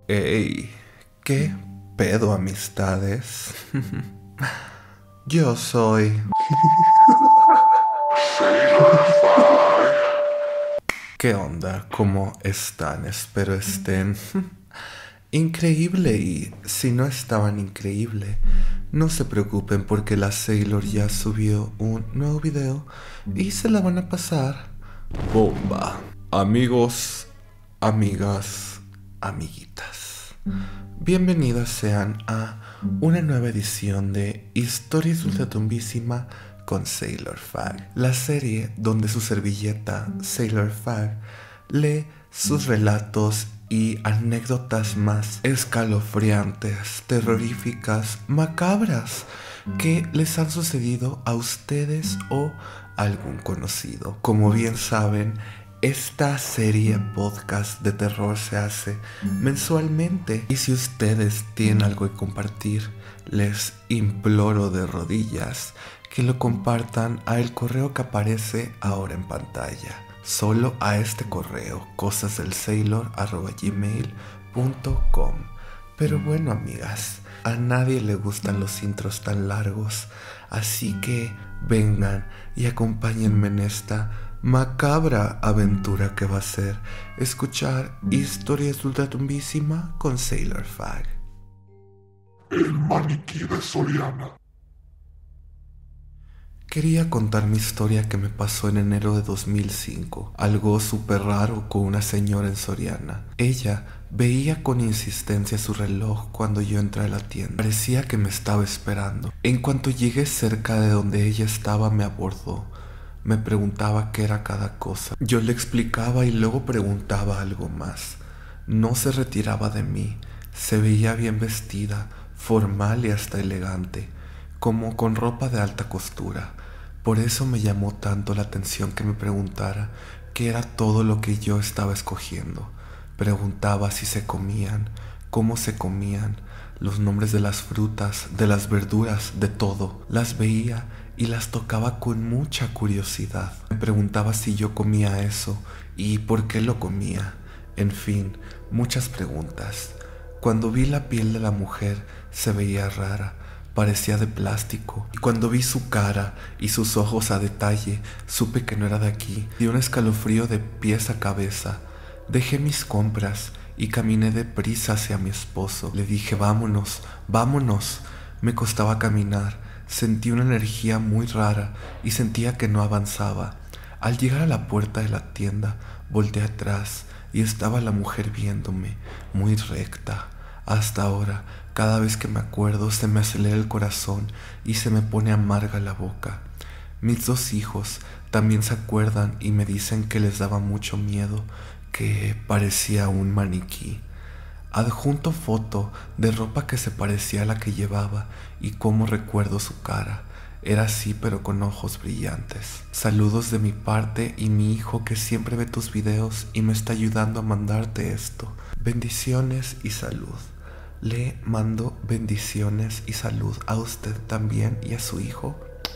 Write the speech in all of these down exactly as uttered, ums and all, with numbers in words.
Ey, ¿qué pedo, amistades? Yo soy... ¿Qué onda? ¿Cómo están? Espero estén increíble, y si no estaban increíble, no se preocupen porque la Sailor ya subió un nuevo video y se la van a pasar bomba. Amigos, amigas, amiguitas, bienvenidos sean a una nueva edición de Historias de Ultratumbísima con Sailor Fag, la serie donde su servilleta Sailor Fag lee sus relatos y anécdotas más escalofriantes, terroríficas, macabras que les han sucedido a ustedes o a algún conocido. Como bien saben, esta serie podcast de terror se hace mensualmente, y si ustedes tienen algo que compartir, les imploro de rodillas que lo compartan a el correo que aparece ahora en pantalla. Solo a este correo, cosasdelsailor arroba gmail punto com. Pero bueno, amigas, a nadie le gustan los intros tan largos, así que vengan y acompáñenme en esta macabra aventura que va a ser escuchar Historias de Ultratumbísima con Sailor Fag. El maniquí de Soriana. Quería contar mi historia que me pasó en enero de dos mil cinco, algo súper raro con una señora en Soriana. Ella veía con insistencia su reloj cuando yo entré a la tienda. Parecía que me estaba esperando. En cuanto llegué cerca de donde ella estaba, me abordó. Me preguntaba qué era cada cosa. Yo le explicaba y luego preguntaba algo más. No se retiraba de mí. Se veía bien vestida, formal y hasta elegante, como con ropa de alta costura. Por eso me llamó tanto la atención que me preguntara qué era todo lo que yo estaba escogiendo. Preguntaba si se comían, cómo se comían, los nombres de las frutas, de las verduras, de todo. Las veía y las tocaba con mucha curiosidad. Me preguntaba si yo comía eso y por qué lo comía. En fin, muchas preguntas. Cuando vi la piel de la mujer, se veía rara. Parecía de plástico, y cuando vi su cara y sus ojos a detalle, supe que no era de aquí. Di un escalofrío de pies a cabeza. Dejé mis compras y caminé deprisa hacia mi esposo. Le dije, vámonos, vámonos. Me costaba caminar, sentí una energía muy rara y sentía que no avanzaba. Al llegar a la puerta de la tienda, volteé atrás y estaba la mujer viéndome, muy recta. Hasta ahora, cada vez que me acuerdo, se me acelera el corazón y se me pone amarga la boca. Mis dos hijos también se acuerdan y me dicen que les daba mucho miedo, que parecía un maniquí. Adjunto foto de ropa que se parecía a la que llevaba y cómo recuerdo su cara. Era así, pero con ojos brillantes. Saludos de mi parte y mi hijo, que siempre ve tus videos y me está ayudando a mandarte esto. Bendiciones y salud. Le mando bendiciones y salud a usted también y a su hijo.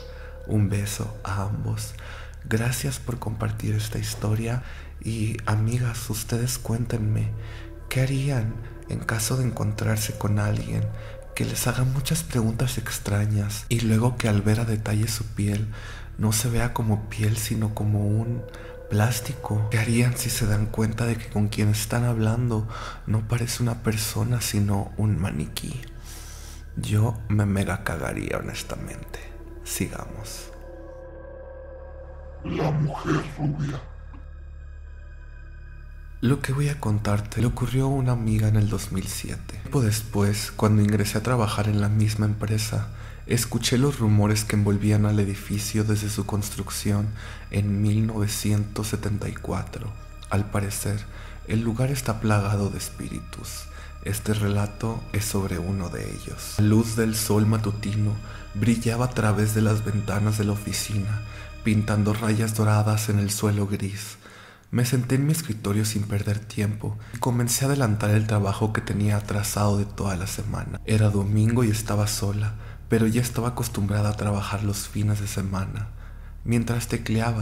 Un beso a ambos. Gracias por compartir esta historia. Y amigas, ustedes cuéntenme, ¿qué harían en caso de encontrarse con alguien que les haga muchas preguntas extrañas y luego que al ver a detalle su piel no se vea como piel sino como un plástico? ¿Qué harían si se dan cuenta de que con quien están hablando no parece una persona sino un maniquí? Yo me mega cagaría, honestamente. Sigamos. La mujer rubia. Lo que voy a contarte le ocurrió a una amiga en el dos mil siete. Tiempo después, cuando ingresé a trabajar en la misma empresa, escuché los rumores que envolvían al edificio desde su construcción en mil novecientos setenta y cuatro. Al parecer, el lugar está plagado de espíritus. Este relato es sobre uno de ellos. La luz del sol matutino brillaba a través de las ventanas de la oficina, pintando rayas doradas en el suelo gris. Me senté en mi escritorio sin perder tiempo y comencé a adelantar el trabajo que tenía atrasado de toda la semana. Era domingo y estaba sola, pero ya estaba acostumbrada a trabajar los fines de semana. Mientras tecleaba,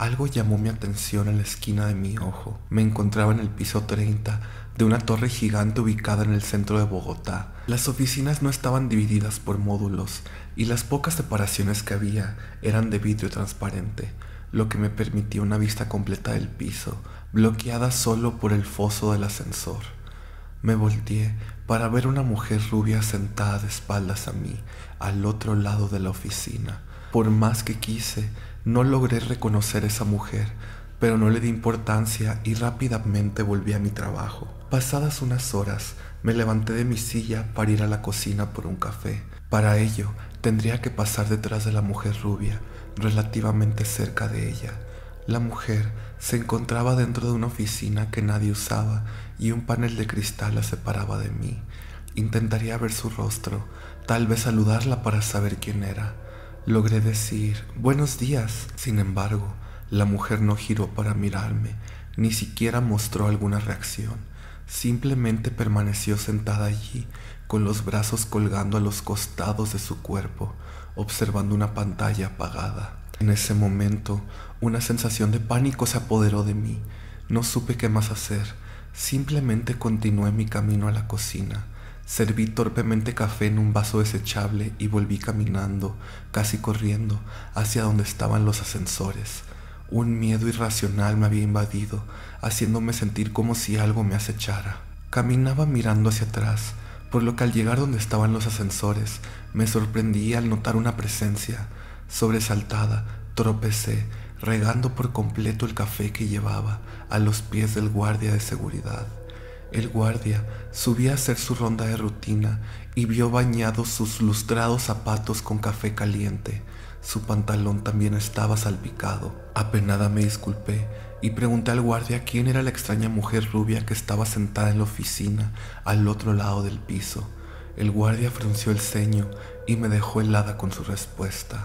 algo llamó mi atención en la esquina de mi ojo. Me encontraba en el piso treinta de una torre gigante ubicada en el centro de Bogotá. Las oficinas no estaban divididas por módulos y las pocas separaciones que había eran de vidrio transparente, lo que me permitía una vista completa del piso, bloqueada solo por el foso del ascensor. Me volteé para ver una mujer rubia sentada de espaldas a mí, al otro lado de la oficina. Por más que quise, no logré reconocer a esa mujer, pero no le di importancia y rápidamente volví a mi trabajo. Pasadas unas horas, me levanté de mi silla para ir a la cocina por un café. Para ello, tendría que pasar detrás de la mujer rubia, relativamente cerca de ella. La mujer se encontraba dentro de una oficina que nadie usaba y un panel de cristal la separaba de mí. Intentaría ver su rostro, tal vez saludarla para saber quién era. Logré decir, buenos días. Sin embargo, la mujer no giró para mirarme, ni siquiera mostró alguna reacción. Simplemente permaneció sentada allí, con los brazos colgando a los costados de su cuerpo, observando una pantalla apagada. En ese momento, una sensación de pánico se apoderó de mí. No supe qué más hacer. Simplemente continué mi camino a la cocina. Serví torpemente café en un vaso desechable y volví caminando, casi corriendo, hacia donde estaban los ascensores. Un miedo irracional me había invadido, haciéndome sentir como si algo me acechara. Caminaba mirando hacia atrás, por lo que al llegar donde estaban los ascensores, me sorprendí al notar una presencia. Sobresaltada, tropecé, regando por completo el café que llevaba a los pies del guardia de seguridad. El guardia subía a hacer su ronda de rutina y vio bañados sus lustrados zapatos con café caliente. Su pantalón también estaba salpicado. Apenada me disculpé y pregunté al guardia quién era la extraña mujer rubia que estaba sentada en la oficina al otro lado del piso. El guardia frunció el ceño y me dejó helada con su respuesta.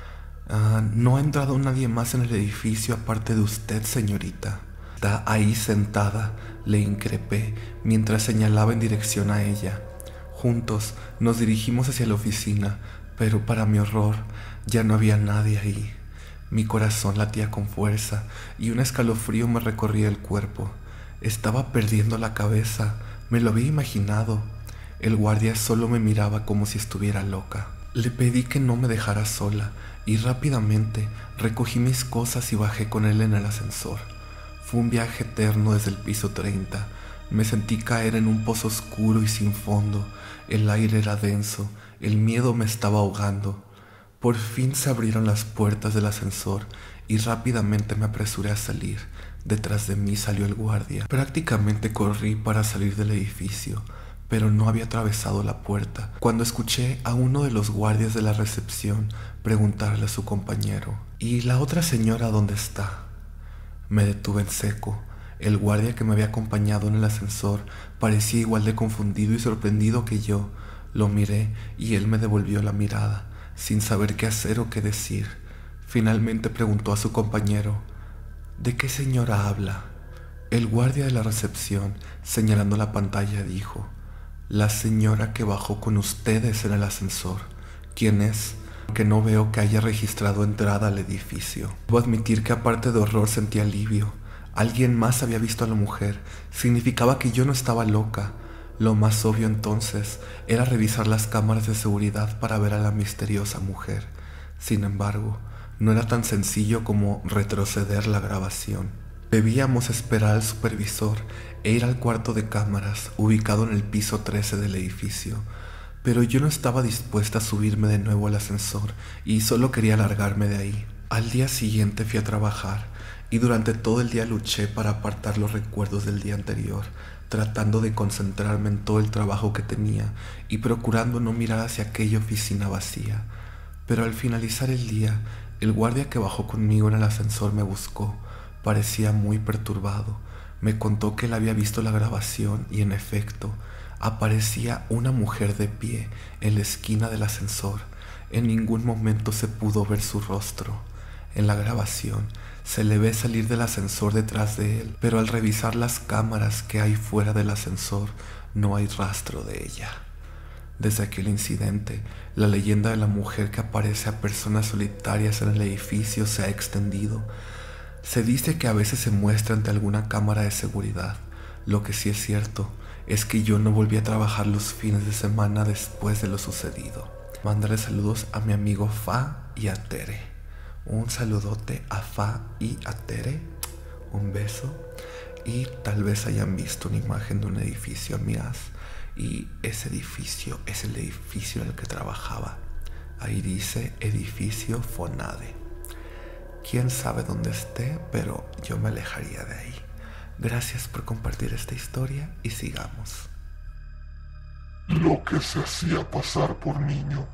Ah, no ha entrado nadie más en el edificio aparte de usted, señorita. Está ahí sentada, le increpé mientras señalaba en dirección a ella. Juntos nos dirigimos hacia la oficina, pero para mi horror ya no había nadie ahí. Mi corazón latía con fuerza y un escalofrío me recorría el cuerpo. Estaba perdiendo la cabeza, me lo había imaginado. El guardia solo me miraba como si estuviera loca. Le pedí que no me dejara sola y rápidamente recogí mis cosas y bajé con él en el ascensor. Fue un viaje eterno desde el piso treinta. Me sentí caer en un pozo oscuro y sin fondo. El aire era denso, el miedo me estaba ahogando. Por fin se abrieron las puertas del ascensor y rápidamente me apresuré a salir. Detrás de mí salió el guardia. Prácticamente corrí para salir del edificio, pero no había atravesado la puerta cuando escuché a uno de los guardias de la recepción preguntarle a su compañero: ¿Y la otra señora dónde está? Me detuve en seco. El guardia que me había acompañado en el ascensor parecía igual de confundido y sorprendido que yo. Lo miré y él me devolvió la mirada, sin saber qué hacer o qué decir. Finalmente preguntó a su compañero: ¿de qué señora habla? El guardia de la recepción, señalando la pantalla, dijo: la señora que bajó con ustedes en el ascensor. ¿Quién es? Que no veo que haya registrado entrada al edificio. Debo admitir que aparte de horror sentí alivio. Alguien más había visto a la mujer. Significaba que yo no estaba loca. Lo más obvio entonces era revisar las cámaras de seguridad para ver a la misteriosa mujer. Sin embargo, no era tan sencillo como retroceder la grabación. Debíamos esperar al supervisor e ir al cuarto de cámaras, ubicado en el piso trece del edificio. Pero yo no estaba dispuesta a subirme de nuevo al ascensor y solo quería largarme de ahí. Al día siguiente fui a trabajar y durante todo el día luché para apartar los recuerdos del día anterior, tratando de concentrarme en todo el trabajo que tenía y procurando no mirar hacia aquella oficina vacía. Pero al finalizar el día, el guardia que bajó conmigo en el ascensor me buscó. Parecía muy perturbado. Me contó que él había visto la grabación y en efecto, aparecía una mujer de pie en la esquina del ascensor. En ningún momento se pudo ver su rostro. En la grabación se le ve salir del ascensor detrás de él, pero al revisar las cámaras que hay fuera del ascensor no hay rastro de ella. Desde aquel incidente, la leyenda de la mujer que aparece a personas solitarias en el edificio se ha extendido. Se dice que a veces se muestra ante alguna cámara de seguridad. Lo que sí es cierto es que yo no volví a trabajar los fines de semana después de lo sucedido. Mándale saludos a mi amigo Fa y a Tere. Un saludote a Fa y a Tere. Un beso. Y tal vez hayan visto una imagen de un edificio, amigas. Y ese edificio es el edificio en el que trabajaba. Ahí dice edificio Fonade. Quién sabe dónde esté, pero yo me alejaría de ahí. Gracias por compartir esta historia y sigamos. Lo que se hacía pasar por niño.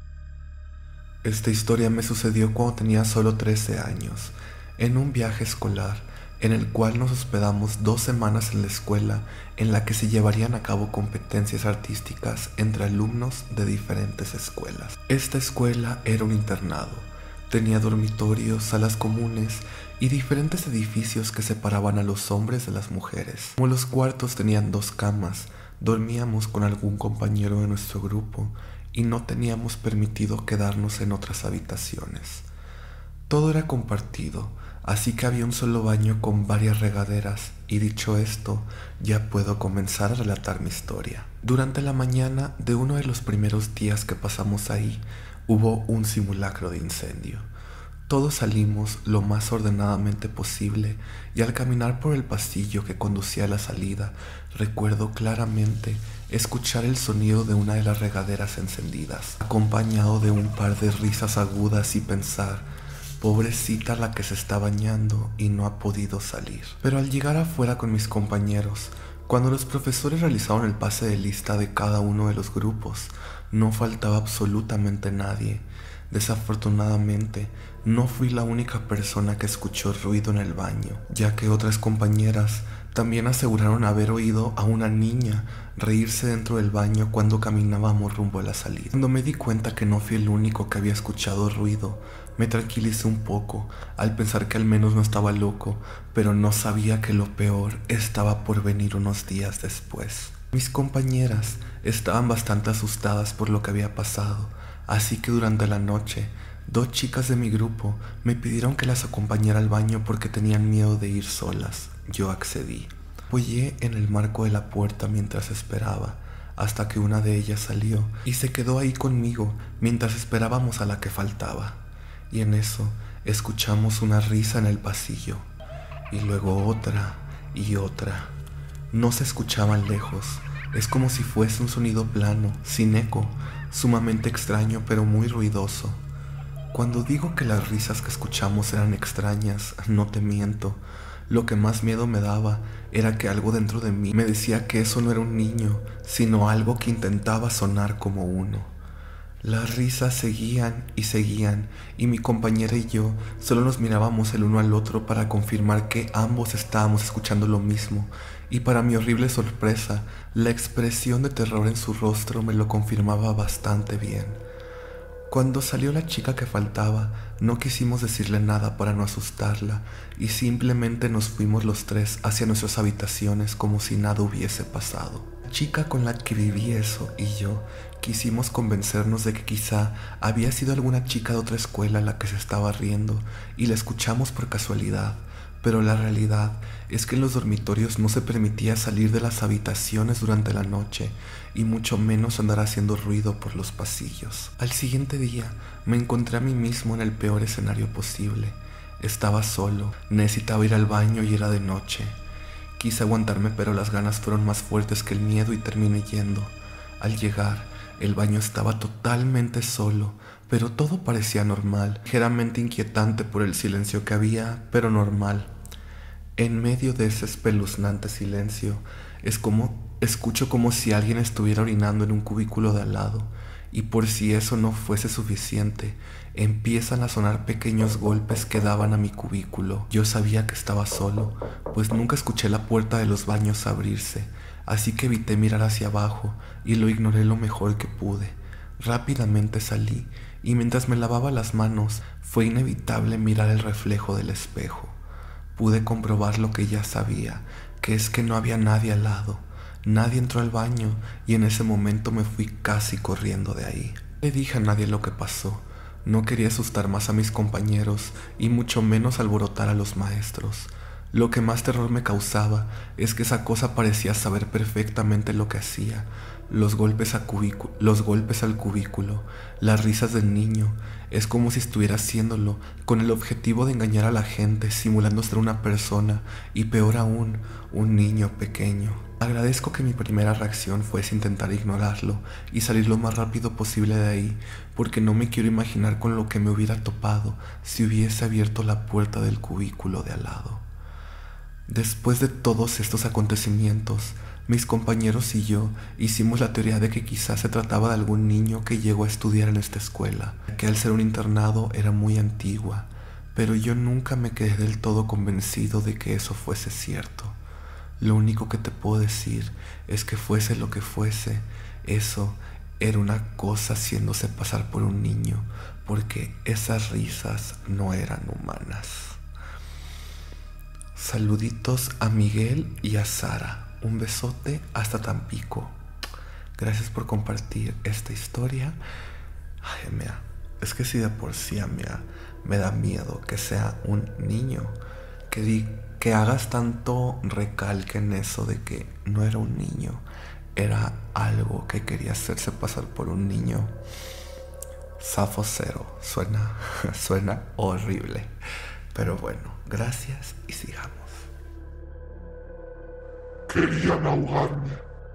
Esta historia me sucedió cuando tenía solo trece años, en un viaje escolar en el cual nos hospedamos dos semanas en la escuela en la que se llevarían a cabo competencias artísticas entre alumnos de diferentes escuelas. Esta escuela era un internado, tenía dormitorios, salas comunes y diferentes edificios que separaban a los hombres de las mujeres. Como los cuartos tenían dos camas, dormíamos con algún compañero de nuestro grupo y no teníamos permitido quedarnos en otras habitaciones. Todo era compartido, así que había un solo baño con varias regaderas, y dicho esto, ya puedo comenzar a relatar mi historia. Durante la mañana de uno de los primeros días que pasamos ahí, hubo un simulacro de incendio. Todos salimos lo más ordenadamente posible, y al caminar por el pasillo que conducía a la salida, recuerdo claramente escuchar el sonido de una de las regaderas encendidas, acompañado de un par de risas agudas y pensar: pobrecita la que se está bañando y no ha podido salir. Pero al llegar afuera con mis compañeros, cuando los profesores realizaron el pase de lista de cada uno de los grupos, no faltaba absolutamente nadie. Desafortunadamente, no fui la única persona que escuchó ruido en el baño, ya que otras compañeras también aseguraron haber oído a una niña reírse dentro del baño cuando caminábamos rumbo a la salida. Cuando me di cuenta que no fui el único que había escuchado ruido, me tranquilicé un poco al pensar que al menos no estaba loco, pero no sabía que lo peor estaba por venir unos días después. Mis compañeras estaban bastante asustadas por lo que había pasado, así que durante la noche, dos chicas de mi grupo me pidieron que las acompañara al baño porque tenían miedo de ir solas. Yo accedí. Apoyé en el marco de la puerta mientras esperaba, hasta que una de ellas salió y se quedó ahí conmigo mientras esperábamos a la que faltaba. Y en eso escuchamos una risa en el pasillo, y luego otra y otra. No se escuchaban lejos, es como si fuese un sonido plano, sin eco, sumamente extraño pero muy ruidoso. Cuando digo que las risas que escuchamos eran extrañas, no te miento. Lo que más miedo me daba era que algo dentro de mí me decía que eso no era un niño, sino algo que intentaba sonar como uno. Las risas seguían y seguían, y mi compañera y yo solo nos mirábamos el uno al otro para confirmar que ambos estábamos escuchando lo mismo, y para mi horrible sorpresa, la expresión de terror en su rostro me lo confirmaba bastante bien. Cuando salió la chica que faltaba, no quisimos decirle nada para no asustarla, y simplemente nos fuimos los tres hacia nuestras habitaciones como si nada hubiese pasado. La chica con la que viví eso y yo quisimos convencernos de que quizá había sido alguna chica de otra escuela la que se estaba riendo, y la escuchamos por casualidad, pero la realidad es que en los dormitorios no se permitía salir de las habitaciones durante la noche, y mucho menos andar haciendo ruido por los pasillos. Al siguiente día me encontré a mí mismo en el peor escenario posible. Estaba solo, necesitaba ir al baño y era de noche. Quise aguantarme, pero las ganas fueron más fuertes que el miedo y terminé yendo. Al llegar, el baño estaba totalmente solo, pero todo parecía normal, ligeramente inquietante por el silencio que había, pero normal. En medio de ese espeluznante silencio, es como escucho como si alguien estuviera orinando en un cubículo de al lado, y por si eso no fuese suficiente, empiezan a sonar pequeños golpes que daban a mi cubículo. Yo sabía que estaba solo, pues nunca escuché la puerta de los baños abrirse, así que evité mirar hacia abajo y lo ignoré lo mejor que pude. Rápidamente salí, y mientras me lavaba las manos, fue inevitable mirar el reflejo del espejo. Pude comprobar lo que ya sabía, que es que no había nadie al lado. Nadie entró al baño, y en ese momento me fui casi corriendo de ahí. No le dije a nadie lo que pasó. No quería asustar más a mis compañeros y mucho menos alborotar a los maestros. Lo que más terror me causaba es que esa cosa parecía saber perfectamente lo que hacía. Los golpes, a cubícu- los golpes al cubículo, las risas del niño, es como si estuviera haciéndolo con el objetivo de engañar a la gente, simulando ser una persona y peor aún, un niño pequeño. Agradezco que mi primera reacción fuese intentar ignorarlo y salir lo más rápido posible de ahí, porque no me quiero imaginar con lo que me hubiera topado si hubiese abierto la puerta del cubículo de al lado. Después de todos estos acontecimientos, mis compañeros y yo hicimos la teoría de que quizás se trataba de algún niño que llegó a estudiar en esta escuela, que al ser un internado era muy antigua, pero yo nunca me quedé del todo convencido de que eso fuese cierto. Lo único que te puedo decir es que fuese lo que fuese, eso era una cosa haciéndose pasar por un niño, porque esas risas no eran humanas. Saluditos a Miguel y a Sara. Un besote hasta Tampico. Gracias por compartir esta historia. Ay, mira, es que si de por sí, mira, me da miedo que sea un niño, que, di, que hagas tanto recalque en eso de que no era un niño, era algo que quería hacerse pasar por un niño. Zafo cero, suena, suena horrible. Pero bueno, gracias y sigamos. Querían ahogarme.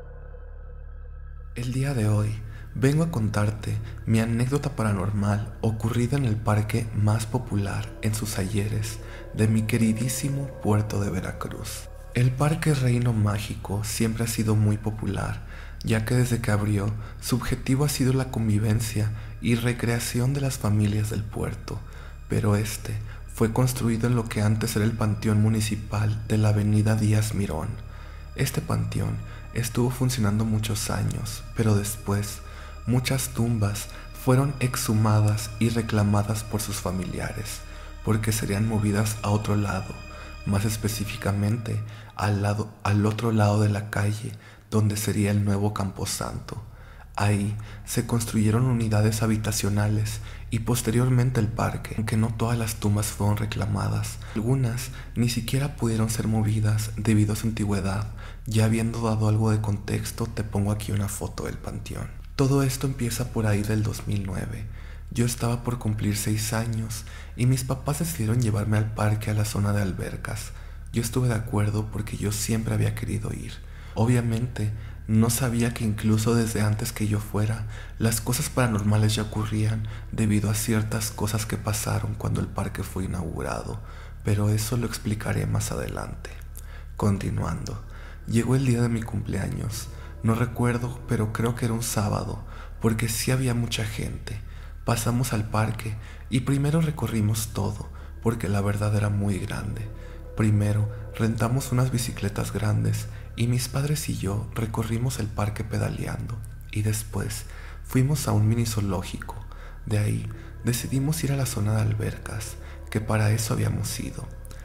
El día de hoy vengo a contarte mi anécdota paranormal ocurrida en el parque más popular en sus ayeres de mi queridísimo puerto de Veracruz. El Parque Reino Mágico siempre ha sido muy popular, ya que desde que abrió, su objetivo ha sido la convivencia y recreación de las familias del puerto, pero este fue construido en lo que antes era el panteón municipal de la avenida Díaz Mirón. Este panteón estuvo funcionando muchos años, pero después muchas tumbas fueron exhumadas y reclamadas por sus familiares, porque serían movidas a otro lado, más específicamente al, lado, al otro lado de la calle, donde sería el nuevo Camposanto. Ahí se construyeron unidades habitacionales y posteriormente el parque, aunque no todas las tumbas fueron reclamadas. Algunas ni siquiera pudieron ser movidas debido a su antigüedad. Ya habiendo dado algo de contexto, te pongo aquí una foto del panteón. Todo esto empieza por ahí del dos mil nueve. Yo estaba por cumplir seis años y mis papás decidieron llevarme al parque a la zona de albercas. Yo estuve de acuerdo porque yo siempre había querido ir. Obviamente, no sabía que incluso desde antes que yo fuera, las cosas paranormales ya ocurrían debido a ciertas cosas que pasaron cuando el parque fue inaugurado, pero eso lo explicaré más adelante. Continuando, llegó el día de mi cumpleaños. No recuerdo, pero creo que era un sábado, porque sí había mucha gente. Pasamos al parque y primero recorrimos todo, porque la verdad era muy grande. Primero rentamos unas bicicletas grandes y mis padres y yo recorrimos el parque pedaleando, y después fuimos a un mini zoológico. De ahí decidimos ir a la zona de albercas, que para eso habíamos ido.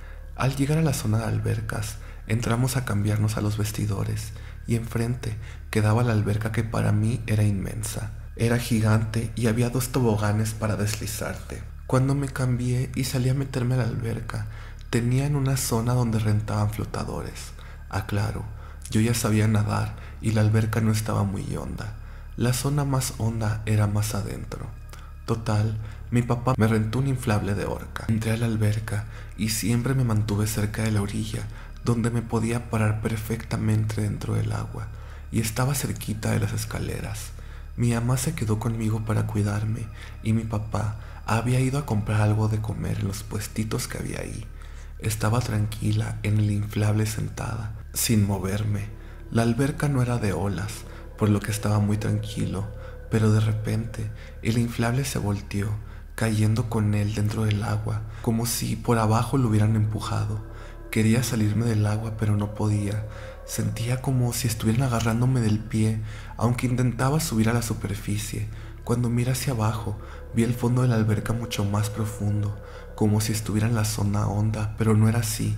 Al llegar a la zona de albercas, entramos a cambiarnos a los vestidores y enfrente quedaba la alberca, que para mí era inmensa. Era gigante y había dos toboganes para deslizarte. Cuando me cambié y salí a meterme a la alberca, tenían una zona donde rentaban flotadores. Aclaro, yo ya sabía nadar y la alberca no estaba muy honda. La zona más honda era más adentro. Total, mi papá me rentó un inflable de orca. Entré a la alberca y siempre me mantuve cerca de la orilla, donde me podía parar perfectamente dentro del agua, y estaba cerquita de las escaleras. Mi mamá se quedó conmigo para cuidarme y mi papá había ido a comprar algo de comer en los puestitos que había ahí. Estaba tranquila en el inflable sentada, sin moverme. La alberca no era de olas, por lo que estaba muy tranquilo, pero de repente el inflable se volteó, cayendo con él dentro del agua, como si por abajo lo hubieran empujado. Quería salirme del agua, pero no podía. Sentía como si estuvieran agarrándome del pie, aunque intentaba subir a la superficie. Cuando miré hacia abajo, vi el fondo de la alberca mucho más profundo, como si estuviera en la zona honda, pero no era así.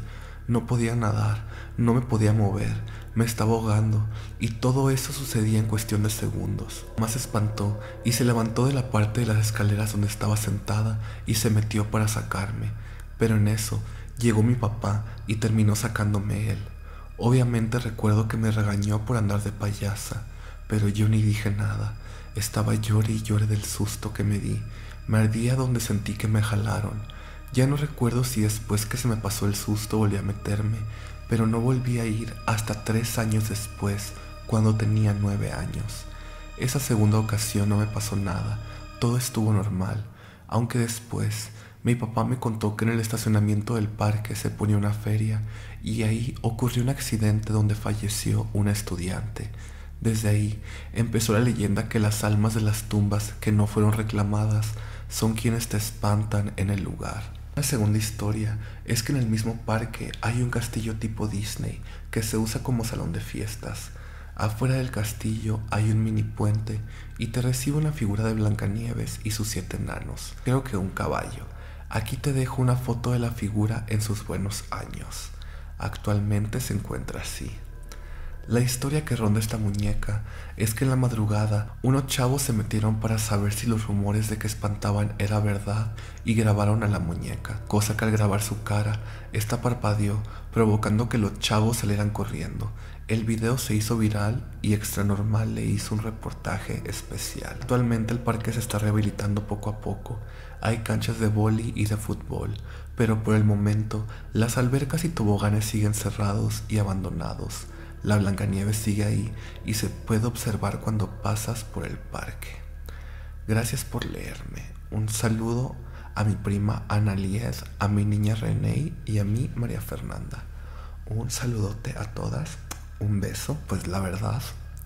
No podía nadar, no me podía mover, me estaba ahogando y todo eso sucedía en cuestión de segundos. Más se espantó y se levantó de la parte de las escaleras donde estaba sentada y se metió para sacarme, pero en eso llegó mi papá y terminó sacándome él. Obviamente recuerdo que me regañó por andar de payasa, pero yo ni dije nada. Estaba llore y llore del susto que me di. Me ardía donde sentí que me jalaron. Ya no recuerdo si después que se me pasó el susto volví a meterme, pero no volví a ir hasta tres años después, cuando tenía nueve años. Esa segunda ocasión no me pasó nada, todo estuvo normal, aunque después mi papá me contó que en el estacionamiento del parque se ponía una feria y ahí ocurrió un accidente donde falleció una estudiante. Desde ahí empezó la leyenda que las almas de las tumbas que no fueron reclamadas son quienes te espantan en el lugar. La segunda historia es que en el mismo parque hay un castillo tipo Disney que se usa como salón de fiestas. Afuera del castillo hay un mini puente y te recibe una figura de Blancanieves y sus siete enanos, creo que un caballo. Aquí te dejo una foto de la figura en sus buenos años. Actualmente se encuentra así. La historia que ronda esta muñeca es que en la madrugada unos chavos se metieron para saber si los rumores de que espantaban era verdad y grabaron a la muñeca, cosa que al grabar su cara, esta parpadeó, provocando que los chavos salieran corriendo. El video se hizo viral y Extra Normal le hizo un reportaje especial. Actualmente el parque se está rehabilitando poco a poco. Hay canchas de vóley y de fútbol, pero por el momento las albercas y toboganes siguen cerrados y abandonados. La Blancanieves sigue ahí y se puede observar cuando pasas por el parque. Gracias por leerme. Un saludo a mi prima Ana Lies, a mi niña René y a mi María Fernanda. Un saludote a todas. Un beso. Pues la verdad,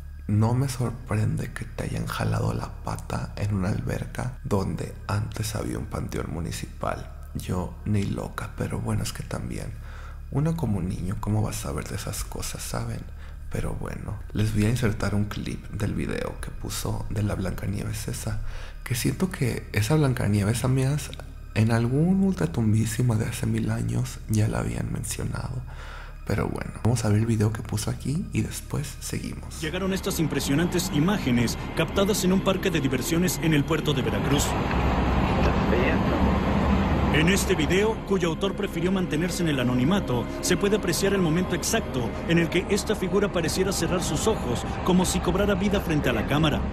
no me sorprende que te hayan jalado la pata en una alberca donde antes había un panteón municipal. Yo ni loca, pero bueno, es que también uno como niño, ¿cómo va a saber de esas cosas, saben? Pero bueno, les voy a insertar un clip del video que puso de la Blancanieves esa, que siento que esa Blancanieves, amigas, en algún ultratumbísimo de hace mil años ya la habían mencionado. Pero bueno, vamos a ver el video que puso aquí y después seguimos. Llegaron estas impresionantes imágenes captadas en un parque de diversiones en el puerto de Veracruz. En este video, cuyo autor prefirió mantenerse en el anonimato, se puede apreciar el momento exacto en el que esta figura pareciera cerrar sus ojos, como si cobrara vida frente a la cámara.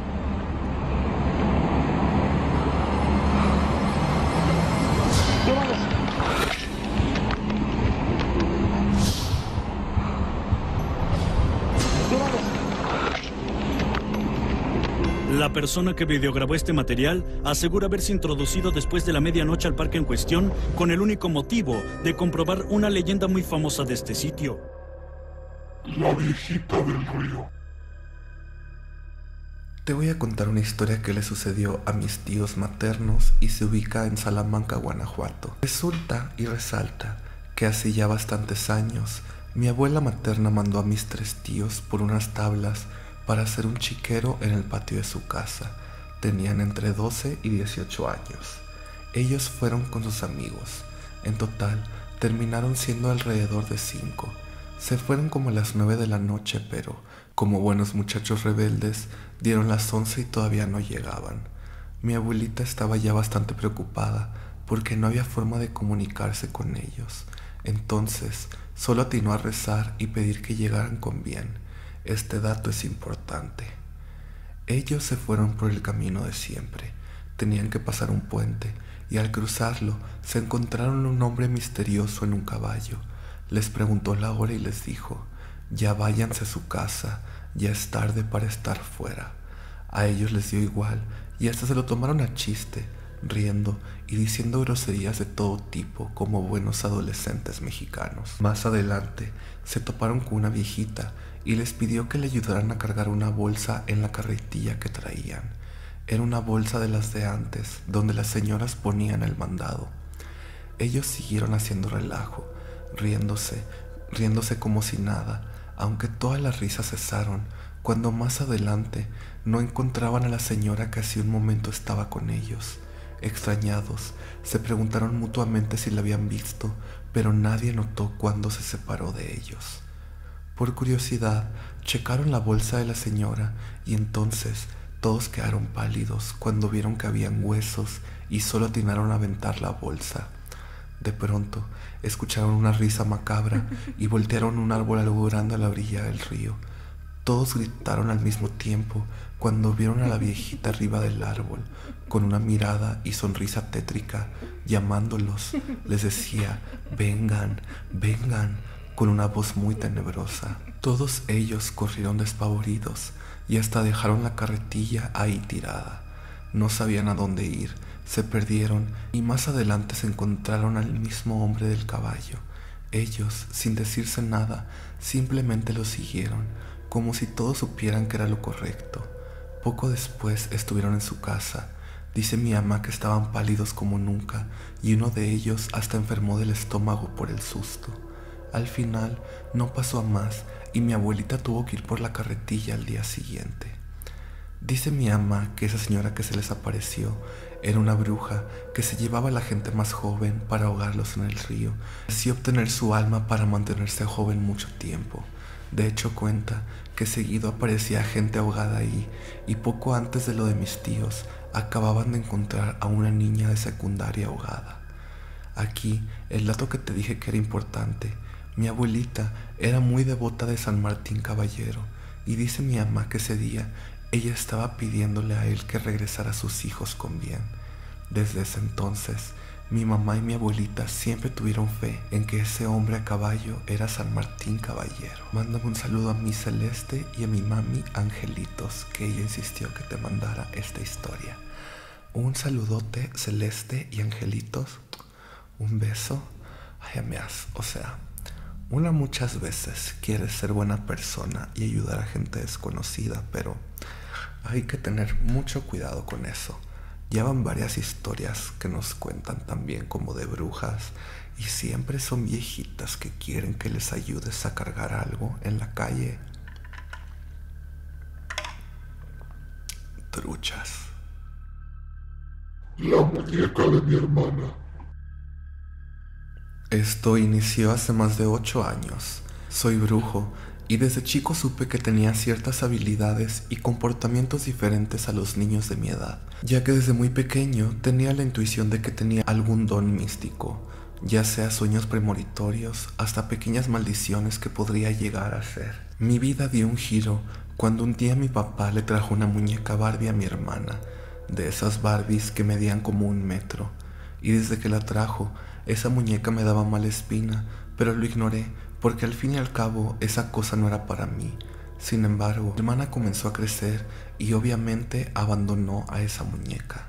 La persona que videograbó este material asegura haberse introducido después de la medianoche al parque en cuestión con el único motivo de comprobar una leyenda muy famosa de este sitio. La viejita del río. Te voy a contar una historia que le sucedió a mis tíos maternos y se ubica en Salamanca, Guanajuato. Resulta y resalta que hace ya bastantes años mi abuela materna mandó a mis tres tíos por unas tablas para hacer un chiquero en el patio de su casa. Tenían entre doce y dieciocho años. Ellos fueron con sus amigos. En total, terminaron siendo alrededor de cinco. Se fueron como a las nueve de la noche, pero, como buenos muchachos rebeldes, dieron las once y todavía no llegaban. Mi abuelita estaba ya bastante preocupada, porque no había forma de comunicarse con ellos. Entonces, solo atinó a rezar y pedir que llegaran con bien. Este dato es importante. Ellos se fueron por el camino de siempre. Tenían que pasar un puente y al cruzarlo se encontraron un hombre misterioso en un caballo. Les preguntó la hora y les dijo: ya váyanse a su casa, ya es tarde para estar fuera. A ellos les dio igual y hasta se lo tomaron a chiste, riendo y diciendo groserías de todo tipo como buenos adolescentes mexicanos. Más adelante se toparon con una viejita y les pidió que le ayudaran a cargar una bolsa en la carretilla que traían. Era una bolsa de las de antes, donde las señoras ponían el mandado. Ellos siguieron haciendo relajo, riéndose, riéndose como si nada, aunque todas las risas cesaron, cuando más adelante no encontraban a la señora que hace un momento estaba con ellos. Extrañados, se preguntaron mutuamente si la habían visto, pero nadie notó cuándo se separó de ellos. Por curiosidad, checaron la bolsa de la señora y entonces todos quedaron pálidos cuando vieron que habían huesos y solo atinaron a aventar la bolsa. De pronto, escucharon una risa macabra y voltearon un árbol algo grande a la orilla del río. Todos gritaron al mismo tiempo cuando vieron a la viejita arriba del árbol, con una mirada y sonrisa tétrica, llamándolos. Les decía, vengan, vengan, con una voz muy tenebrosa. Todos ellos corrieron despavoridos y hasta dejaron la carretilla ahí tirada. No sabían a dónde ir, se perdieron y más adelante se encontraron al mismo hombre del caballo. Ellos, sin decirse nada, simplemente lo siguieron, como si todos supieran que era lo correcto. Poco después estuvieron en su casa. Dice mi ama que estaban pálidos como nunca y uno de ellos hasta enfermó del estómago por el susto. Al final no pasó a más y mi abuelita tuvo que ir por la carretilla al día siguiente. Dice mi ama que esa señora que se les apareció era una bruja que se llevaba a la gente más joven para ahogarlos en el río, así obtener su alma para mantenerse joven mucho tiempo. De hecho cuenta que seguido aparecía gente ahogada ahí y poco antes de lo de mis tíos acababan de encontrar a una niña de secundaria ahogada. Aquí el dato que te dije que era importante. Mi abuelita era muy devota de San Martín Caballero y dice mi ama que ese día ella estaba pidiéndole a él que regresara a sus hijos con bien. Desde ese entonces, mi mamá y mi abuelita siempre tuvieron fe en que ese hombre a caballo era San Martín Caballero. Mándame un saludo a mi Celeste y a mi mami Angelitos, que ella insistió que te mandara esta historia. Un saludote, Celeste y Angelitos. Un beso. Ay, amigas, o sea, una muchas veces quiere ser buena persona y ayudar a gente desconocida, pero hay que tener mucho cuidado con eso. Ya van varias historias que nos cuentan también como de brujas y siempre son viejitas que quieren que les ayudes a cargar algo en la calle. Truchas. La muñeca de mi hermana. Esto inició hace más de ocho años. Soy brujo y desde chico supe que tenía ciertas habilidades y comportamientos diferentes a los niños de mi edad, ya que desde muy pequeño tenía la intuición de que tenía algún don místico, ya sea sueños premonitorios hasta pequeñas maldiciones que podría llegar a ser. Mi vida dio un giro cuando un día mi papá le trajo una muñeca Barbie a mi hermana, de esas Barbies que medían como un metro, y desde que la trajo, esa muñeca me daba mala espina, pero lo ignoré porque al fin y al cabo esa cosa no era para mí. Sin embargo, mi hermana comenzó a crecer y obviamente abandonó a esa muñeca.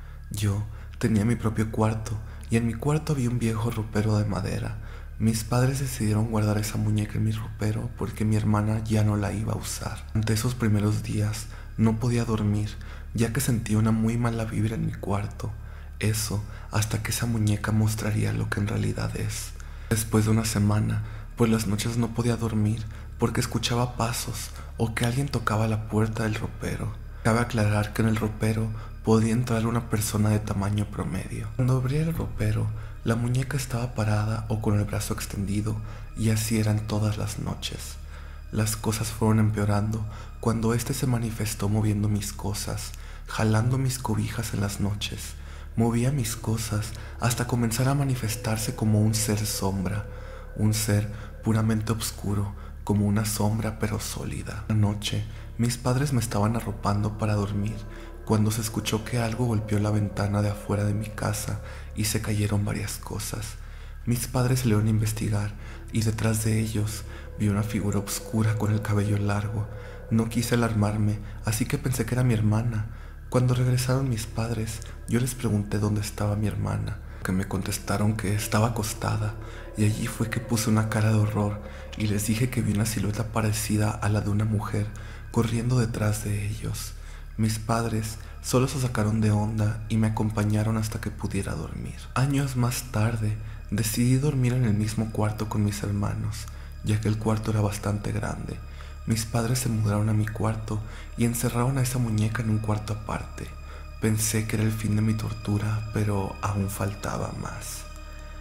Yo tenía mi propio cuarto y en mi cuarto había un viejo ropero de madera. Mis padres decidieron guardar esa muñeca en mi ropero porque mi hermana ya no la iba a usar. Ante esos primeros días no podía dormir ya que sentía una muy mala vibra en mi cuarto. Eso hasta que esa muñeca mostraría lo que en realidad es. Después de una semana, por las noches no podía dormir porque escuchaba pasos o que alguien tocaba la puerta del ropero. Cabe aclarar que en el ropero podía entrar una persona de tamaño promedio. Cuando abría el ropero, la muñeca estaba parada o con el brazo extendido y así eran todas las noches. Las cosas fueron empeorando cuando este se manifestó moviendo mis cosas, jalando mis cobijas en las noches. Movía mis cosas hasta comenzar a manifestarse como un ser sombra, un ser puramente oscuro, como una sombra pero sólida. Una noche, mis padres me estaban arropando para dormir cuando se escuchó que algo golpeó la ventana de afuera de mi casa y se cayeron varias cosas. Mis padres salieron a investigar y detrás de ellos vi una figura oscura con el cabello largo. No quise alarmarme, así que pensé que era mi hermana. Cuando regresaron mis padres, yo les pregunté dónde estaba mi hermana, que me contestaron que estaba acostada, y allí fue que puse una cara de horror y les dije que vi una silueta parecida a la de una mujer corriendo detrás de ellos. Mis padres solo se sacaron de onda y me acompañaron hasta que pudiera dormir. Años más tarde, decidí dormir en el mismo cuarto con mis hermanos, ya que el cuarto era bastante grande. Mis padres se mudaron a mi cuarto y encerraron a esa muñeca en un cuarto aparte. Pensé que era el fin de mi tortura, pero aún faltaba más.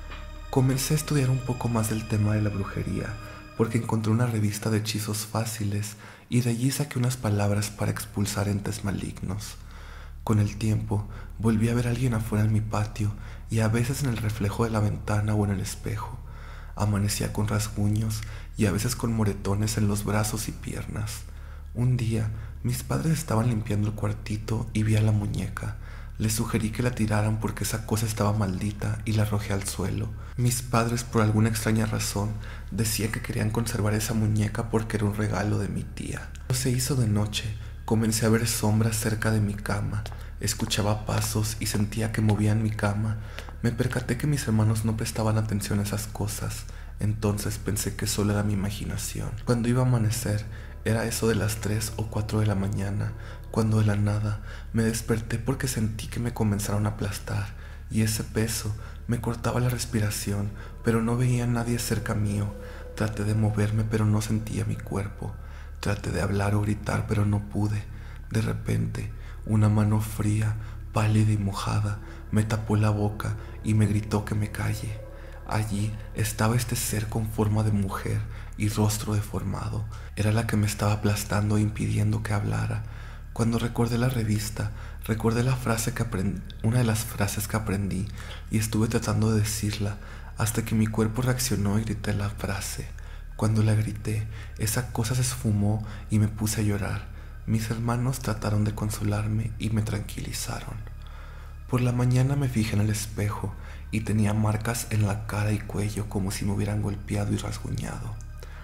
Comencé a estudiar un poco más del tema de la brujería, porque encontré una revista de hechizos fáciles y de allí saqué unas palabras para expulsar entes malignos. Con el tiempo, volví a ver a alguien afuera en mi patio y a veces en el reflejo de la ventana o en el espejo. Amanecía con rasguños y a veces con moretones en los brazos y piernas. Un día, mis padres estaban limpiando el cuartito y vi a la muñeca. Les sugerí que la tiraran porque esa cosa estaba maldita y la arrojé al suelo. Mis padres, por alguna extraña razón, decían que querían conservar esa muñeca porque era un regalo de mi tía. Cuando se hizo de noche, comencé a ver sombras cerca de mi cama. Escuchaba pasos y sentía que movían mi cama. Me percaté que mis hermanos no prestaban atención a esas cosas. Entonces pensé que solo era mi imaginación. Cuando iba a amanecer, era eso de las tres o cuatro de la mañana, cuando de la nada me desperté porque sentí que me comenzaron a aplastar y ese peso me cortaba la respiración, pero no veía a nadie cerca mío. Traté de moverme, pero no sentía mi cuerpo. Traté de hablar o gritar, pero no pude. De repente, una mano fría, pálida y mojada me tapó la boca y me gritó que me calle. Allí estaba este ser con forma de mujer y rostro deformado. Era la que me estaba aplastando e impidiendo que hablara. Cuando recordé la revista, recordé la frase que aprendí, una de las frases que aprendí y estuve tratando de decirla hasta que mi cuerpo reaccionó y grité la frase. Cuando la grité, esa cosa se esfumó y me puse a llorar. Mis hermanos trataron de consolarme y me tranquilizaron. Por la mañana me fijé en el espejo y tenía marcas en la cara y cuello como si me hubieran golpeado y rasguñado.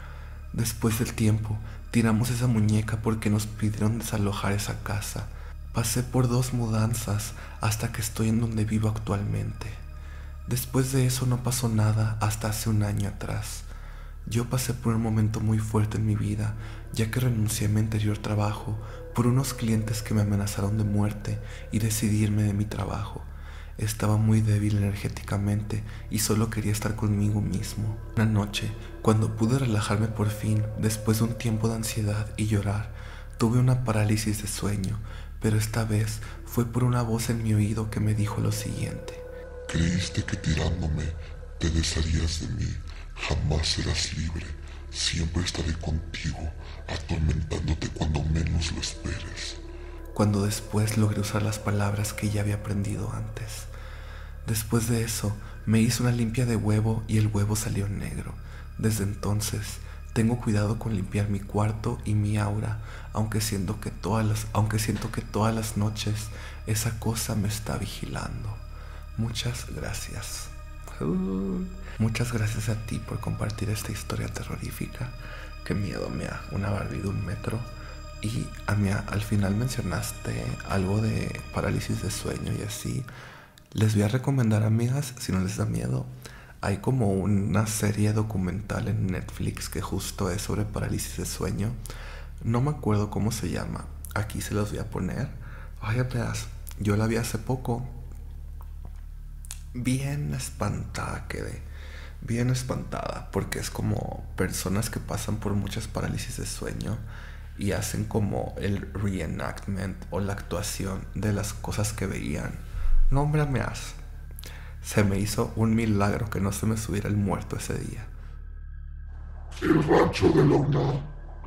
Después del tiempo, tiramos esa muñeca porque nos pidieron desalojar esa casa. Pasé por dos mudanzas hasta que estoy en donde vivo actualmente. Después de eso no pasó nada hasta hace un año atrás. Yo pasé por un momento muy fuerte en mi vida, ya que renuncié a mi anterior trabajo por unos clientes que me amenazaron de muerte y decidí irme de mi trabajo. Estaba muy débil energéticamente y solo quería estar conmigo mismo. Una noche, cuando pude relajarme por fin, después de un tiempo de ansiedad y llorar, tuve una parálisis de sueño, pero esta vez fue por una voz en mi oído que me dijo lo siguiente. Creíste que tirándome te desharías de mí. Jamás serás libre. Siempre estaré contigo, atormentándote cuando menos lo esperes. Cuando después logré usar las palabras que ya había aprendido antes. Después de eso, me hice una limpia de huevo y el huevo salió negro. Desde entonces, tengo cuidado con limpiar mi cuarto y mi aura, aunque siento que todas las, aunque siento que todas las noches esa cosa me está vigilando. Muchas gracias. Uh, muchas gracias a ti por compartir esta historia terrorífica. Qué miedo me da una Barbie de un metro. Y a mí al final mencionaste algo de parálisis de sueño y así. Les voy a recomendar, amigas, si no les da miedo, hay como una serie documental en Netflix que justo es sobre parálisis de sueño. No me acuerdo cómo se llama. Aquí se los voy a poner. Ay, apenas, yo la vi hace poco. Bien espantada quedé. Bien espantada porque es como personas que pasan por muchas parálisis de sueño y hacen como el reenactment o la actuación de las cosas que veían. No, hombre, me hace. Se me hizo un milagro que no se me subiera el muerto ese día. El rancho de la UNAM.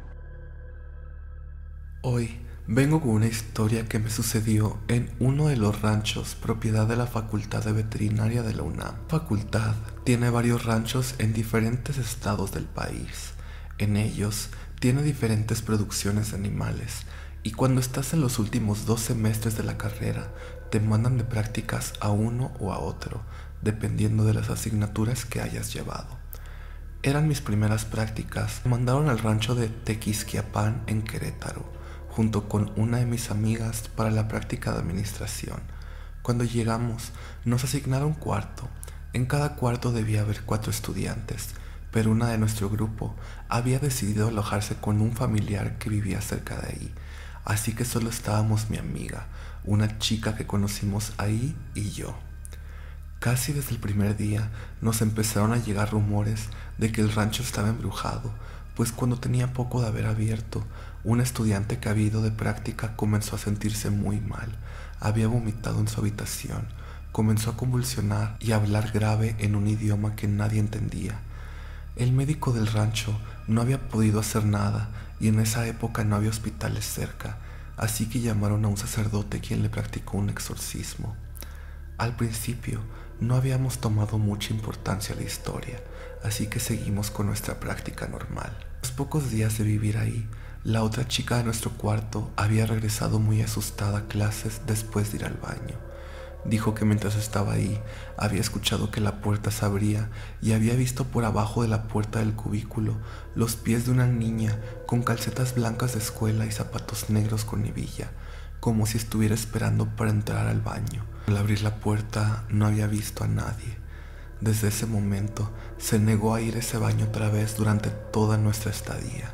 Hoy vengo con una historia que me sucedió en uno de los ranchos propiedad de la Facultad de Veterinaria de la UNAM. La facultad tiene varios ranchos en diferentes estados del país. En ellos tiene diferentes producciones de animales y cuando estás en los últimos dos semestres de la carrera te mandan de prácticas a uno o a otro, dependiendo de las asignaturas que hayas llevado. Eran mis primeras prácticas. Me mandaron al rancho de Tequisquiapan en Querétaro, junto con una de mis amigas para la práctica de administración. Cuando llegamos, nos asignaron cuarto. En cada cuarto debía haber cuatro estudiantes, pero una de nuestro grupo había decidido alojarse con un familiar que vivía cerca de ahí, así que solo estábamos mi amiga, una chica que conocimos ahí y yo. Casi desde el primer día nos empezaron a llegar rumores de que el rancho estaba embrujado, pues cuando tenía poco de haber abierto, un estudiante que había ido de práctica comenzó a sentirse muy mal. Había vomitado en su habitación, comenzó a convulsionar y a hablar grave en un idioma que nadie entendía. El médico del rancho no había podido hacer nada y en esa época no había hospitales cerca, así que llamaron a un sacerdote quien le practicó un exorcismo. Al principio no habíamos tomado mucha importancia a la historia, así que seguimos con nuestra práctica normal. A los pocos días de vivir ahí, la otra chica de nuestro cuarto había regresado muy asustada a clases después de ir al baño. Dijo que mientras estaba ahí había escuchado que la puerta se abría y había visto por abajo de la puerta del cubículo los pies de una niña con calcetas blancas de escuela y zapatos negros con hebilla, como si estuviera esperando para entrar al baño. Al abrir la puerta no había visto a nadie. Desde ese momento se negó a ir a ese baño otra vez durante toda nuestra estadía.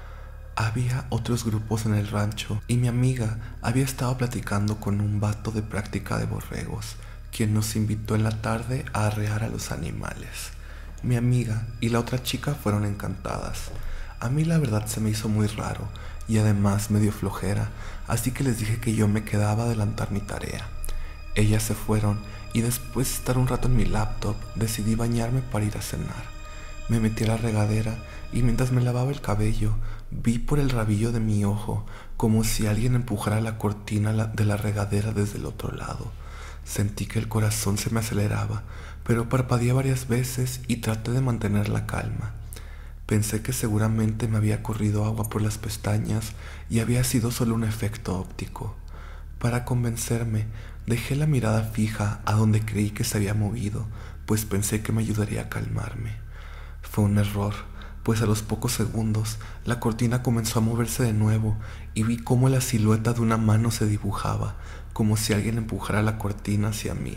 Había otros grupos en el rancho y mi amiga había estado platicando con un vato de práctica de borregos, quien nos invitó en la tarde a arrear a los animales. Mi amiga y la otra chica fueron encantadas. A mí la verdad se me hizo muy raro y además medio flojera, así que les dije que yo me quedaba a adelantar mi tarea. Ellas se fueron y después de estar un rato en mi laptop decidí bañarme para ir a cenar. Me metí a la regadera y mientras me lavaba el cabello vi por el rabillo de mi ojo como si alguien empujara la cortina de la regadera desde el otro lado. Sentí que el corazón se me aceleraba, pero parpadeé varias veces y traté de mantener la calma. Pensé que seguramente me había corrido agua por las pestañas y había sido solo un efecto óptico. Para convencerme, dejé la mirada fija a donde creí que se había movido, pues pensé que me ayudaría a calmarme. Fue un error, pues a los pocos segundos la cortina comenzó a moverse de nuevo y vi cómo la silueta de una mano se dibujaba, como si alguien empujara la cortina hacia mí.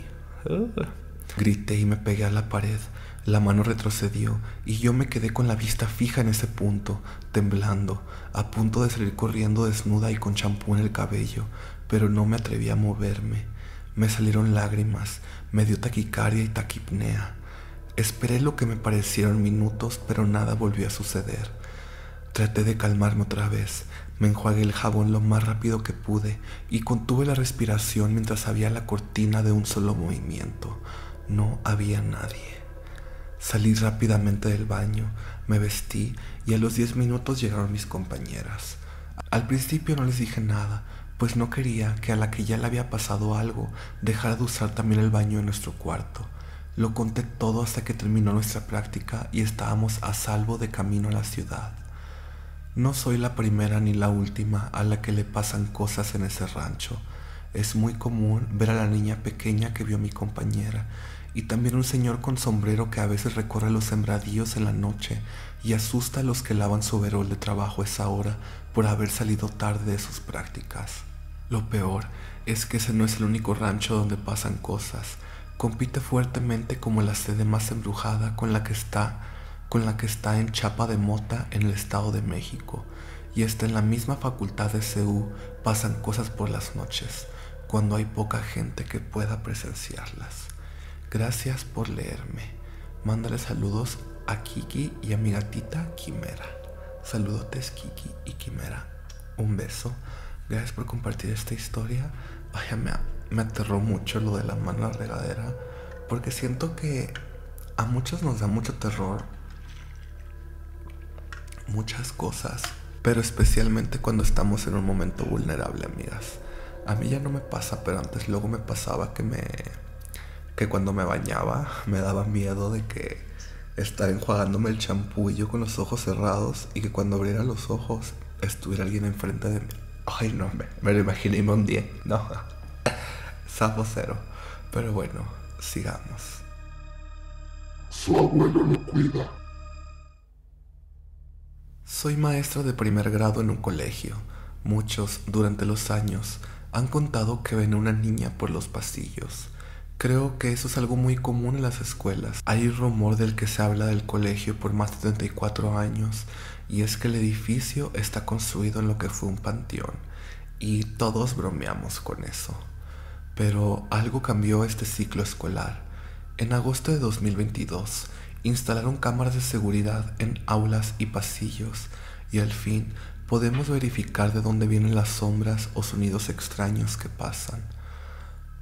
Grité y me pegué a la pared. La mano retrocedió y yo me quedé con la vista fija en ese punto, temblando, a punto de salir corriendo desnuda y con champú en el cabello, pero no me atreví a moverme. Me salieron lágrimas, me dio taquicardia y taquipnea. Esperé lo que me parecieron minutos, pero nada volvió a suceder. Traté de calmarme otra vez, me enjuagué el jabón lo más rápido que pude y contuve la respiración mientras abría la cortina de un solo movimiento. No había nadie. Salí rápidamente del baño, me vestí y a los diez minutos llegaron mis compañeras. Al principio no les dije nada, pues no quería que a la que ya le había pasado algo dejara de usar también el baño en nuestro cuarto. Lo conté todo hasta que terminó nuestra práctica y estábamos a salvo de camino a la ciudad. No soy la primera ni la última a la que le pasan cosas en ese rancho. Es muy común ver a la niña pequeña que vio mi compañera y también un señor con sombrero que a veces recorre los sembradíos en la noche y asusta a los que lavan su overol de trabajo a esa hora por haber salido tarde de sus prácticas. Lo peor es que ese no es el único rancho donde pasan cosas. Compite fuertemente como la sede más embrujada con la que está, con la que está en Chapa de Mota en el Estado de México, y hasta en la misma facultad de C U pasan cosas por las noches, cuando hay poca gente que pueda presenciarlas. Gracias por leerme. Mándale saludos a Kiki y a mi gatita Quimera. Saludotes Kiki y Quimera. Un beso. Gracias por compartir esta historia. Ay, me, me aterró mucho lo de la mano a la regadera, porque siento que a muchos nos da mucho terror muchas cosas, pero especialmente cuando estamos en un momento vulnerable, amigas. A mí ya no me pasa, pero antes luego me pasaba que me que cuando me bañaba me daba miedo de que estaba enjuagándome el champú y yo con los ojos cerrados y que cuando abriera los ojos estuviera alguien enfrente de mí. Ay, no, me, me lo imaginé y me hundí. No, sapo cero. Pero bueno, sigamos. Su abuelo lo cuida. Soy maestra de primer grado en un colegio. Muchos, durante los años, han contado que ven una niña por los pasillos. Creo que eso es algo muy común en las escuelas. Hay rumor del que se habla del colegio por más de treinta y cuatro años, y es que el edificio está construido en lo que fue un panteón, y todos bromeamos con eso. Pero algo cambió este ciclo escolar. En agosto de dos mil veintidós, instalaron cámaras de seguridad en aulas y pasillos, y al fin podemos verificar de dónde vienen las sombras o sonidos extraños que pasan.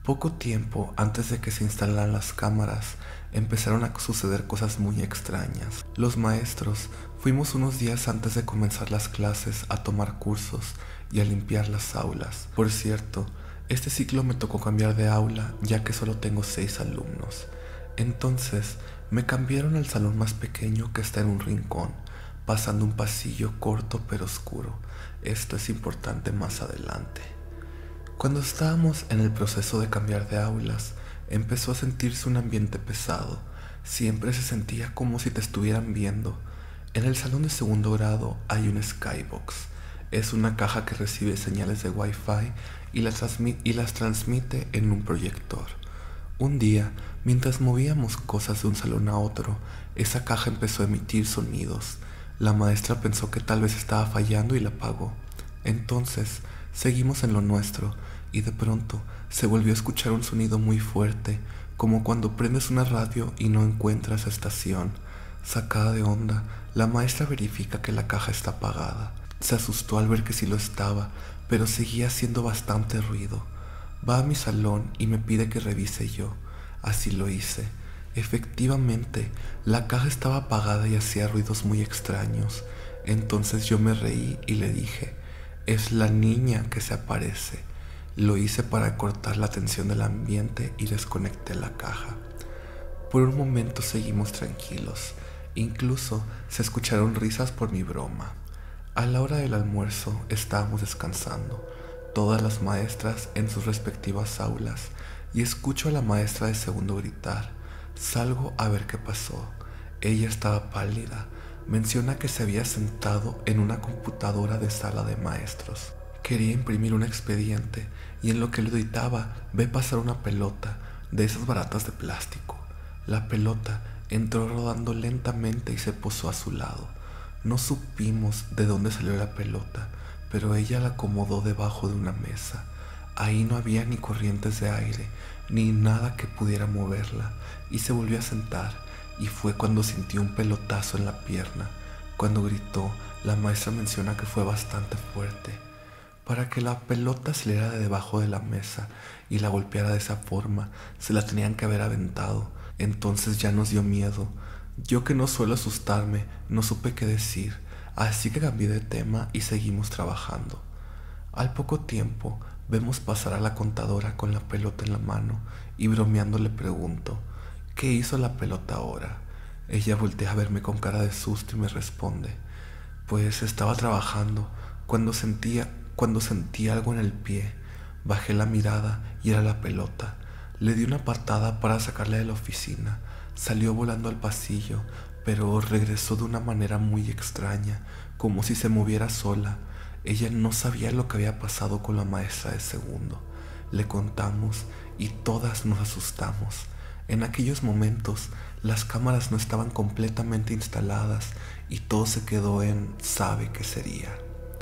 Poco tiempo antes de que se instalaran las cámaras, empezaron a suceder cosas muy extrañas. Los maestros fuimos unos días antes de comenzar las clases a tomar cursos y a limpiar las aulas. Por cierto, este ciclo me tocó cambiar de aula ya que solo tengo seis alumnos. Entonces me cambiaron al salón más pequeño que está en un rincón, pasando un pasillo corto pero oscuro. Esto es importante más adelante. Cuando estábamos en el proceso de cambiar de aulas, empezó a sentirse un ambiente pesado. Siempre se sentía como si te estuvieran viendo. En el salón de segundo grado hay un Skybox. Es una caja que recibe señales de Wi-Fi y las, transmi- y las transmite en un proyector. Un día, mientras movíamos cosas de un salón a otro, esa caja empezó a emitir sonidos. La maestra pensó que tal vez estaba fallando y la apagó. Entonces, seguimos en lo nuestro y de pronto se volvió a escuchar un sonido muy fuerte, como cuando prendes una radio y no encuentras estación. Sacada de onda, la maestra verifica que la caja está apagada. Se asustó al ver que sí lo estaba, pero seguía haciendo bastante ruido. Va a mi salón y me pide que revise yo. Así lo hice. Efectivamente, la caja estaba apagada y hacía ruidos muy extraños. Entonces yo me reí y le dije: es la niña que se aparece. Lo hice para cortar la tensión del ambiente y desconecté la caja. Por un momento seguimos tranquilos. Incluso se escucharon risas por mi broma. A la hora del almuerzo estábamos descansando, todas las maestras en sus respectivas aulas, y escucho a la maestra de segundo gritar. Salgo a ver qué pasó. Ella estaba pálida. Menciona que se había sentado en una computadora de sala de maestros. Quería imprimir un expediente y en lo que lo editaba ve pasar una pelota de esas baratas de plástico. La pelota entró rodando lentamente y se posó a su lado. No supimos de dónde salió la pelota, pero ella la acomodó debajo de una mesa. Ahí no había ni corrientes de aire, ni nada que pudiera moverla, y se volvió a sentar, y fue cuando sintió un pelotazo en la pierna. Cuando gritó, la maestra menciona que fue bastante fuerte. Para que la pelota saliera de debajo de la mesa y la golpeara de esa forma, se la tenían que haber aventado. Entonces ya nos dio miedo. Yo, que no suelo asustarme, no supe qué decir, así que cambié de tema y seguimos trabajando. Al poco tiempo, vemos pasar a la contadora con la pelota en la mano y bromeando le pregunto: ¿qué hizo la pelota ahora? Ella voltea a verme con cara de susto y me responde: pues estaba trabajando cuando sentía, cuando sentí algo en el pie. Bajé la mirada y era la pelota. Le di una patada para sacarla de la oficina. Salió volando al pasillo, pero regresó de una manera muy extraña, como si se moviera sola. Ella no sabía lo que había pasado con la maestra de segundo. Le contamos y todas nos asustamos. En aquellos momentos, las cámaras no estaban completamente instaladas y todo se quedó en sabe qué sería.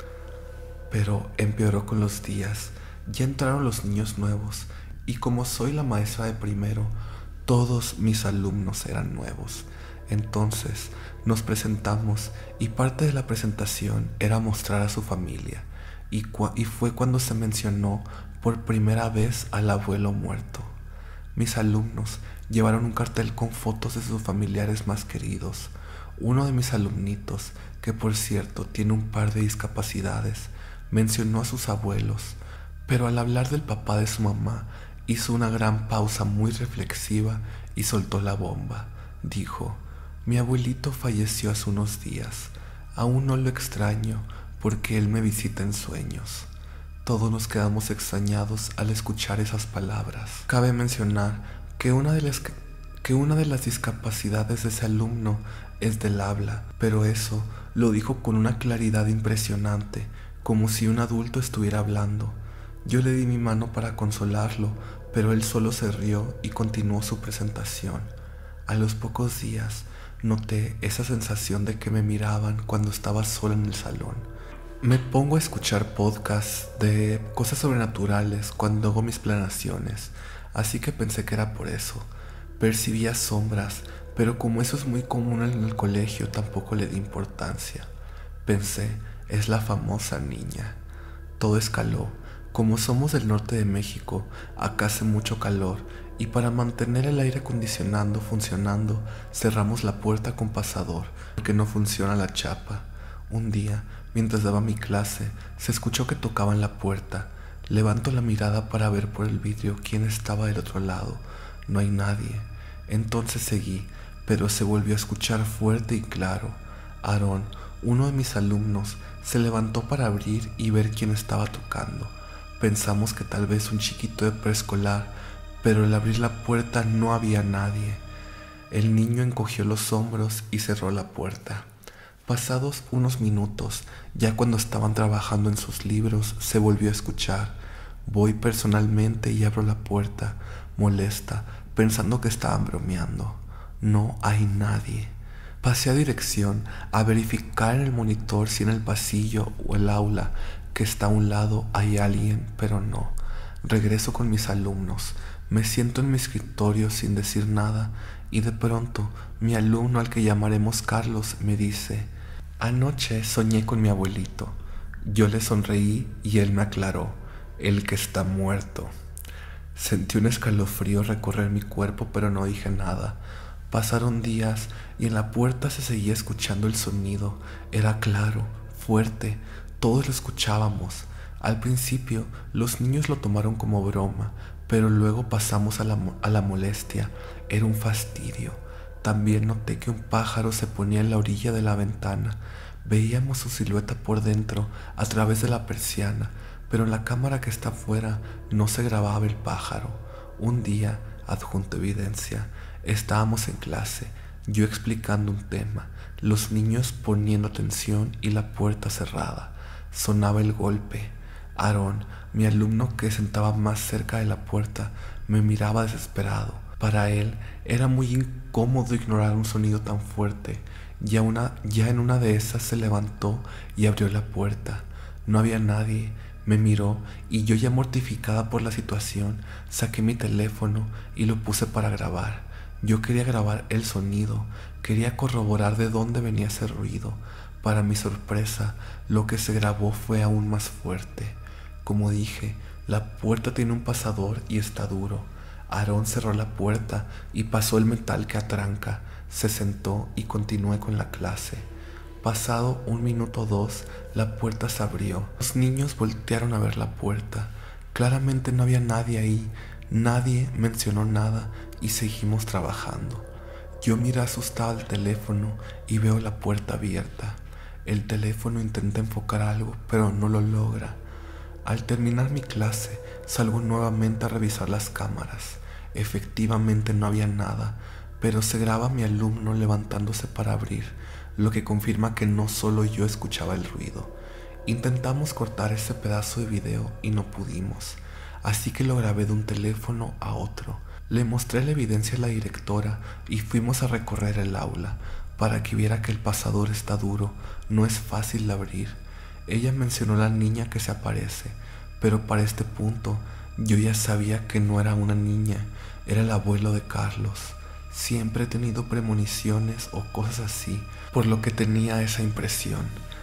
Pero empeoró con los días. Ya entraron los niños nuevos y como soy la maestra de primero, todos mis alumnos eran nuevos. Entonces nos presentamos y parte de la presentación era mostrar a su familia, y, y fue cuando se mencionó por primera vez al abuelo muerto. Mis alumnos llevaron un cartel con fotos de sus familiares más queridos. Uno de mis alumnitos, que por cierto tiene un par de discapacidades, mencionó a sus abuelos, pero al hablar del papá de su mamá, hizo una gran pausa muy reflexiva y soltó la bomba. Dijo: mi abuelito falleció hace unos días. Aún no lo extraño porque él me visita en sueños. Todos nos quedamos extrañados al escuchar esas palabras. Cabe mencionar que una de las, que una de las discapacidades de ese alumno es del habla, pero eso lo dijo con una claridad impresionante, como si un adulto estuviera hablando. Yo le di mi mano para consolarlo, pero él solo se rió y continuó su presentación. A los pocos días noté esa sensación de que me miraban cuando estaba sola en el salón. Me pongo a escuchar podcasts de cosas sobrenaturales cuando hago mis planeaciones, así que pensé que era por eso. Percibía sombras, pero como eso es muy común en el colegio, tampoco le di importancia. Pensé: es la famosa niña. Todo escaló Como somos del norte de México, acá hace mucho calor y para mantener el aire acondicionado funcionando, cerramos la puerta con pasador porque no funciona la chapa. Un día, mientras daba mi clase, se escuchó que tocaban la puerta. Levanto la mirada para ver por el vidrio quién estaba del otro lado. No hay nadie. Entonces seguí, pero se volvió a escuchar fuerte y claro. Aarón, uno de mis alumnos, se levantó para abrir y ver quién estaba tocando. Pensamos que tal vez un chiquito de preescolar, pero al abrir la puerta no había nadie. El niño encogió los hombros y cerró la puerta. Pasados unos minutos, ya cuando estaban trabajando en sus libros, se volvió a escuchar. Voy personalmente y abro la puerta, molesta, pensando que estaban bromeando. No hay nadie. Pasé a dirección a verificar en el monitor si en el pasillo o el aula que está a un lado hay alguien, pero no. Regreso con mis alumnos, me siento en mi escritorio sin decir nada y de pronto mi alumno, al que llamaremos Carlos, me dice: anoche soñé con mi abuelito. Yo le sonreí y él me aclaró: el que está muerto. Sentí un escalofrío recorrer mi cuerpo, pero no dije nada. Pasaron días y en la puerta se seguía escuchando el sonido. Era claro, fuerte, todos lo escuchábamos. Al principio los niños lo tomaron como broma, pero luego pasamos a la, a la molestia. Era un fastidio. También noté que un pájaro se ponía en la orilla de la ventana. Veíamos su silueta por dentro a través de la persiana, pero en la cámara que está afuera no se grababa el pájaro. Un día, adjunto evidencia, estábamos en clase, yo explicando un tema, los niños poniendo atención y la puerta cerrada. Sonaba el golpe. Aarón, mi alumno que sentaba más cerca de la puerta, me miraba desesperado. Para él era muy incómodo ignorar un sonido tan fuerte. Ya, una, ya en una de esas se levantó y abrió la puerta. No había nadie. Me miró y yo, ya mortificada por la situación, saqué mi teléfono y lo puse para grabar. Yo quería grabar el sonido, quería corroborar de dónde venía ese ruido. Para mi sorpresa, lo que se grabó fue aún más fuerte. Como dije, la puerta tiene un pasador y está duro. Aarón cerró la puerta y pasó el metal que atranca. Se sentó y continué con la clase. Pasado un minuto o dos, la puerta se abrió. Los niños voltearon a ver la puerta. Claramente no había nadie ahí. Nadie mencionó nada y seguimos trabajando. Yo miré asustado el teléfono y veo la puerta abierta. El teléfono intenta enfocar algo, pero no lo logra. Al terminar mi clase, salgo nuevamente a revisar las cámaras. Efectivamente no había nada, pero se graba a mi alumno levantándose para abrir, lo que confirma que no solo yo escuchaba el ruido. Intentamos cortar ese pedazo de video y no pudimos, así que lo grabé de un teléfono a otro. Le mostré la evidencia a la directora y fuimos a recorrer el aula para que viera que el pasador está duro, no es fácil de abrir. Ella mencionó a la niña que se aparece, pero para este punto yo ya sabía que no era una niña, era el abuelo de Carlos. Siempre he tenido premoniciones o cosas así, por lo que tenía esa impresión.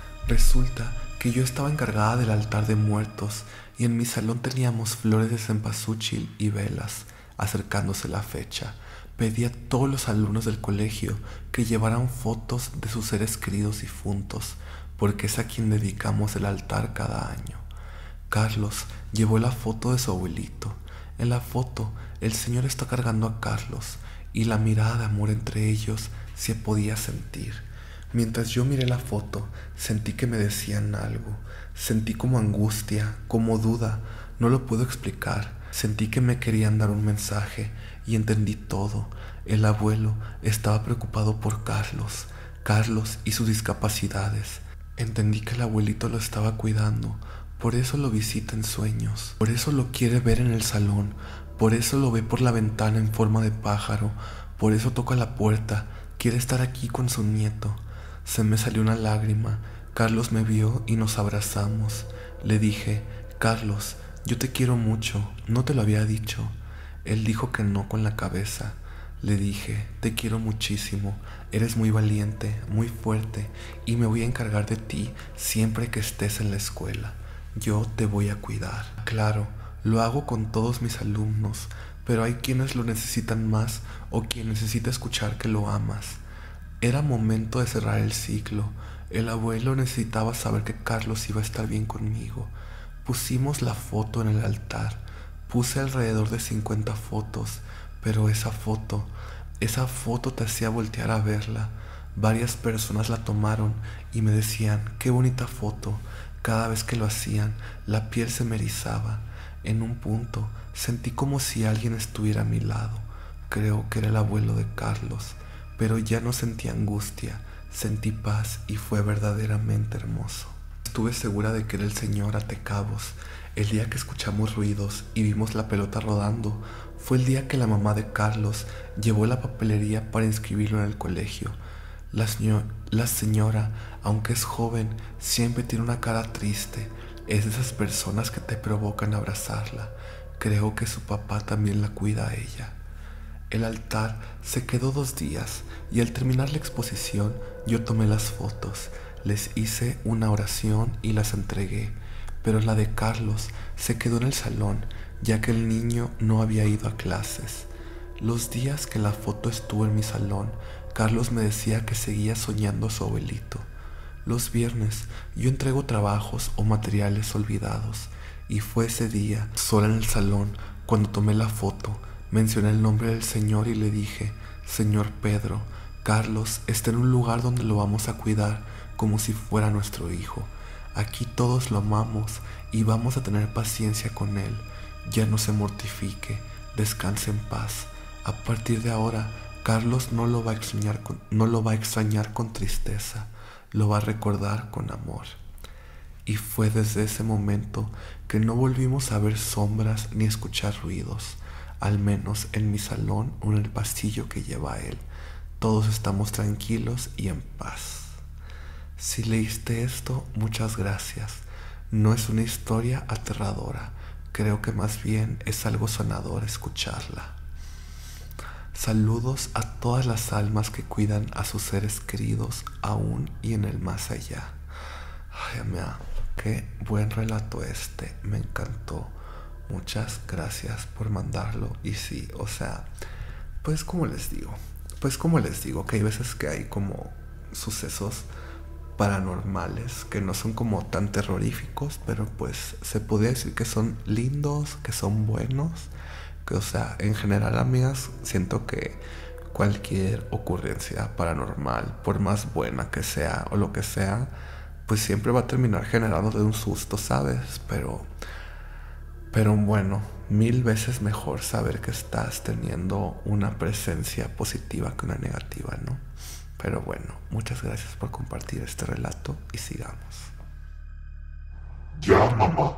Resulta que yo estaba encargada del altar de muertos y en mi salón teníamos flores de cempasúchil y velas. Acercándose la fecha, pedí a todos los alumnos del colegio que llevaran fotos de sus seres queridos difuntos, porque es a quien dedicamos el altar cada año. Carlos llevó la foto de su abuelito. En la foto, el señor está cargando a Carlos y la mirada de amor entre ellos se podía sentir. Mientras yo miré la foto, sentí que me decían algo. Sentí como angustia, como duda, no lo puedo explicar. Sentí que me querían dar un mensaje y entendí todo. El abuelo estaba preocupado por Carlos, Carlos y sus discapacidades. Entendí que el abuelito lo estaba cuidando, por eso lo visita en sueños, por eso lo quiere ver en el salón, por eso lo ve por la ventana en forma de pájaro, por eso toca la puerta, quiere estar aquí con su nieto. Se me salió una lágrima. Carlos me vio y nos abrazamos. Le dije: Carlos, yo te quiero mucho, ¿no te lo había dicho? Él dijo que no con la cabeza. Le dije: te quiero muchísimo, eres muy valiente, muy fuerte y me voy a encargar de ti siempre que estés en la escuela. yo te voy a cuidar. Claro, lo hago con todos mis alumnos, pero hay quienes lo necesitan más o quien necesita escuchar que lo amas. Era momento de cerrar el ciclo. El abuelo necesitaba saber que Carlos iba a estar bien conmigo. Pusimos la foto en el altar. Puse alrededor de cincuenta fotos, pero esa foto, esa foto te hacía voltear a verla. Varias personas la tomaron y me decían, qué bonita foto. Cada vez que lo hacían, la piel se me erizaba. En un punto, sentí como si alguien estuviera a mi lado. Creo que era el abuelo de Carlos, pero ya no sentí angustia, sentí paz y fue verdaderamente hermoso. Estuve segura de que era el señor Atecabos. El día que escuchamos ruidos y vimos la pelota rodando, fue el día que la mamá de Carlos llevó la papelería para inscribirlo en el colegio. La, señor, la señora, aunque es joven, siempre tiene una cara triste. Es de esas personas que te provocan abrazarla. Creo que su papá también la cuida a ella. El altar se quedó dos días y al terminar la exposición yo tomé las fotos, les hice una oración y las entregué, pero la de Carlos se quedó en el salón ya que el niño no había ido a clases. Los días que la foto estuvo en mi salón, Carlos me decía que seguía soñando a su abuelito. Los viernes yo entrego trabajos o materiales olvidados y fue ese día, sola en el salón, cuando tomé la foto. Mencioné el nombre del Señor y le dije, Señor Pedro, Carlos está en un lugar donde lo vamos a cuidar como si fuera nuestro hijo. Aquí todos lo amamos y vamos a tener paciencia con él. Ya no se mortifique, descanse en paz. A partir de ahora, Carlos no lo va a extrañar con, no lo va a extrañar con tristeza, lo va a recordar con amor. Y fue desde ese momento que no volvimos a ver sombras ni escuchar ruidos. Al menos en mi salón o en el pasillo que lleva a él. Todos estamos tranquilos y en paz. Si leíste esto, muchas gracias. No es una historia aterradora. Creo que más bien es algo sanador escucharla. Saludos a todas las almas que cuidan a sus seres queridos aún y en el más allá. Ay, mía, qué buen relato este. Me encantó. Muchas gracias por mandarlo. Y sí, o sea, pues como les digo, pues como les digo, que hay veces que hay como sucesos paranormales que no son como tan terroríficos, pero pues se podría decir que son lindos, que son buenos, que o sea, en general, amigas, siento que cualquier ocurrencia paranormal, por más buena que sea o lo que sea, pues siempre va a terminar generando de un susto, ¿sabes? Pero... Pero bueno, mil veces mejor saber que estás teniendo una presencia positiva que una negativa, ¿no? Pero bueno, muchas gracias por compartir este relato y sigamos. Ya, mamá.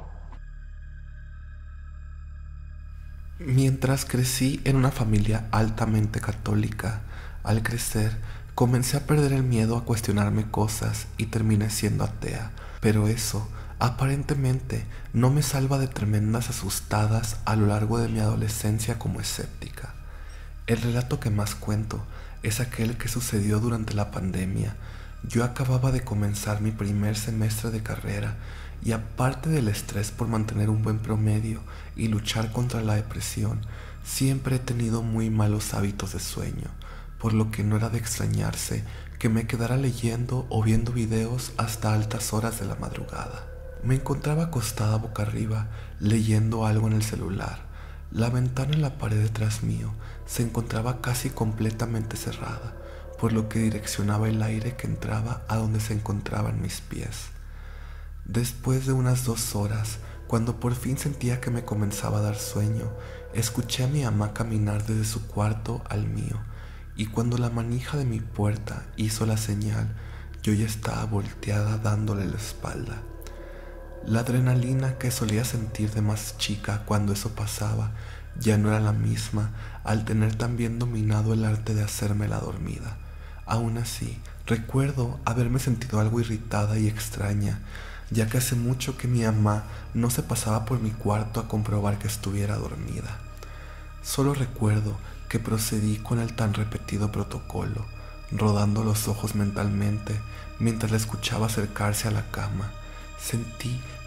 Mientras crecí en una familia altamente católica, al crecer comencé a perder el miedo a cuestionarme cosas y terminé siendo atea, pero eso aparentemente no me salva de tremendas asustadas a lo largo de mi adolescencia como escéptica. El relato que más cuento es aquel que sucedió durante la pandemia. Yo acababa de comenzar mi primer semestre de carrera y aparte del estrés por mantener un buen promedio y luchar contra la depresión, siempre he tenido muy malos hábitos de sueño, por lo que no era de extrañarse que me quedara leyendo o viendo videos hasta altas horas de la madrugada. Me encontraba acostada boca arriba, leyendo algo en el celular. La ventana en la pared detrás mío se encontraba casi completamente cerrada, por lo que direccionaba el aire que entraba a donde se encontraban mis pies. Después de unas dos horas, cuando por fin sentía que me comenzaba a dar sueño, escuché a mi mamá caminar desde su cuarto al mío, y cuando la manija de mi puerta hizo la señal, yo ya estaba volteada dándole la espalda. La adrenalina que solía sentir de más chica cuando eso pasaba ya no era la misma al tener también dominado el arte de hacerme la dormida. Aún así, recuerdo haberme sentido algo irritada y extraña, ya que hace mucho que mi mamá no se pasaba por mi cuarto a comprobar que estuviera dormida. Solo recuerdo que procedí con el tan repetido protocolo, rodando los ojos mentalmente mientras la escuchaba acercarse a la cama. Sentí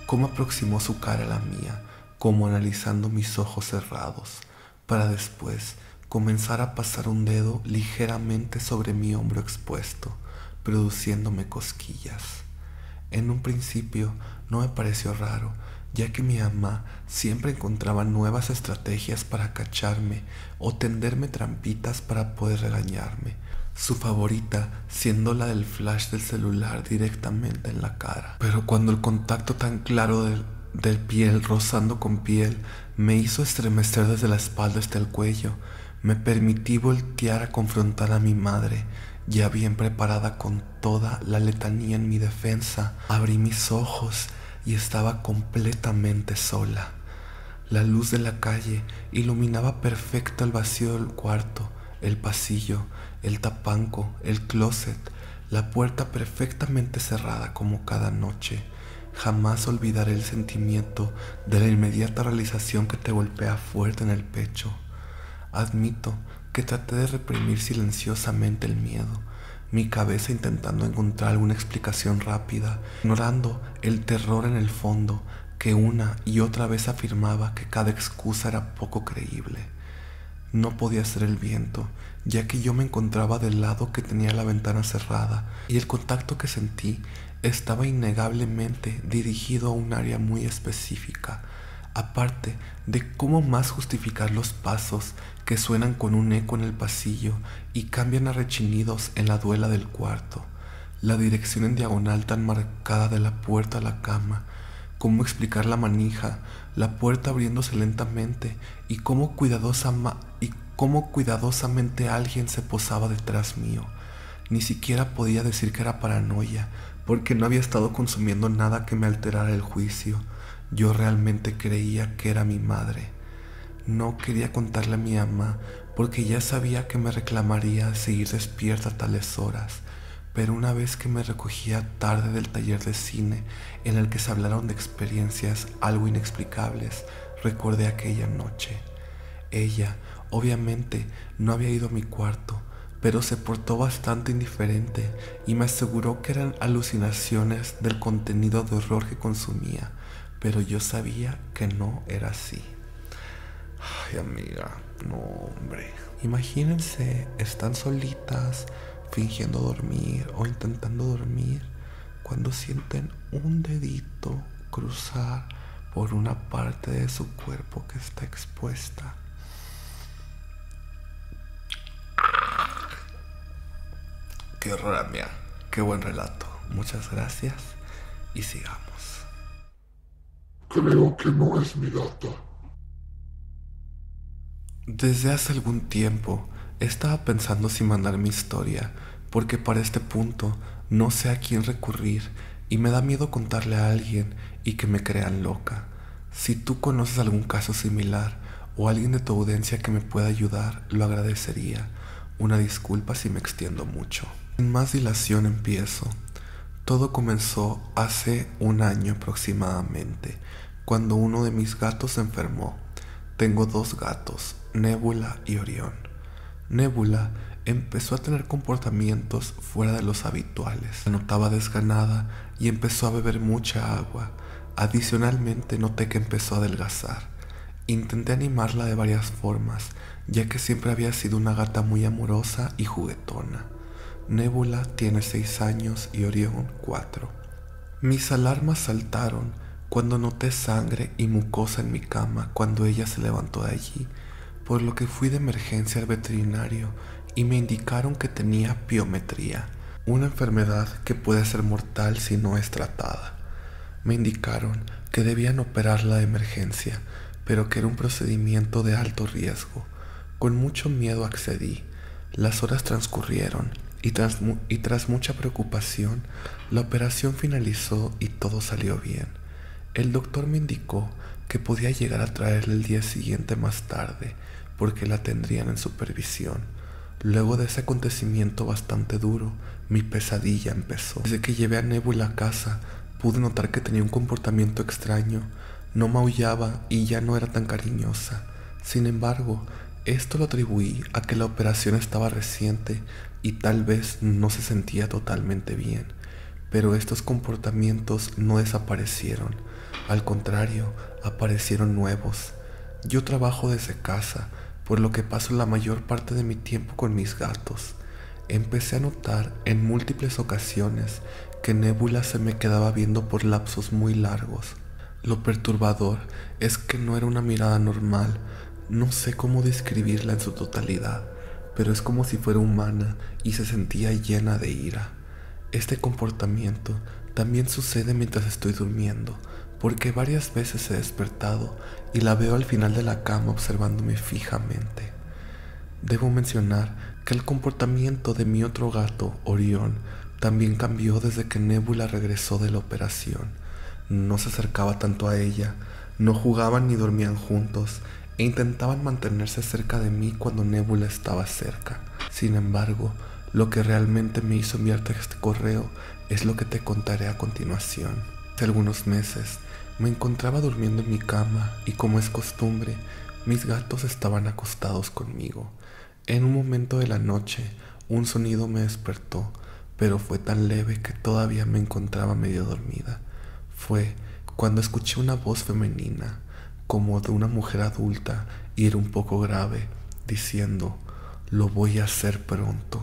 cómo aproximó su cara a la mía, como analizando mis ojos cerrados, para después comenzar a pasar un dedo ligeramente sobre mi hombro expuesto, produciéndome cosquillas. En un principio no me pareció raro, ya que mi mamá siempre encontraba nuevas estrategias para cacharme o tenderme trampitas para poder regañarme, su favorita siendo la del flash del celular directamente en la cara. Pero cuando el contacto tan claro del, del piel rozando con piel me hizo estremecer desde la espalda hasta el cuello, me permití voltear a confrontar a mi madre, ya bien preparada con toda la letanía en mi defensa. Abrí mis ojos y estaba completamente sola. La luz de la calle iluminaba perfecto el vacío del cuarto, el pasillo, el tapanco, el closet, la puerta perfectamente cerrada como cada noche. Jamás olvidaré el sentimiento de la inmediata realización que te golpea fuerte en el pecho. Admito que traté de reprimir silenciosamente el miedo, mi cabeza intentando encontrar alguna explicación rápida, ignorando el terror en el fondo que una y otra vez afirmaba que cada excusa era poco creíble. No podía ser el viento, ya que yo me encontraba del lado que tenía la ventana cerrada y el contacto que sentí estaba innegablemente dirigido a un área muy específica, aparte de cómo más justificar los pasos que suenan con un eco en el pasillo y cambian a rechinidos en la duela del cuarto, la dirección en diagonal tan marcada de la puerta a la cama, cómo explicar la manija, la puerta abriéndose lentamente y cómo, cuidadosa y cómo cuidadosamente alguien se posaba detrás mío. Ni siquiera podía decir que era paranoia, porque no había estado consumiendo nada que me alterara el juicio. Yo realmente creía que era mi madre. No quería contarle a mi mamá porque ya sabía que me reclamaría seguir despierta a tales horas, pero una vez que me recogía tarde del taller de cine en el que se hablaron de experiencias algo inexplicables, recordé aquella noche. Ella, obviamente, no había ido a mi cuarto, pero se portó bastante indiferente y me aseguró que eran alucinaciones del contenido de horror que consumía, pero yo sabía que no era así. Ay, amiga, no, hombre. Imagínense, están solitas, fingiendo dormir o intentando dormir, cuando sienten un dedito cruzar por una parte de su cuerpo que está expuesta. Qué horror, amiga. Qué buen relato. Muchas gracias y sigamos. Creo que no es mi gata. Desde hace algún tiempo estaba pensando si mandar mi historia, porque para este punto no sé a quién recurrir y me da miedo contarle a alguien y que me crean loca. Si tú conoces algún caso similar o alguien de tu audiencia que me pueda ayudar, lo agradecería. Una disculpa si me extiendo mucho. Sin más dilación empiezo. Todo comenzó hace un año aproximadamente, cuando uno de mis gatos se enfermó. Tengo dos gatos, Nebula y Orión. Nebula empezó a tener comportamientos fuera de los habituales. Se notaba desganada y empezó a beber mucha agua. Adicionalmente noté que empezó a adelgazar. Intenté animarla de varias formas, ya que siempre había sido una gata muy amorosa y juguetona. Nebula tiene seis años y Orión cuatro. Mis alarmas saltaron cuando noté sangre y mucosa en mi cama cuando ella se levantó de allí, por lo que fui de emergencia al veterinario y me indicaron que tenía piometría, una enfermedad que puede ser mortal si no es tratada. Me indicaron que debían operarla de emergencia, pero que era un procedimiento de alto riesgo. Con mucho miedo accedí. Las horas transcurrieron y tras, y tras mucha preocupación, la operación finalizó y todo salió bien. El doctor me indicó que podía llegar a traerla el día siguiente más tarde, porque la tendrían en supervisión. Luego de ese acontecimiento bastante duro, mi pesadilla empezó. Desde que llevé a Nebula a casa, pude notar que tenía un comportamiento extraño. No maullaba y ya no era tan cariñosa. Sin embargo, esto lo atribuí a que la operación estaba reciente y tal vez no se sentía totalmente bien. Pero estos comportamientos no desaparecieron. Al contrario, aparecieron nuevos. Yo trabajo desde casa, por lo que paso la mayor parte de mi tiempo con mis gatos. Empecé a notar en múltiples ocasiones que Nebula se me quedaba viendo por lapsos muy largos. Lo perturbador es que no era una mirada normal, no sé cómo describirla en su totalidad, pero es como si fuera humana y se sentía llena de ira. Este comportamiento también sucede mientras estoy durmiendo, porque varias veces he despertado y la veo al final de la cama observándome fijamente. Debo mencionar que el comportamiento de mi otro gato, Orión, también cambió desde que Nebula regresó de la operación. No se acercaba tanto a ella, no jugaban ni dormían juntos e intentaban mantenerse cerca de mí cuando Nebula estaba cerca. Sin embargo, lo que realmente me hizo enviarte este correo es lo que te contaré a continuación. Hace algunos meses me encontraba durmiendo en mi cama y, como es costumbre, mis gatos estaban acostados conmigo. En un momento de la noche, un sonido me despertó, pero fue tan leve que todavía me encontraba medio dormida. Fue cuando escuché una voz femenina, como de una mujer adulta, y era un poco grave, diciendo: «Lo voy a hacer pronto».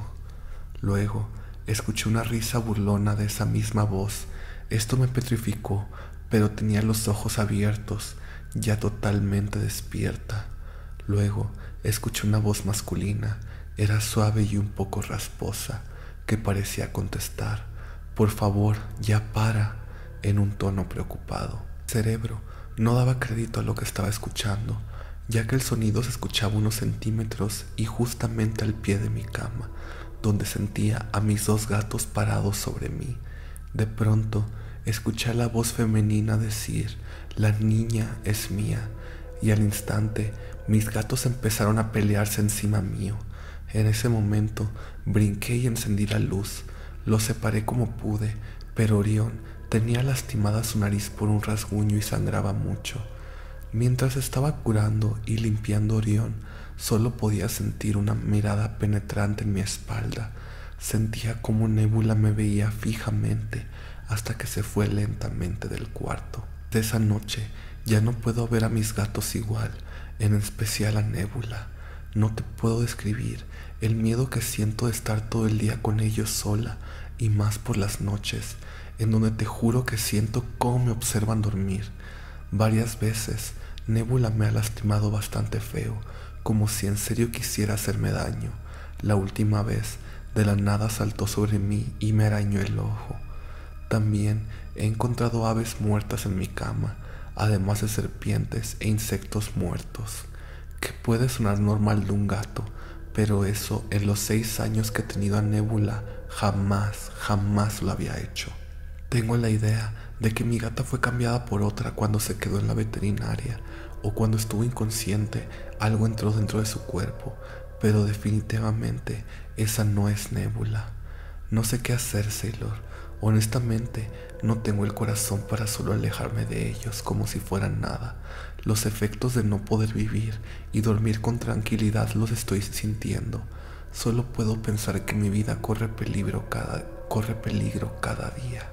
Luego, escuché una risa burlona de esa misma voz. Esto me petrificó, pero tenía los ojos abiertos, ya totalmente despierta. Luego, escuché una voz masculina, era suave y un poco rasposa, que parecía contestar: «Por favor, ya para», en un tono preocupado. Mi cerebro no daba crédito a lo que estaba escuchando, ya que el sonido se escuchaba unos centímetros y justamente al pie de mi cama, donde sentía a mis dos gatos parados sobre mí. De pronto, escuché a la voz femenina decir: «La niña es mía», y al instante mis gatos empezaron a pelearse encima mío. En ese momento brinqué y encendí la luz. Los separé como pude, pero Orión tenía lastimada su nariz por un rasguño y sangraba mucho. Mientras estaba curando y limpiando a Orión, solo podía sentir una mirada penetrante en mi espalda. Sentía como Nebula me veía fijamente hasta que se fue lentamente del cuarto. De esa noche ya no puedo ver a mis gatos igual, en especial a Nebula. No te puedo describir el miedo que siento de estar todo el día con ellos sola, y más por las noches, en donde te juro que siento cómo me observan dormir. Varias veces Nebula me ha lastimado bastante feo, como si en serio quisiera hacerme daño. La última vez, de la nada saltó sobre mí y me arañó el ojo. También he encontrado aves muertas en mi cama, además de serpientes e insectos muertos, que puede sonar normal de un gato, pero eso en los seis años que he tenido a Nebula jamás, jamás lo había hecho. Tengo la idea de que mi gata fue cambiada por otra cuando se quedó en la veterinaria, o cuando estuvo inconsciente algo entró dentro de su cuerpo, pero definitivamente esa no es Nebula. No sé qué hacer, Sailor. Honestamente, no tengo el corazón para solo alejarme de ellos como si fueran nada. Los efectos de no poder vivir y dormir con tranquilidad los estoy sintiendo. Solo puedo pensar que mi vida corre peligro cada, corre peligro cada día.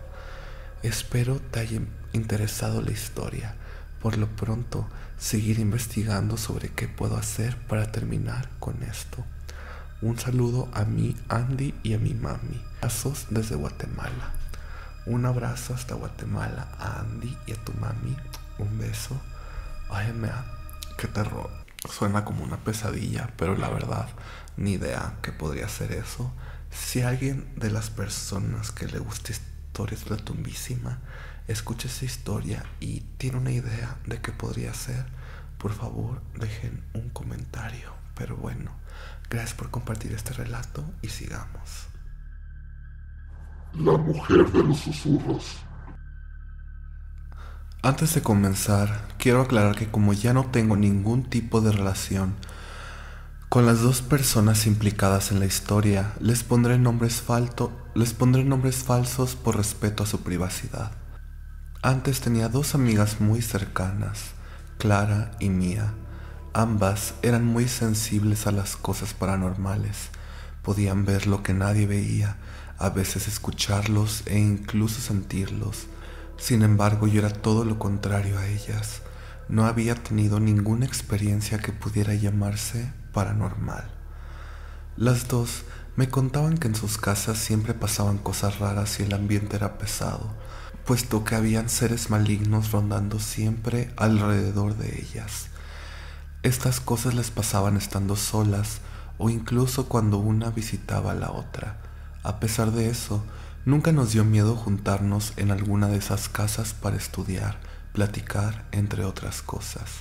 Espero te haya interesado la historia. Por lo pronto, seguir investigando sobre qué puedo hacer para terminar con esto. Un saludo a mi Andy y a mi mami. Abrazos desde Guatemala. Un abrazo hasta Guatemala a Andy y a tu mami. Un beso. Ay, mea, qué terror. Suena como una pesadilla, pero la verdad, ni idea que podría ser eso. Si alguien de las personas que le gusta historias de la tumbísima escucha esa historia y tiene una idea de qué podría ser, por favor dejen un comentario. Pero bueno, gracias por compartir este relato y sigamos. La mujer de los susurros. Antes de comenzar, quiero aclarar que como ya no tengo ningún tipo de relación con las dos personas implicadas en la historia, les pondré nombres, falto, les pondré nombres falsos por respeto a su privacidad. Antes tenía dos amigas muy cercanas, Clara y Mía. Ambas eran muy sensibles a las cosas paranormales. Podían ver lo que nadie veía, a veces escucharlos e incluso sentirlos. Sin embargo, yo era todo lo contrario a ellas. No había tenido ninguna experiencia que pudiera llamarse paranormal. Las dos me contaban que en sus casas siempre pasaban cosas raras y el ambiente era pesado, puesto que habían seres malignos rondando siempre alrededor de ellas. Estas cosas les pasaban estando solas o incluso cuando una visitaba a la otra. A pesar de eso, nunca nos dio miedo juntarnos en alguna de esas casas para estudiar, platicar, entre otras cosas.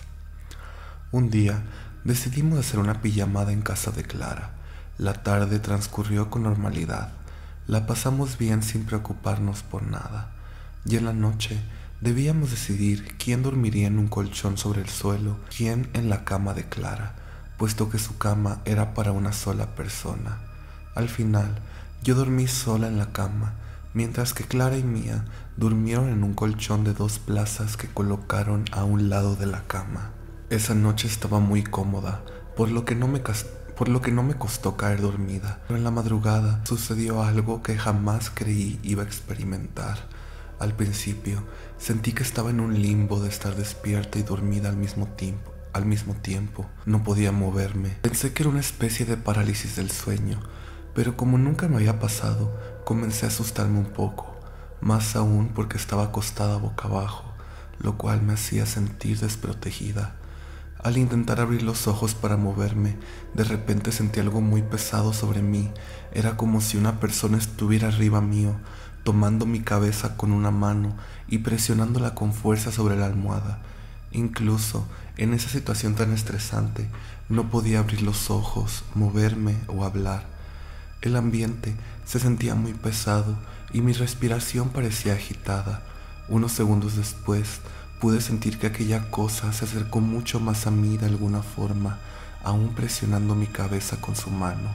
Un día decidimos hacer una pijamada en casa de Clara. La tarde transcurrió con normalidad. La pasamos bien sin preocuparnos por nada. Y en la noche debíamos decidir quién dormiría en un colchón sobre el suelo, quién en la cama de Clara, puesto que su cama era para una sola persona. Al final, yo dormí sola en la cama, mientras que Clara y Mía durmieron en un colchón de dos plazas que colocaron a un lado de la cama. Esa noche estaba muy cómoda, por lo que no me cas- por lo que no me costó caer dormida, pero en la madrugada sucedió algo que jamás creí iba a experimentar. Al principio, sentí que estaba en un limbo de estar despierta y dormida al mismo tiempo. Al mismo tiempo, no podía moverme. Pensé que era una especie de parálisis del sueño, pero como nunca me había pasado, comencé a asustarme un poco, más aún porque estaba acostada boca abajo, lo cual me hacía sentir desprotegida. Al intentar abrir los ojos para moverme, de repente sentí algo muy pesado sobre mí. Era como si una persona estuviera arriba mío, tomando mi cabeza con una mano y presionándola con fuerza sobre la almohada. Incluso en esa situación tan estresante, no podía abrir los ojos, moverme o hablar. El ambiente se sentía muy pesado y mi respiración parecía agitada. Unos segundos después, pude sentir que aquella cosa se acercó mucho más a mí de alguna forma, aún presionando mi cabeza con su mano.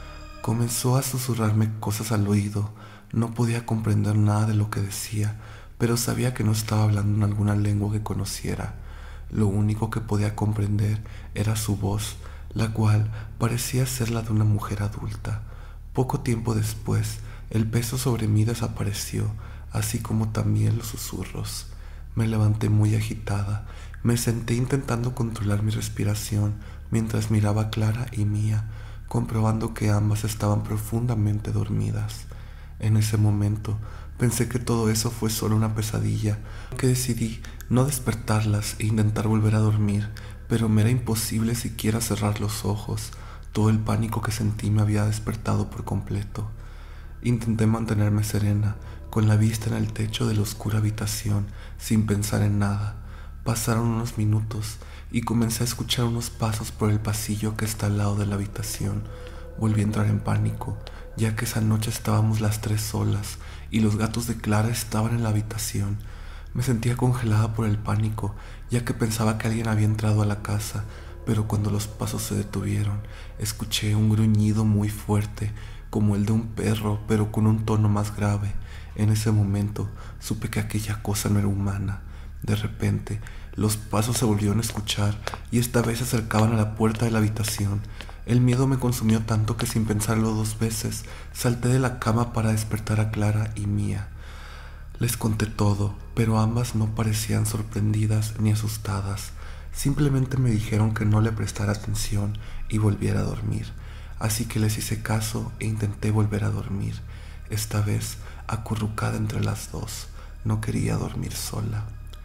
Comenzó a susurrarme cosas al oído. No podía comprender nada de lo que decía, pero sabía que no estaba hablando en alguna lengua que conociera. Lo único que podía comprender era su voz, la cual parecía ser la de una mujer adulta. Poco tiempo después, el peso sobre mí desapareció, así como también los susurros. Me levanté muy agitada. Me senté intentando controlar mi respiración mientras miraba a Clara y Mía, comprobando que ambas estaban profundamente dormidas. En ese momento pensé que todo eso fue solo una pesadilla, que decidí no despertarlas e intentar volver a dormir, pero me era imposible siquiera cerrar los ojos. Todo el pánico que sentí me había despertado por completo. Intenté mantenerme serena, con la vista en el techo de la oscura habitación, sin pensar en nada. Pasaron unos minutos y comencé a escuchar unos pasos por el pasillo que está al lado de la habitación. Volví a entrar en pánico, ya que esa noche estábamos las tres solas y los gatos de Clara estaban en la habitación. Me sentía congelada por el pánico, ya que pensaba que alguien había entrado a la casa, pero cuando los pasos se detuvieron, escuché un gruñido muy fuerte, como el de un perro, pero con un tono más grave. En ese momento supe que aquella cosa no era humana. De repente, los pasos se volvieron a escuchar y esta vez se acercaban a la puerta de la habitación. El miedo me consumió tanto que sin pensarlo dos veces, salté de la cama para despertar a Clara y Mía. Les conté todo, pero ambas no parecían sorprendidas ni asustadas. Simplemente me dijeron que no le prestara atención y volviera a dormir. Así que les hice caso e intenté volver a dormir, esta vez acurrucada entre las dos. No quería dormir sola.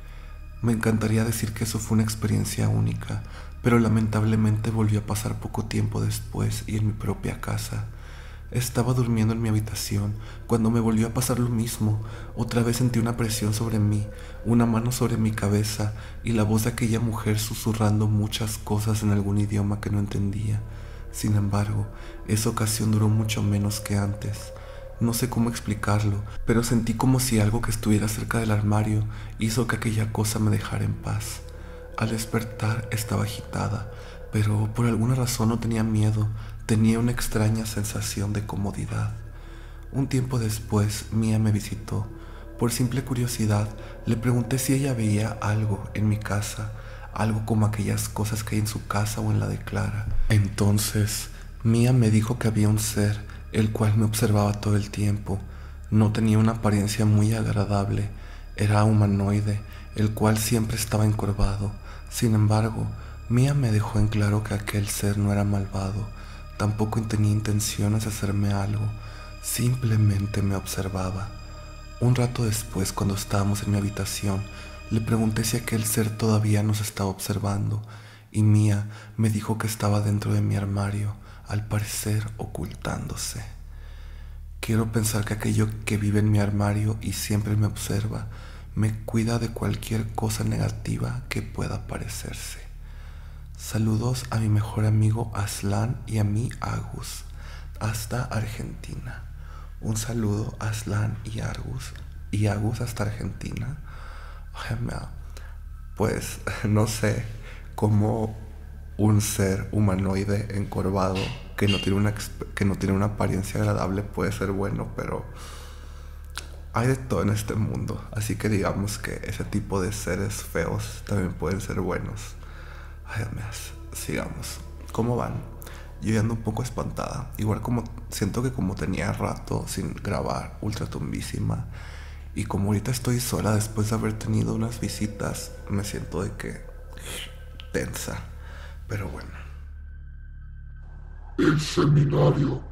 Me encantaría decir que eso fue una experiencia única, pero lamentablemente volvió a pasar poco tiempo después y en mi propia casa. Estaba durmiendo en mi habitación cuando me volvió a pasar lo mismo. Otra vez sentí una presión sobre mí, una mano sobre mi cabeza y la voz de aquella mujer susurrando muchas cosas en algún idioma que no entendía. Sin embargo, esa ocasión duró mucho menos que antes. No sé cómo explicarlo, pero sentí como si algo que estuviera cerca del armario hizo que aquella cosa me dejara en paz. Al despertar estaba agitada, pero por alguna razón no tenía miedo, tenía una extraña sensación de comodidad. Un tiempo después, Mía me visitó. Por simple curiosidad, le pregunté si ella veía algo en mi casa, algo como aquellas cosas que hay en su casa o en la de Clara. Entonces, Mía me dijo que había un ser, el cual me observaba todo el tiempo. No tenía una apariencia muy agradable. Era humanoide, el cual siempre estaba encorvado. Sin embargo, Mia me dejó en claro que aquel ser no era malvado, tampoco tenía intenciones de hacerme algo, simplemente me observaba. Un rato después, cuando estábamos en mi habitación, le pregunté si aquel ser todavía nos estaba observando, y Mia me dijo que estaba dentro de mi armario, al parecer ocultándose. Quiero pensar que aquello que vive en mi armario y siempre me observa, me cuida de cualquier cosa negativa que pueda parecerse. Saludos a mi mejor amigo Aslan y a mí Agus, hasta Argentina. Un saludo a Aslan y Agus, y Agus hasta Argentina. Pues no sé cómo un ser humanoide encorvado que no tiene una, que no tiene una apariencia agradable puede ser bueno, pero hay de todo en este mundo, así que digamos que ese tipo de seres feos también pueden ser buenos. Ay, amigas, sigamos. ¿Cómo van? Yo ando un poco espantada. Igual como siento que como tenía rato sin grabar Ultratumbísima, y como ahorita estoy sola después de haber tenido unas visitas, me siento de que tensa. Pero bueno. El seminario.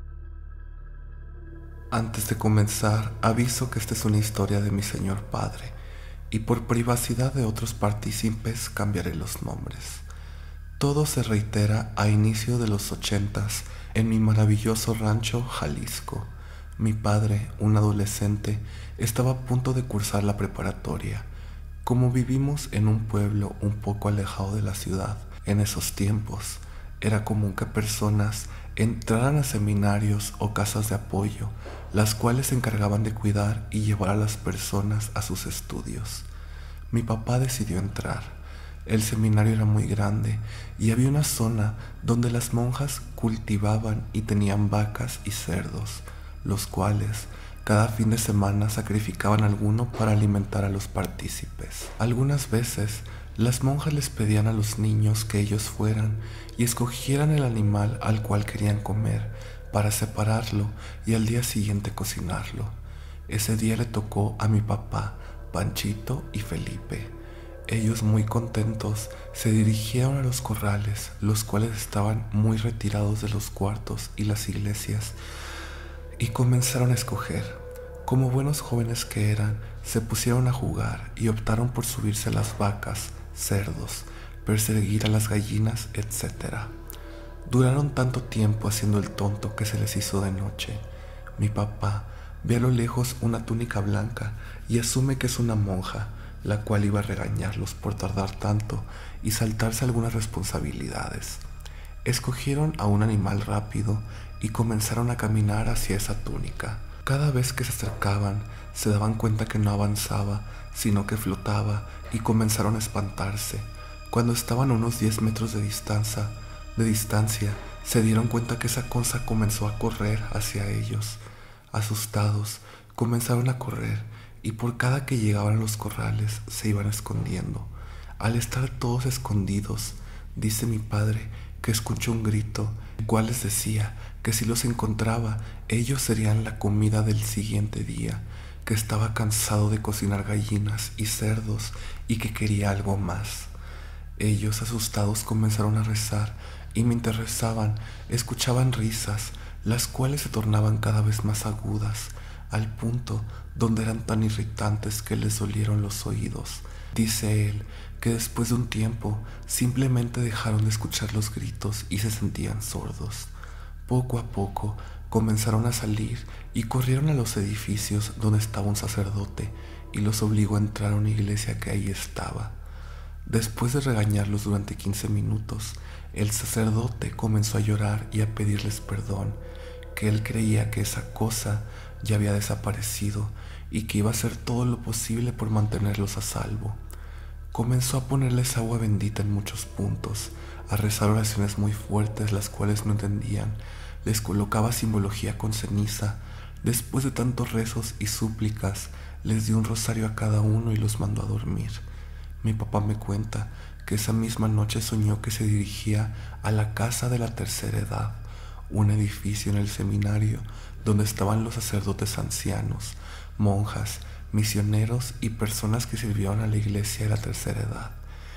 Antes de comenzar, aviso que esta es una historia de mi señor padre, y por privacidad de otros partícipes cambiaré los nombres. Todo se reitera a inicio de los ochentas en mi maravilloso rancho Jalisco. Mi padre, un adolescente, estaba a punto de cursar la preparatoria. Como vivimos en un pueblo un poco alejado de la ciudad, en esos tiempos, era común que personas entraran a seminarios o casas de apoyo, las cuales se encargaban de cuidar y llevar a las personas a sus estudios. Mi papá decidió entrar. El seminario era muy grande y había una zona donde las monjas cultivaban y tenían vacas y cerdos, los cuales cada fin de semana sacrificaban alguno para alimentar a los partícipes. Algunas veces las monjas les pedían a los niños que ellos fueran y escogieran el animal al cual querían comer para separarlo y al día siguiente cocinarlo. Ese día le tocó a mi papá, Panchito y Felipe. Ellos, muy contentos, se dirigieron a los corrales, los cuales estaban muy retirados de los cuartos y las iglesias, y comenzaron a escoger. Como buenos jóvenes que eran, se pusieron a jugar y optaron por subirse a las vacas, cerdos, perseguir a las gallinas, etcétera. Duraron tanto tiempo haciendo el tonto que se les hizo de noche. Mi papá ve a lo lejos una túnica blanca y asume que es una monja, la cual iba a regañarlos por tardar tanto y saltarse algunas responsabilidades. Escogieron a un animal rápido y comenzaron a caminar hacia esa túnica. Cada vez que se acercaban, se daban cuenta que no avanzaba, sino que flotaba, y comenzaron a espantarse. Cuando estaban a unos diez metros de distancia, de distancia, se dieron cuenta que esa cosa comenzó a correr hacia ellos. Asustados, comenzaron a correr, y por cada que llegaban a los corrales, se iban escondiendo. Al estar todos escondidos, dice mi padre que escuchó un grito, el cual les decía que si los encontraba, ellos serían la comida del siguiente día, que estaba cansado de cocinar gallinas y cerdos y que quería algo más. Ellos, asustados, comenzaron a rezar, y mientras rezaban, escuchaban risas, las cuales se tornaban cada vez más agudas, al punto donde eran tan irritantes que les dolieron los oídos. Dice él que después de un tiempo simplemente dejaron de escuchar los gritos y se sentían sordos. Poco a poco comenzaron a salir y corrieron a los edificios donde estaba un sacerdote y los obligó a entrar a una iglesia que ahí estaba. Después de regañarlos durante quince minutos, el sacerdote comenzó a llorar y a pedirles perdón, que él creía que esa cosa ya había desaparecido y que iba a hacer todo lo posible por mantenerlos a salvo. Comenzó a ponerles agua bendita en muchos puntos, a rezar oraciones muy fuertes las cuales no entendían, les colocaba simbología con ceniza. Después de tantos rezos y súplicas, les dio un rosario a cada uno y los mandó a dormir. Mi papá me cuenta que esa misma noche soñó que se dirigía a la casa de la tercera edad, un edificio en el seminario donde estaban los sacerdotes ancianos, monjas, misioneros y personas que sirvieron a la iglesia de la tercera edad,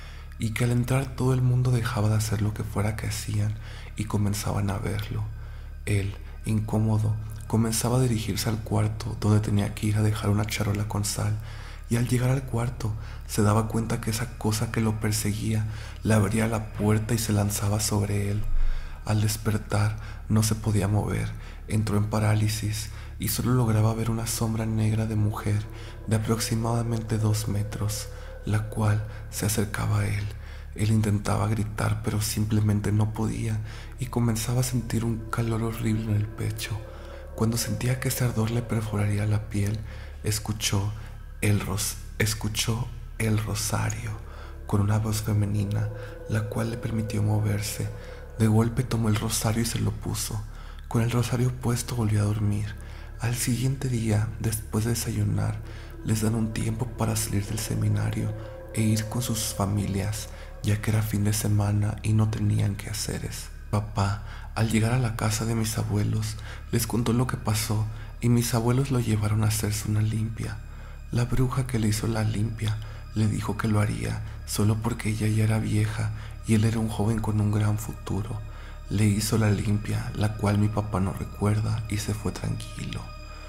y que al entrar todo el mundo dejaba de hacer lo que fuera que hacían y comenzaban a verlo. Él, incómodo, comenzaba a dirigirse al cuarto donde tenía que ir a dejar una charola con sal, y al llegar al cuarto se daba cuenta que esa cosa que lo perseguía le abría la puerta y se lanzaba sobre él. Al despertar no se podía mover, entró en parálisis y solo lograba ver una sombra negra de mujer de aproximadamente dos metros, la cual se acercaba a él. Él intentaba gritar pero simplemente no podía y comenzaba a sentir un calor horrible en el pecho. Cuando sentía que ese ardor le perforaría la piel, escuchó el, ros escuchó el rosario con una voz femenina, la cual le permitió moverse. De golpe tomó el rosario y se lo puso. Con el rosario puesto volvió a dormir. Al siguiente día, después de desayunar, les dan un tiempo para salir del seminario e ir con sus familias, ya que era fin de semana y no tenían quehaceres. Papá, al llegar a la casa de mis abuelos, les contó lo que pasó y mis abuelos lo llevaron a hacerse una limpia. La bruja que le hizo la limpia le dijo que lo haría solo porque ella ya era vieja y él era un joven con un gran futuro. Le hizo la limpia, la cual mi papá no recuerda, y se fue tranquilo.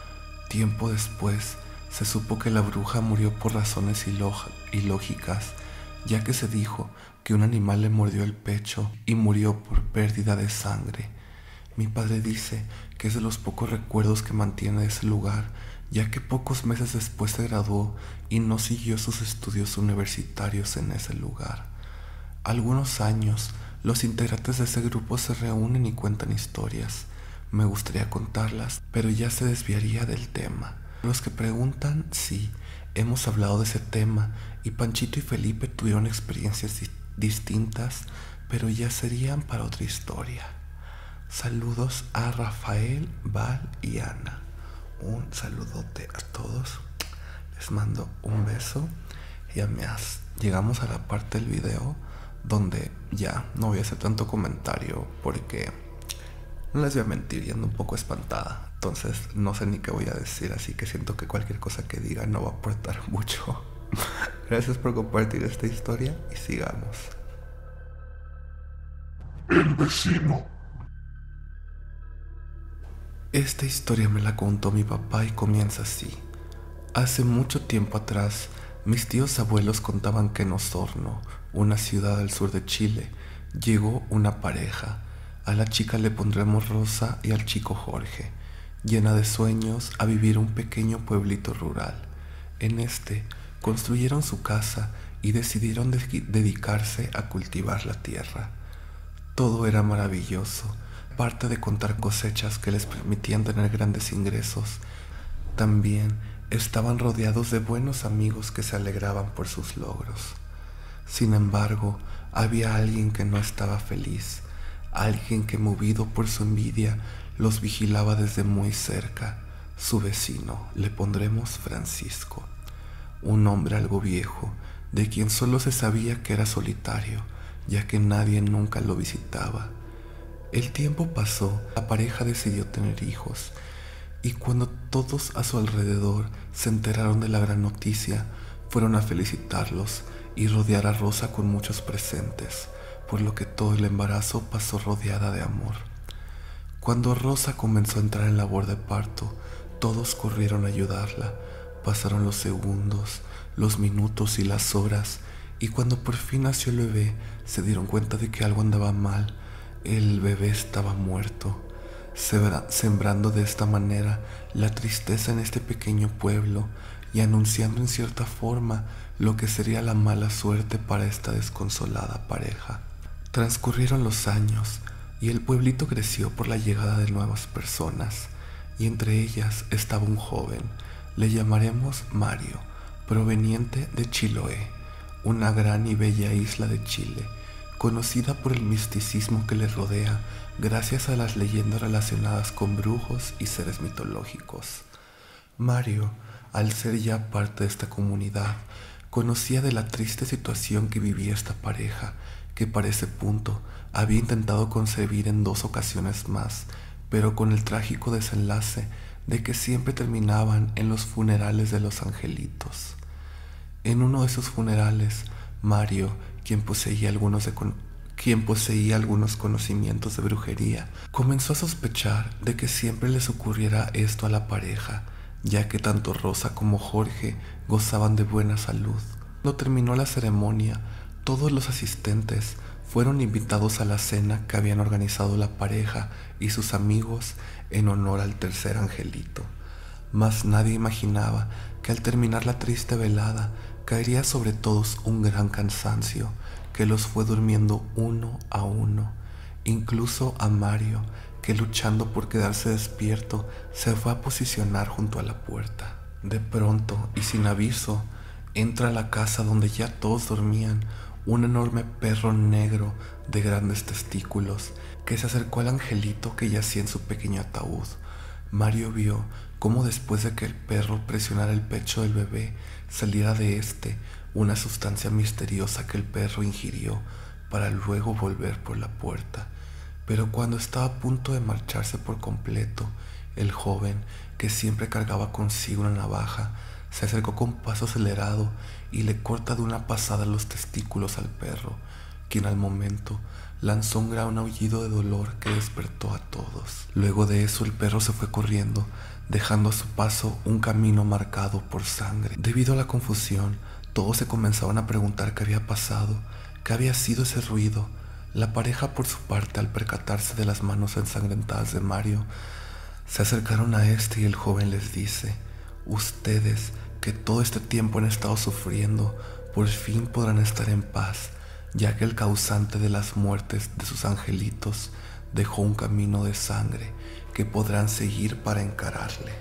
Tiempo después, se supo que la bruja murió por razones ilógicas, ya que se dijo que un animal le mordió el pecho y murió por pérdida de sangre. Mi padre dice que es de los pocos recuerdos que mantiene de ese lugar, ya que pocos meses después se graduó y no siguió sus estudios universitarios en ese lugar. Algunos años, los integrantes de ese grupo se reúnen y cuentan historias. Me gustaría contarlas, pero ya se desviaría del tema. Los que preguntan, sí, hemos hablado de ese tema y Panchito y Felipe tuvieron experiencias di- distintas, pero ya serían para otra historia. Saludos a Rafael, Val y Ana. Un saludote a todos. Les mando un beso. Ya me has... Llegamos a la parte del video donde ya no voy a hacer tanto comentario porque no les voy a mentir, y ando un poco espantada. Entonces no sé ni qué voy a decir, así que siento que cualquier cosa que diga no va a aportar mucho. Gracias por compartir esta historia y sigamos. El vecino. Esta historia me la contó mi papá y comienza así. Hace mucho tiempo atrás, mis tíos abuelos contaban que en Osorno, una ciudad al sur de Chile, llegó una pareja. A la chica le pondremos Rosa y al chico Jorge, llena de sueños, a vivir un pequeño pueblito rural. En este, construyeron su casa y decidieron de- dedicarse a cultivar la tierra. Todo era maravilloso, aparte de contar cosechas que les permitían tener grandes ingresos. También estaban rodeados de buenos amigos que se alegraban por sus logros. Sin embargo, había alguien que no estaba feliz, alguien que, movido por su envidia, los vigilaba desde muy cerca. Su vecino, le pondremos Francisco, un hombre algo viejo, de quien solo se sabía que era solitario, ya que nadie nunca lo visitaba. El tiempo pasó, la pareja decidió tener hijos, y cuando todos a su alrededor se enteraron de la gran noticia, fueron a felicitarlos y rodear a Rosa con muchos presentes, por lo que todo el embarazo pasó rodeada de amor. Cuando Rosa comenzó a entrar en labor de parto, todos corrieron a ayudarla. Pasaron los segundos, los minutos y las horas, y cuando por fin nació el bebé, se dieron cuenta de que algo andaba mal. El bebé estaba muerto, sembrando de esta manera la tristeza en este pequeño pueblo y anunciando en cierta forma lo que sería la mala suerte para esta desconsolada pareja. Transcurrieron los años y el pueblito creció por la llegada de nuevas personas, y entre ellas estaba un joven, le llamaremos Mario, proveniente de Chiloé, una gran y bella isla de Chile, conocida por el misticismo que le rodea gracias a las leyendas relacionadas con brujos y seres mitológicos. Mario, al ser ya parte de esta comunidad, conocía de la triste situación que vivía esta pareja, que para ese punto había intentado concebir en dos ocasiones más, pero con el trágico desenlace de que siempre terminaban en los funerales de los angelitos. En uno de esos funerales, Mario, quien poseía algunos, de con quien poseía algunos conocimientos de brujería, comenzó a sospechar de que siempre les ocurriera esto a la pareja, ya que tanto Rosa como Jorge gozaban de buena salud. Cuando terminó la ceremonia, todos los asistentes fueron invitados a la cena que habían organizado la pareja y sus amigos en honor al tercer angelito. Mas nadie imaginaba que al terminar la triste velada caería sobre todos un gran cansancio que los fue durmiendo uno a uno, incluso a Mario, que luchando por quedarse despierto se fue a posicionar junto a la puerta. De pronto y sin aviso, entra a la casa donde ya todos dormían un enorme perro negro de grandes testículos que se acercó al angelito que yacía en su pequeño ataúd. Mario vio cómo después de que el perro presionara el pecho del bebé, saliera de este una sustancia misteriosa que el perro ingirió para luego volver por la puerta. Pero cuando estaba a punto de marcharse por completo, el joven, que siempre cargaba consigo una navaja, se acercó con paso acelerado y le corta de una pasada los testículos al perro, quien al momento lanzó un gran aullido de dolor que despertó a todos. Luego de eso el perro se fue corriendo, dejando a su paso un camino marcado por sangre. Debido a la confusión, todos se comenzaban a preguntar qué había pasado, qué había sido ese ruido. La pareja, por su parte, al percatarse de las manos ensangrentadas de Mario, se acercaron a este y el joven les dice: ustedes, que todo este tiempo han estado sufriendo, por fin podrán estar en paz, ya que el causante de las muertes de sus angelitos dejó un camino de sangre que podrán seguir para encararle.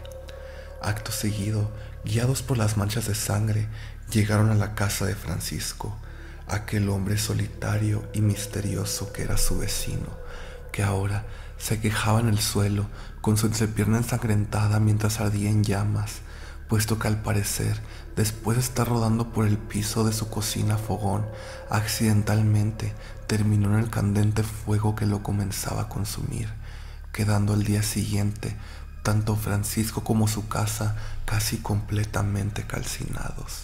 Acto seguido, guiados por las manchas de sangre, llegaron a la casa de Francisco, aquel hombre solitario y misterioso que era su vecino, que ahora se quejaba en el suelo con su entrepierna ensangrentada mientras ardía en llamas, puesto que al parecer, después de estar rodando por el piso de su cocina fogón, accidentalmente terminó en el candente fuego que lo comenzaba a consumir, quedando al día siguiente tanto Francisco como su casa casi completamente calcinados.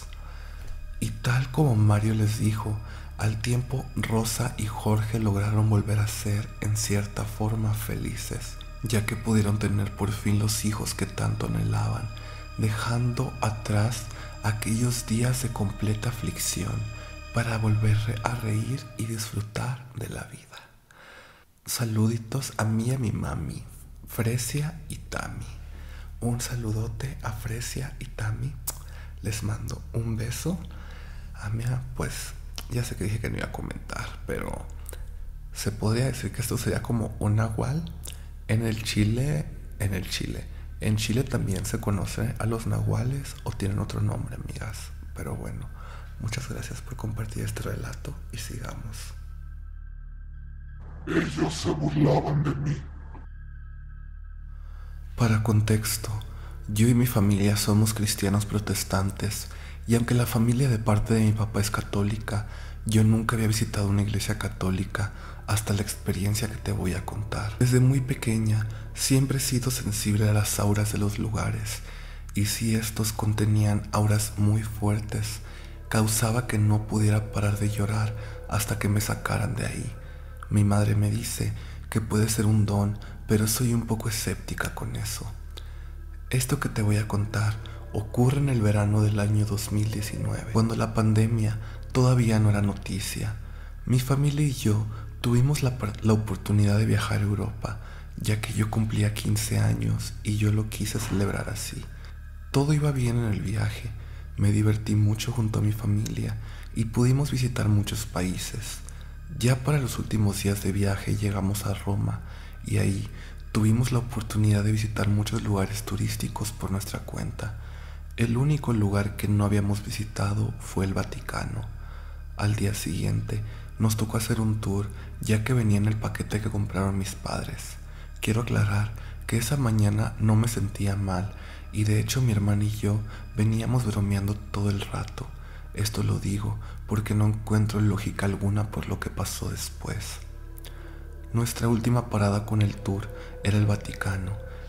Y tal como Mario les dijo, al tiempo Rosa y Jorge lograron volver a ser en cierta forma felices, ya que pudieron tener por fin los hijos que tanto anhelaban, dejando atrás aquellos días de completa aflicción para volver a reír y disfrutar de la vida. Saluditos a mí y a mi mami, Fresia y Tami. Un saludote a Fresia y Tami. Les mando un beso. A mí, pues, ya sé que dije que no iba a comentar, pero se podría decir que esto sería como un nahual. En el Chile, en el Chile, en Chile también se conoce a los nahuales o tienen otro nombre, amigas. Pero bueno, muchas gracias por compartir este relato y sigamos. Ellos se burlaban de mí. Para contexto, yo y mi familia somos cristianos protestantes, y aunque la familia de parte de mi papá es católica, yo nunca había visitado una iglesia católica hasta la experiencia que te voy a contar. Desde muy pequeña siempre he sido sensible a las auras de los lugares, y si estos contenían auras muy fuertes, causaba que no pudiera parar de llorar hasta que me sacaran de ahí. Mi madre me dice que puede ser un don, pero soy un poco escéptica con eso. Esto que te voy a contar ocurre en el verano del año dos mil diecinueve, cuando la pandemia todavía no era noticia. Mi familia y yo tuvimos la, la oportunidad de viajar a Europa, ya que yo cumplía quince años y yo lo quise celebrar así. Todo iba bien en el viaje, me divertí mucho junto a mi familia y pudimos visitar muchos países. Ya para los últimos días de viaje llegamos a Roma y ahí tuvimos la oportunidad de visitar muchos lugares turísticos por nuestra cuenta. El único lugar que no habíamos visitado fue el Vaticano. Al día siguiente nos tocó hacer un tour, ya que venía en el paquete que compraron mis padres. Quiero aclarar que esa mañana no me sentía mal y de hecho mi hermana y yo veníamos bromeando todo el rato. Esto lo digo porque no encuentro lógica alguna por lo que pasó después. Nuestra última parada con el tour era el Vaticano,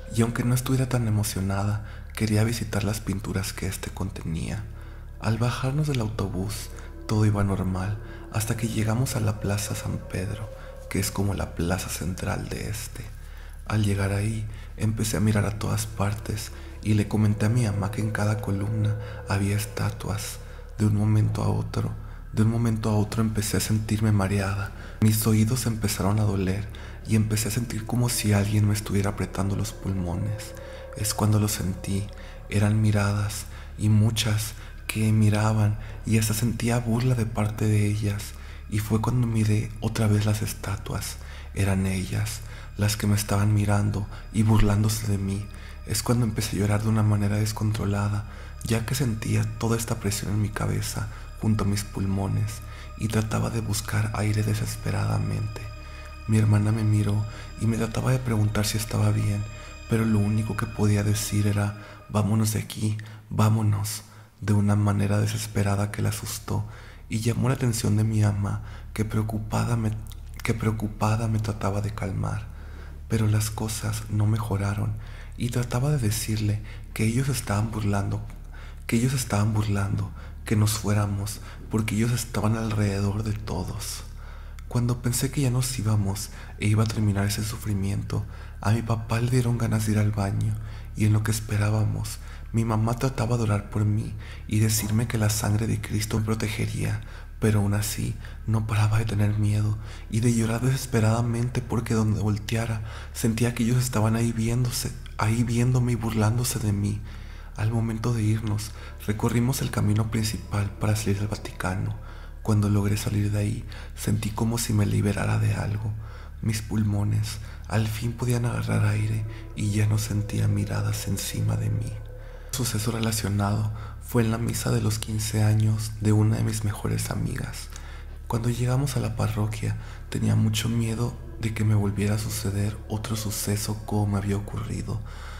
y aunque no estuviera tan emocionada, quería visitar las pinturas que éste contenía. Al bajarnos del autobús, todo iba normal hasta que llegamos a la Plaza San Pedro, que es como la plaza central de este. Al llegar ahí, empecé a mirar a todas partes y le comenté a mi mamá que en cada columna había estatuas. De un momento a otro, de un momento a otro empecé a sentirme mareada. Mis oídos empezaron a doler y empecé a sentir como si alguien me estuviera apretando los pulmones. Es cuando lo sentí, eran miradas y muchas que miraban y hasta sentía burla de parte de ellas. Y fue cuando miré otra vez las estatuas. Eran ellas las que me estaban mirando y burlándose de mí. Es cuando empecé a llorar de una manera descontrolada, ya que sentía toda esta presión en mi cabeza junto a mis pulmones y trataba de buscar aire desesperadamente. Mi hermana me miró y me trataba de preguntar si estaba bien, pero lo único que podía decir era: vámonos de aquí, vámonos, de una manera desesperada que la asustó y llamó la atención de mi ama, que preocupada me, que preocupada me trataba de calmar. Pero las cosas no mejoraron y trataba de decirle que ellos estaban burlando, que ellos estaban burlando, que nos fuéramos, porque ellos estaban alrededor de todos. Cuando pensé que ya nos íbamos e iba a terminar ese sufrimiento, a mi papá le dieron ganas de ir al baño, y en lo que esperábamos, mi mamá trataba de orar por mí y decirme que la sangre de Cristo me protegería, pero aún así no paraba de tener miedo y de llorar desesperadamente porque donde volteara sentía que ellos estaban ahí viéndose, ahí viéndome y burlándose de mí. Al momento de irnos, recorrimos el camino principal para salir del Vaticano. Cuando logré salir de ahí, sentí como si me liberara de algo. Mis pulmones al fin podían agarrar aire y ya no sentía miradas encima de mí. Un suceso relacionado fue en la misa de los quince años de una de mis mejores amigas. Cuando llegamos a la parroquia, tenía mucho miedo de que me volviera a suceder otro suceso como me había ocurrido.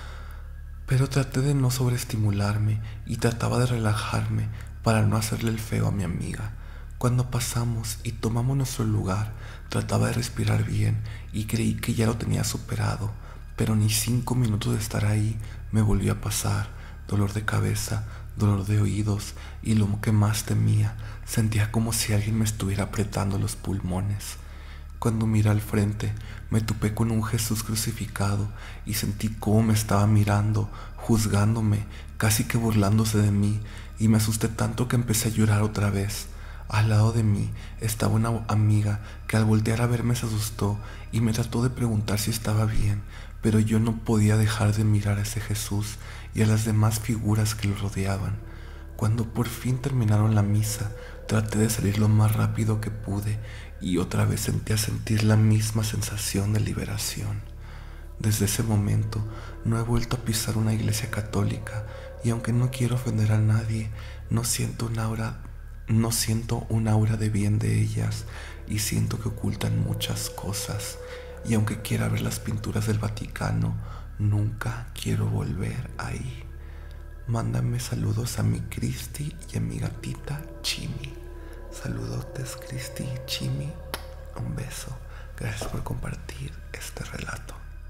Pero traté de no sobreestimularme y trataba de relajarme para no hacerle el feo a mi amiga. Cuando pasamos y tomamos nuestro lugar, trataba de respirar bien y creí que ya lo tenía superado, pero ni cinco minutos de estar ahí me volvió a pasar. Dolor de cabeza, dolor de oídos y lo que más temía, sentía como si alguien me estuviera apretando los pulmones. Cuando miré al frente, me topé con un Jesús crucificado y sentí cómo me estaba mirando, juzgándome, casi que burlándose de mí, y me asusté tanto que empecé a llorar otra vez. Al lado de mí estaba una amiga que al voltear a verme se asustó y me trató de preguntar si estaba bien, pero yo no podía dejar de mirar a ese Jesús y a las demás figuras que lo rodeaban. Cuando por fin terminaron la misa, traté de salir lo más rápido que pude y otra vez sentí a sentir la misma sensación de liberación. Desde ese momento no he vuelto a pisar una iglesia católica y aunque no quiero ofender a nadie, no siento un aura, no siento un aura de bien de ellas y siento que ocultan muchas cosas. Y aunque quiera ver las pinturas del Vaticano, nunca quiero volver ahí. Mándame saludos a mi Cristi y a mi gatita Chimi. Saludotes Cristi y Chimi. Un beso. Gracias por compartir este relato.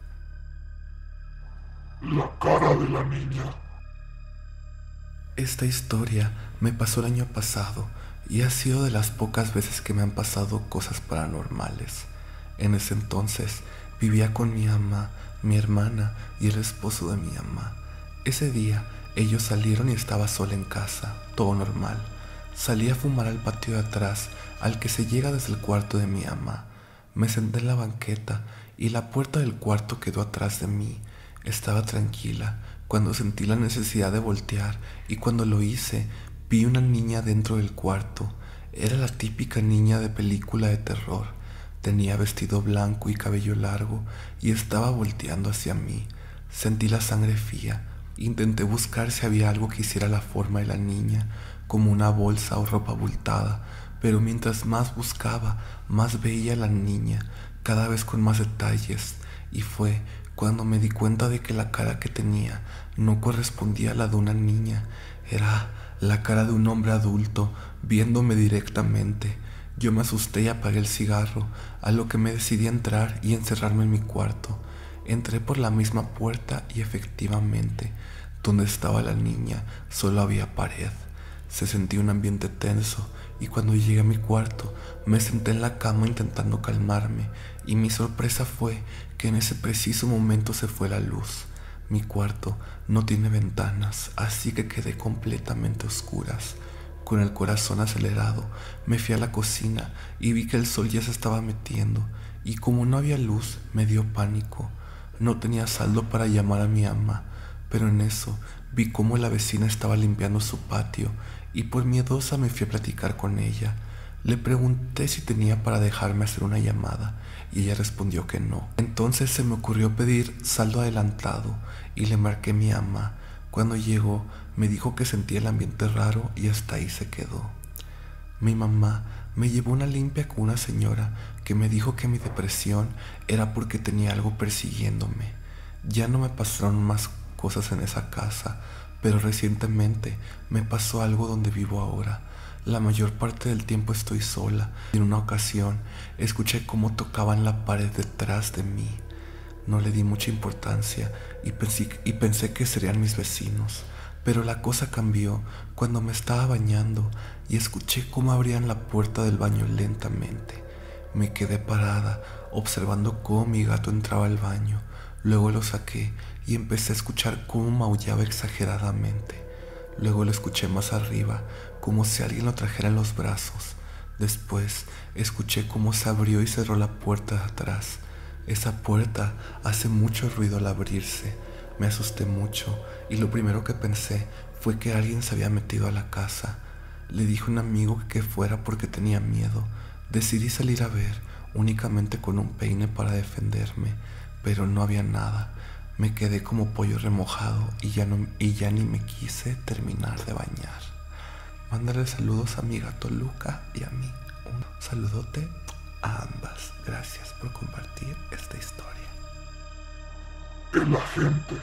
La cara de la niña. Esta historia me pasó el año pasado y ha sido de las pocas veces que me han pasado cosas paranormales. En ese entonces vivía con mi mamá, mi hermana y el esposo de mi mamá. Ese día ellos salieron y estaba sola en casa, todo normal. Salí a fumar al patio de atrás, al que se llega desde el cuarto de mi mamá. Me senté en la banqueta y la puerta del cuarto quedó atrás de mí. Estaba tranquila cuando sentí la necesidad de voltear y cuando lo hice vi una niña dentro del cuarto. Era la típica niña de película de terror. Tenía vestido blanco y cabello largo y estaba volteando hacia mí. Sentí la sangre fría. Intenté buscar si había algo que hiciera la forma de la niña, como una bolsa o ropa abultada, pero mientras más buscaba, más veía a la niña, cada vez con más detalles, y fue cuando me di cuenta de que la cara que tenía no correspondía a la de una niña. Era la cara de un hombre adulto, viéndome directamente. Yo me asusté y apagué el cigarro, a lo que me decidí a entrar y encerrarme en mi cuarto. Entré por la misma puerta y efectivamente, donde estaba la niña, solo había pared. Se sentía un ambiente tenso y cuando llegué a mi cuarto me senté en la cama intentando calmarme y mi sorpresa fue que en ese preciso momento se fue la luz. Mi cuarto no tiene ventanas, así que quedé completamente a oscuras. Con el corazón acelerado me fui a la cocina y vi que el sol ya se estaba metiendo y como no había luz me dio pánico. No tenía saldo para llamar a mi ama, pero en eso vi cómo la vecina estaba limpiando su patio y por miedosa me fui a platicar con ella. Le pregunté si tenía para dejarme hacer una llamada y ella respondió que no. Entonces se me ocurrió pedir saldo adelantado y le marqué a mi ama. Cuando llegó me dijo que sentía el ambiente raro y hasta ahí se quedó. Mi mamá me llevó una limpia con una señora que me dijo que mi depresión era porque tenía algo persiguiéndome. Ya no me pasaron más cosas en esa casa, pero recientemente me pasó algo donde vivo ahora. La mayor parte del tiempo estoy sola y en una ocasión escuché cómo tocaban la pared detrás de mí. No le di mucha importancia y pensé, y pensé que serían mis vecinos, pero la cosa cambió cuando me estaba bañando y escuché cómo abrían la puerta del baño lentamente. Me quedé parada observando cómo mi gato entraba al baño. Luego lo saqué y empecé a escuchar cómo maullaba exageradamente. Luego lo escuché más arriba, como si alguien lo trajera en los brazos. Después escuché cómo se abrió y cerró la puerta de atrás. Esa puerta hace mucho ruido al abrirse. Me asusté mucho y lo primero que pensé fue que alguien se había metido a la casa. Le dije a un amigo que fuera porque tenía miedo. Decidí salir a ver, únicamente con un peine para defenderme, pero no había nada. Me quedé como pollo remojado y ya, no, y ya ni me quise terminar de bañar. Mándale saludos a mi gato Luca y a mí. Un saludote a ambas. Gracias por compartir esta historia. El agente.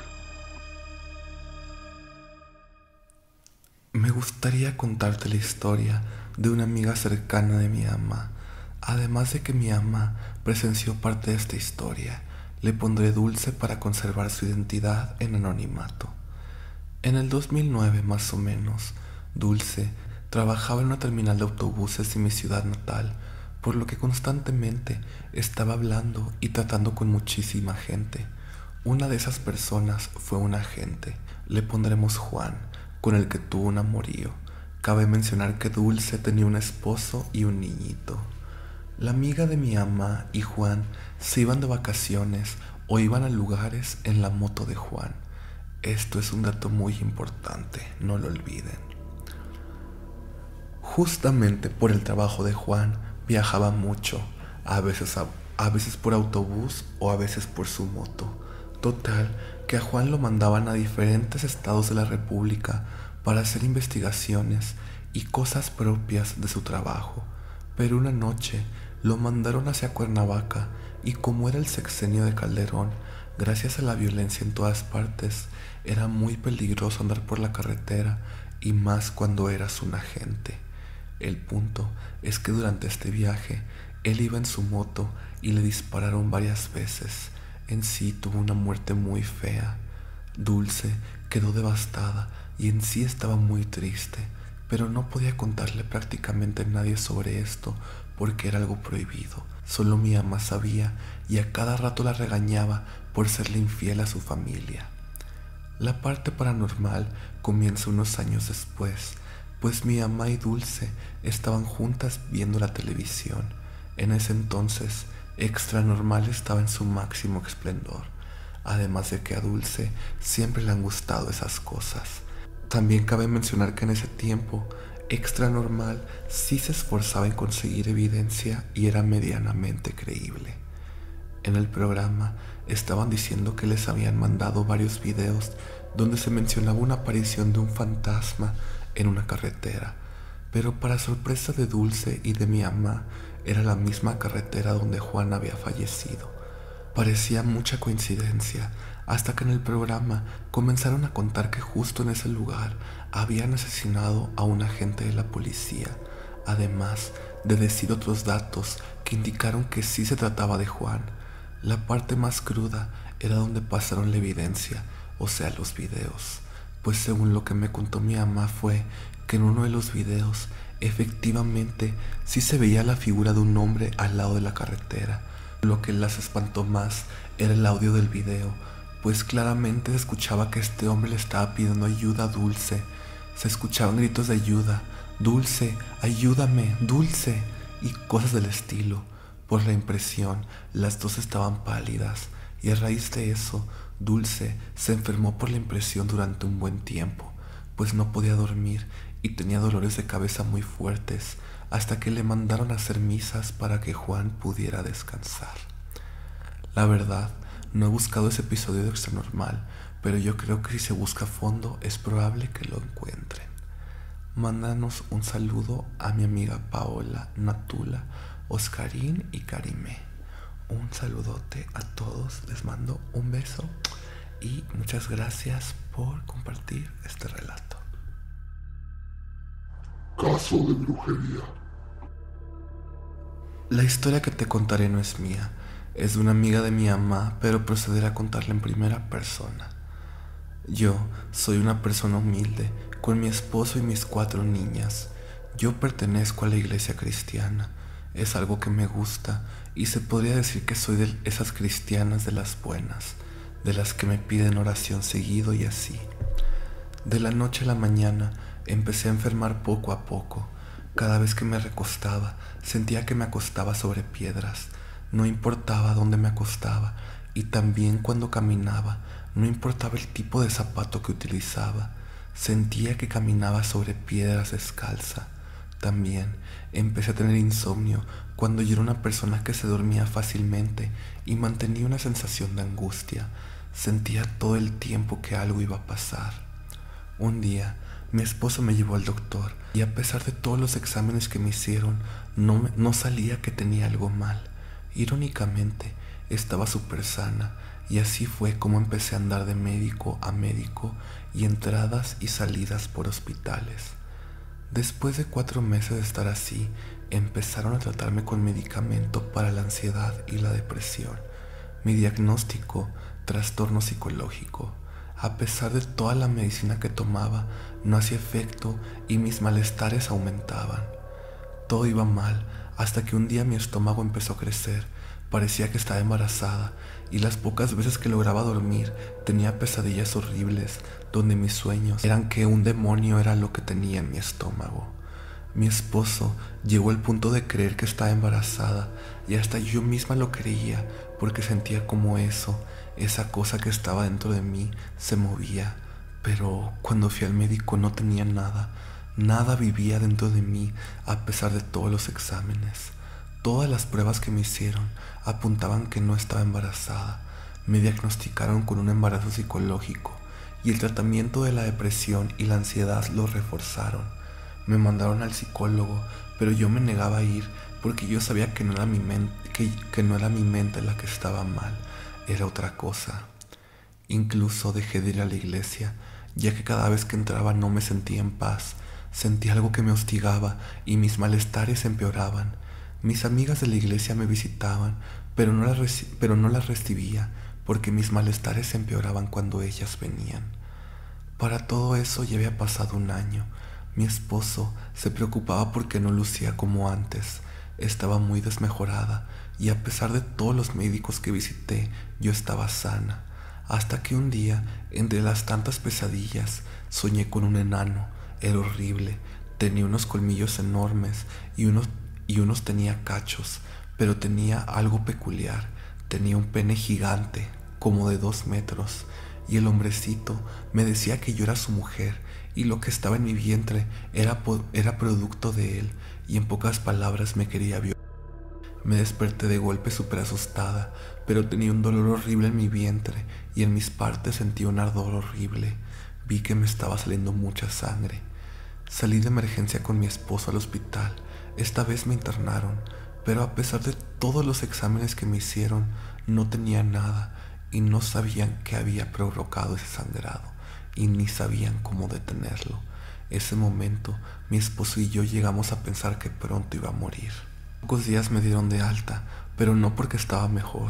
Me gustaría contarte la historia de una amiga cercana de mi ama. Además de que mi ama presenció parte de esta historia, le pondré Dulce para conservar su identidad en anonimato. En el dos mil nueve más o menos, Dulce trabajaba en una terminal de autobuses en mi ciudad natal, por lo que constantemente estaba hablando y tratando con muchísima gente. Una de esas personas fue un agente, le pondremos Juan, con el que tuvo un amorío. Cabe mencionar que Dulce tenía un esposo y un niñito. La amiga de mi ama y Juan se iban de vacaciones o iban a lugares en la moto de Juan. Esto es un dato muy importante, no lo olviden. Justamente por el trabajo de Juan viajaba mucho, a veces, a, a veces por autobús o a veces por su moto. Total, que a Juan lo mandaban a diferentes estados de la República para hacer investigaciones y cosas propias de su trabajo. Pero una noche lo mandaron hacia Cuernavaca y como era el sexenio de Calderón, gracias a la violencia en todas partes, era muy peligroso andar por la carretera y más cuando eras un agente. El punto es que durante este viaje, él iba en su moto y le dispararon varias veces. En sí tuvo una muerte muy fea. Dulce quedó devastada y en sí estaba muy triste, pero no podía contarle prácticamente a nadie sobre esto porque era algo prohibido. Solo mi ama sabía y a cada rato la regañaba por serle infiel a su familia. La parte paranormal comienza unos años después, pues mi ama y Dulce estaban juntas viendo la televisión. En ese entonces, Extra Normal estaba en su máximo esplendor, además de que a Dulce siempre le han gustado esas cosas. También cabe mencionar que en ese tiempo, Extra Normal sí se esforzaba en conseguir evidencia y era medianamente creíble. En el programa estaban diciendo que les habían mandado varios videos donde se mencionaba una aparición de un fantasma en una carretera, pero para sorpresa de Dulce y de mi ama, era la misma carretera donde Juan había fallecido. Parecía mucha coincidencia, hasta que en el programa comenzaron a contar que justo en ese lugar habían asesinado a un agente de la policía, además de decir otros datos que indicaron que sí se trataba de Juan. La parte más cruda era donde pasaron la evidencia, o sea, los videos. Pues según lo que me contó mi mamá fue que en uno de los videos efectivamente sí se veía la figura de un hombre al lado de la carretera. Lo que las espantó más era el audio del video, pues claramente se escuchaba que este hombre le estaba pidiendo ayuda a Dulce. Se escuchaban gritos de ayuda: Dulce, ayúdame, Dulce, y cosas del estilo. Por la impresión, las dos estaban pálidas, y a raíz de eso, Dulce se enfermó por la impresión durante un buen tiempo, pues no podía dormir y tenía dolores de cabeza muy fuertes, hasta que le mandaron a hacer misas para que Juan pudiera descansar. La verdad, no he buscado ese episodio de Extranormal, pero yo creo que si se busca a fondo es probable que lo encuentren. Mándanos un saludo a mi amiga Paola, Natula, Oscarín y Karime. Un saludote a todos, les mando un beso y muchas gracias por compartir este relato. Caso de brujería. La historia que te contaré no es mía, es de una amiga de mi mamá, pero procederé a contarla en primera persona. Yo soy una persona humilde, con mi esposo y mis cuatro niñas. Yo pertenezco a la iglesia cristiana, es algo que me gusta y se podría decir que soy de esas cristianas de las buenas, de las que me piden oración seguido y así. De la noche a la mañana empecé a enfermar poco a poco. Cada vez que me recostaba, sentía que me acostaba sobre piedras. No importaba dónde me acostaba, y también cuando caminaba, no importaba el tipo de zapato que utilizaba. Sentía que caminaba sobre piedras descalza. También empecé a tener insomnio cuando yo era una persona que se dormía fácilmente y mantenía una sensación de angustia. Sentía todo el tiempo que algo iba a pasar. Un día, mi esposo me llevó al doctor y a pesar de todos los exámenes que me hicieron, no, me, no salía que tenía algo mal. Irónicamente, estaba súper sana y así fue como empecé a andar de médico a médico y entradas y salidas por hospitales. Después de cuatro meses de estar así, empezaron a tratarme con medicamento para la ansiedad y la depresión. Mi diagnóstico, trastorno psicológico. A pesar de toda la medicina que tomaba, no hacía efecto y mis malestares aumentaban. Todo iba mal hasta que un día mi estómago empezó a crecer. Parecía que estaba embarazada y las pocas veces que lograba dormir tenía pesadillas horribles donde mis sueños eran que un demonio era lo que tenía en mi estómago. Mi esposo llegó al punto de creer que estaba embarazada y hasta yo misma lo creía porque sentía como eso, esa cosa que estaba dentro de mí, se movía. Pero cuando fui al médico no tenía nada, nada vivía dentro de mí a pesar de todos los exámenes. Todas las pruebas que me hicieron apuntaban que no estaba embarazada. Me diagnosticaron con un embarazo psicológico y el tratamiento de la depresión y la ansiedad lo reforzaron. Me mandaron al psicólogo, pero yo me negaba a ir porque yo sabía que no era mi mente, que, que no era mi mente la que estaba mal, era otra cosa. Incluso dejé de ir a la iglesia, ya que cada vez que entraba no me sentía en paz. Sentía algo que me hostigaba y mis malestares empeoraban. Mis amigas de la iglesia me visitaban, pero no las, reci- pero no las recibía porque mis malestares empeoraban cuando ellas venían. Para todo eso ya había pasado un año. Mi esposo se preocupaba porque no lucía como antes. Estaba muy desmejorada y a pesar de todos los médicos que visité, yo estaba sana. Hasta que un día, entre las tantas pesadillas, soñé con un enano. Era horrible, tenía unos colmillos enormes y unos y unos tenía cachos, pero tenía algo peculiar. Tenía un pene gigante, como de dos metros, y el hombrecito me decía que yo era su mujer y lo que estaba en mi vientre era, era producto de él, y en pocas palabras me quería violar. Me desperté de golpe súper asustada, pero tenía un dolor horrible en mi vientre y en mis partes sentí un ardor horrible. Vi que me estaba saliendo mucha sangre. Salí de emergencia con mi esposo al hospital. Esta vez me internaron, pero a pesar de todos los exámenes que me hicieron, no tenía nada y no sabían qué había provocado ese sangrado y ni sabían cómo detenerlo. Ese momento, mi esposo y yo llegamos a pensar que pronto iba a morir. Pocos días me dieron de alta, pero no porque estaba mejor.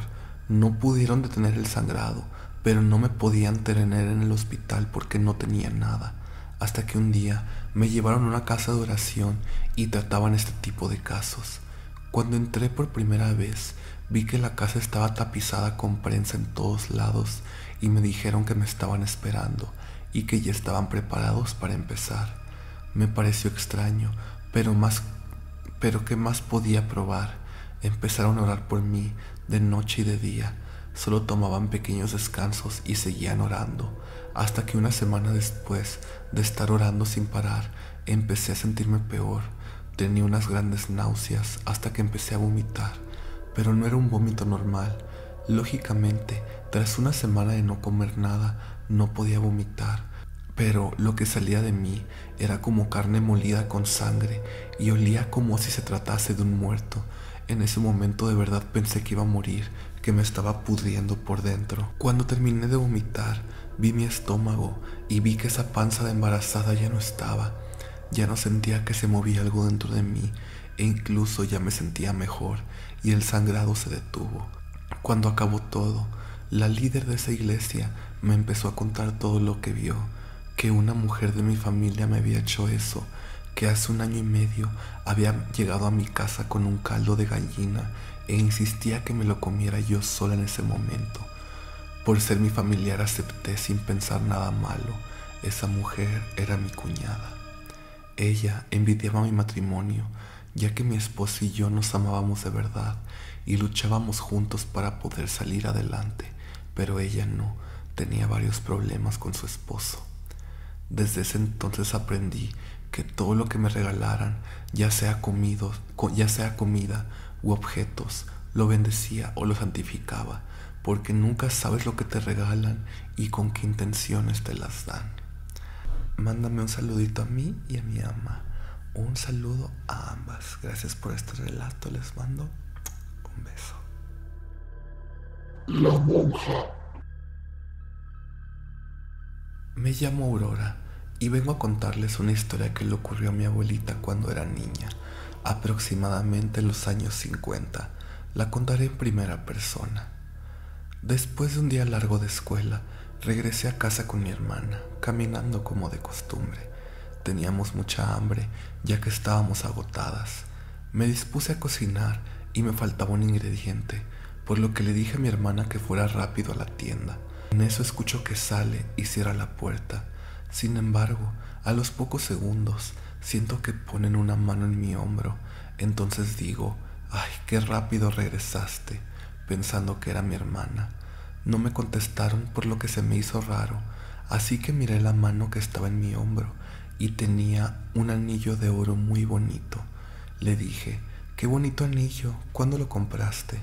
No pudieron detener el sangrado, pero no me podían tener en el hospital porque no tenía nada, hasta que un día me llevaron a una casa de oración y trataban este tipo de casos. Cuando entré por primera vez, vi que la casa estaba tapizada con prensa en todos lados y me dijeron que me estaban esperando y que ya estaban preparados para empezar. Me pareció extraño, pero más, pero ¿qué más podía probar? Empezaron a orar por mí de noche y de día. Solo tomaban pequeños descansos y seguían orando, hasta que una semana después de estar orando sin parar, empecé a sentirme peor. Tenía unas grandes náuseas hasta que empecé a vomitar, pero no era un vómito normal. Lógicamente, tras una semana de no comer nada, no podía vomitar, pero lo que salía de mí era como carne molida con sangre y olía como si se tratase de un muerto. En ese momento de verdad pensé que iba a morir, que me estaba pudriendo por dentro. Cuando terminé de vomitar, vi mi estómago y vi que esa panza de embarazada ya no estaba. Ya no sentía que se movía algo dentro de mí e incluso ya me sentía mejor y el sangrado se detuvo. Cuando acabó todo, la líder de esa iglesia me empezó a contar todo lo que vio, que una mujer de mi familia me había hecho eso, que hace un año y medio había llegado a mi casa con un caldo de gallina e insistía que me lo comiera yo sola en ese momento. Por ser mi familiar acepté sin pensar nada malo. Esa mujer era mi cuñada. Ella envidiaba mi matrimonio, ya que mi esposo y yo nos amábamos de verdad y luchábamos juntos para poder salir adelante, pero ella no, tenía varios problemas con su esposo. Desde ese entonces aprendí que todo lo que me regalaran, ya sea, comido, ya sea comida u objetos, lo bendecía o lo santificaba, porque nunca sabes lo que te regalan y con qué intenciones te las dan. Mándame un saludito a mí y a mi ama. Un saludo a ambas. Gracias por este relato. Les mando un beso. La monja. Me llamo Aurora y vengo a contarles una historia que le ocurrió a mi abuelita cuando era niña, aproximadamente en los años cincuenta. La contaré en primera persona. Después de un día largo de escuela, regresé a casa con mi hermana, caminando como de costumbre. Teníamos mucha hambre, ya que estábamos agotadas. Me dispuse a cocinar y me faltaba un ingrediente, por lo que le dije a mi hermana que fuera rápido a la tienda. En eso escucho que sale y cierra la puerta. Sin embargo, a los pocos segundos, siento que ponen una mano en mi hombro. Entonces digo, ¡ay, qué rápido regresaste!, pensando que era mi hermana. No me contestaron, por lo que se me hizo raro, así que miré la mano que estaba en mi hombro y tenía un anillo de oro muy bonito. Le dije, ¡qué bonito anillo! ¿Cuándo lo compraste?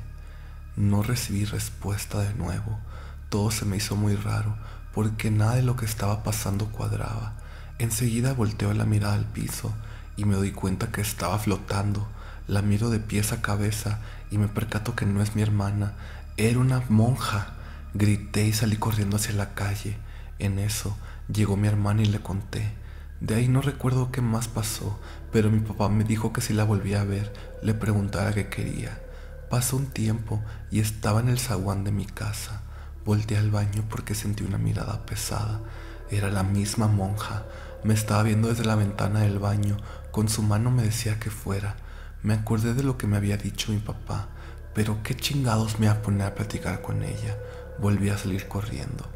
No recibí respuesta de nuevo. Todo se me hizo muy raro, porque nada de lo que estaba pasando cuadraba. Enseguida volteo la mirada al piso y me doy cuenta que estaba flotando. La miro de pies a cabeza y me percato que no es mi hermana, era una monja. Grité y salí corriendo hacia la calle. En eso llegó mi hermana y le conté. De ahí no recuerdo qué más pasó, pero mi papá me dijo que si la volvía a ver, le preguntara qué quería. Pasó un tiempo y estaba en el zaguán de mi casa. Volteé al baño porque sentí una mirada pesada. Era la misma monja. Me estaba viendo desde la ventana del baño. Con su mano me decía que fuera. Me acordé de lo que me había dicho mi papá, pero qué chingados me iba a poner a platicar con ella. Volví a salir corriendo.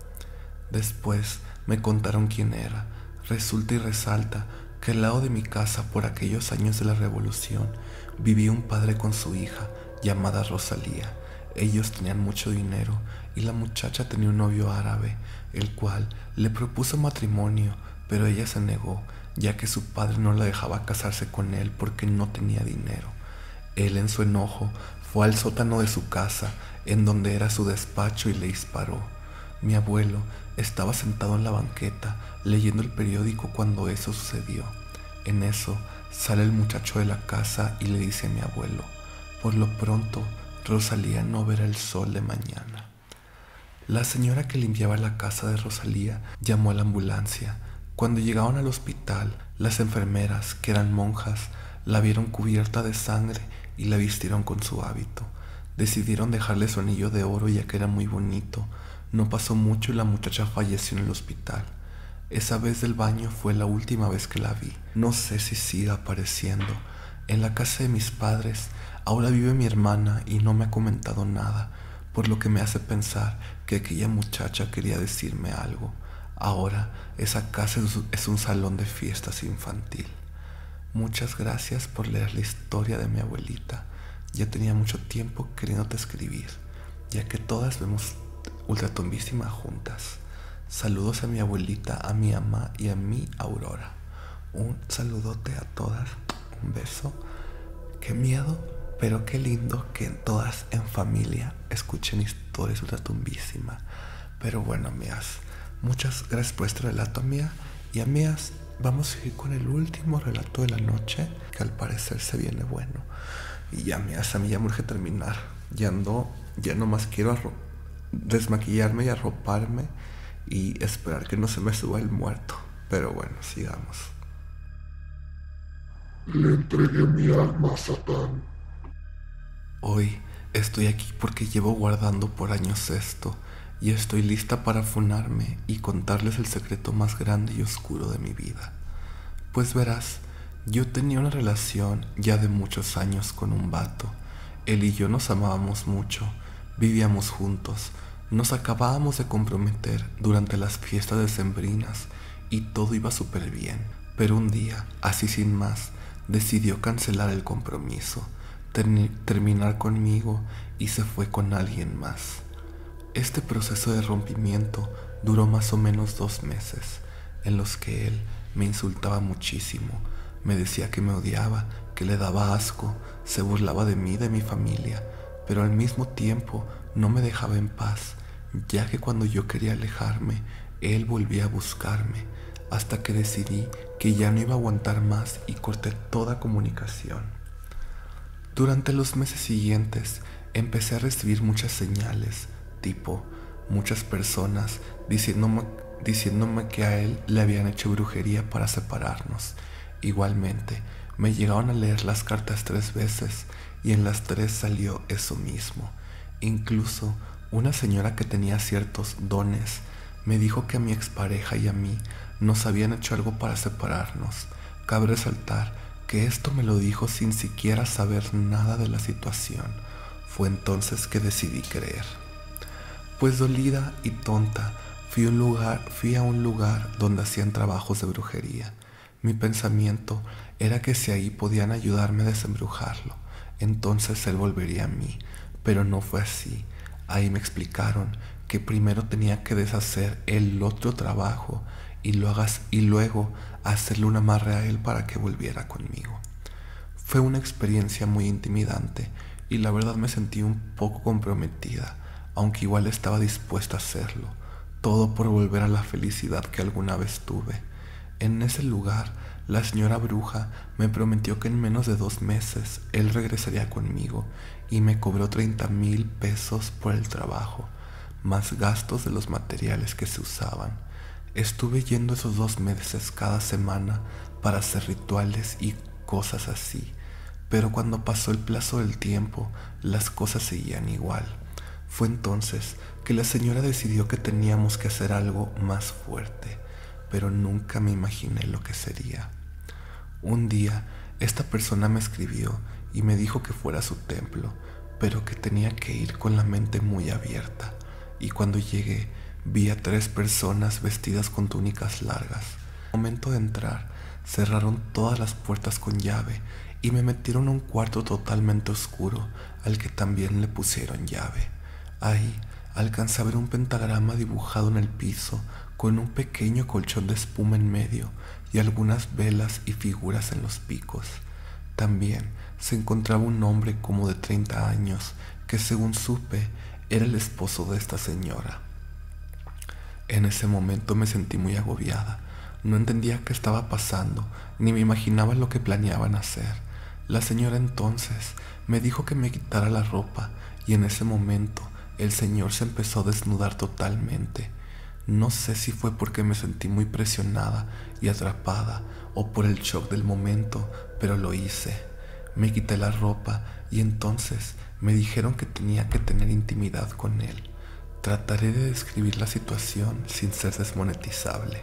Después me contaron quién era. Resulta y resalta que al lado de mi casa, por aquellos años de la revolución, vivía un padre con su hija llamada Rosalía. Ellos tenían mucho dinero y la muchacha tenía un novio árabe, el cual le propuso matrimonio, pero ella se negó, ya que su padre no la dejaba casarse con él porque no tenía dinero. Él, en su enojo, fue al sótano de su casa, en donde era su despacho, y le disparó. Mi abuelo estaba sentado en la banqueta leyendo el periódico cuando eso sucedió. En eso sale el muchacho de la casa y le dice a mi abuelo, por lo pronto Rosalía no verá el sol de mañana. La señora que limpiaba la casa de Rosalía llamó a la ambulancia. Cuando llegaron al hospital, las enfermeras, que eran monjas, la vieron cubierta de sangre y la vistieron con su hábito. Decidieron dejarle su anillo de oro ya que era muy bonito. No pasó mucho y la muchacha falleció en el hospital. Esa vez del baño fue la última vez que la vi. No sé si siga apareciendo. En la casa de mis padres ahora vive mi hermana y no me ha comentado nada, por lo que me hace pensar que aquella muchacha quería decirme algo. Ahora esa casa es un salón de fiestas infantil. Muchas gracias por leer la historia de mi abuelita. Ya tenía mucho tiempo queriéndote escribir, ya que todas vemos Ultratumbísima juntas. Saludos a mi abuelita, a mi mamá y a mi Aurora. Un saludote a todas, un beso. Qué miedo, pero qué lindo que todas en familia escuchen historias Ultratumbísima. Pero bueno, amigas, muchas gracias por este relato, amiga. Y amigas, vamos a ir con el último relato de la noche, que al parecer se viene bueno. Y ya, amigas, a mí ya me urge terminar. Ya ando, ya nomás quiero desmaquillarme y arroparme y esperar que no se me suba el muerto. Pero bueno, sigamos. Le entregué mi alma a Satán. Hoy estoy aquí porque llevo guardando por años esto y estoy lista para funarme y contarles el secreto más grande y oscuro de mi vida. Pues verás, yo tenía una relación ya de muchos años con un vato. Él y yo nos amábamos mucho, vivíamos juntos, nos acabábamos de comprometer durante las fiestas decembrinas y todo iba súper bien. Pero un día, así sin más, decidió cancelar el compromiso, ter- terminar conmigo y se fue con alguien más. Este proceso de rompimiento duró más o menos dos meses, en los que él me insultaba muchísimo, me decía que me odiaba, que le daba asco, se burlaba de mí y de mi familia, pero al mismo tiempo no me dejaba en paz, ya que cuando yo quería alejarme, él volvía a buscarme, hasta que decidí que ya no iba a aguantar más y corté toda comunicación. Durante los meses siguientes empecé a recibir muchas señales, tipo muchas personas diciéndome, diciéndome que a él le habían hecho brujería para separarnos. Igualmente, me llegaron a leer las cartas tres veces y en las tres salió eso mismo. Incluso una señora que tenía ciertos dones me dijo que a mi expareja y a mí nos habían hecho algo para separarnos. Cabe resaltar que esto me lo dijo sin siquiera saber nada de la situación. Fue entonces que decidí creer. Pues dolida y tonta, fui, un lugar, fui a un lugar donde hacían trabajos de brujería. Mi pensamiento era que si ahí podían ayudarme a desembrujarlo, entonces él volvería a mí, pero no fue así. Ahí me explicaron que primero tenía que deshacer el otro trabajo y, lo hagas, y luego hacerle un amarre a él para que volviera conmigo. Fue una experiencia muy intimidante y la verdad me sentí un poco comprometida, aunque igual estaba dispuesta a hacerlo, todo por volver a la felicidad que alguna vez tuve. En ese lugar, la señora bruja me prometió que en menos de dos meses él regresaría conmigo y me cobró treinta mil pesos por el trabajo, más gastos de los materiales que se usaban. Estuve yendo esos dos meses cada semana para hacer rituales y cosas así, pero cuando pasó el plazo del tiempo, las cosas seguían igual. Fue entonces que la señora decidió que teníamos que hacer algo más fuerte, pero nunca me imaginé lo que sería. Un día, esta persona me escribió y me dijo que fuera a su templo, pero que tenía que ir con la mente muy abierta. Y cuando llegué, vi a tres personas vestidas con túnicas largas. Al momento de entrar, cerraron todas las puertas con llave y me metieron a un cuarto totalmente oscuro al que también le pusieron llave. Ahí alcancé a ver un pentagrama dibujado en el piso con un pequeño colchón de espuma en medio y algunas velas y figuras en los picos. También se encontraba un hombre como de treinta años que, según supe, era el esposo de esta señora. En ese momento me sentí muy agobiada. No entendía qué estaba pasando, ni me imaginaba lo que planeaban hacer. La señora entonces me dijo que me quitara la ropa y en ese momento el señor se empezó a desnudar totalmente. No sé si fue porque me sentí muy presionada y atrapada o por el shock del momento, pero lo hice. Me quité la ropa y entonces me dijeron que tenía que tener intimidad con él. Trataré de describir la situación sin ser desmonetizable.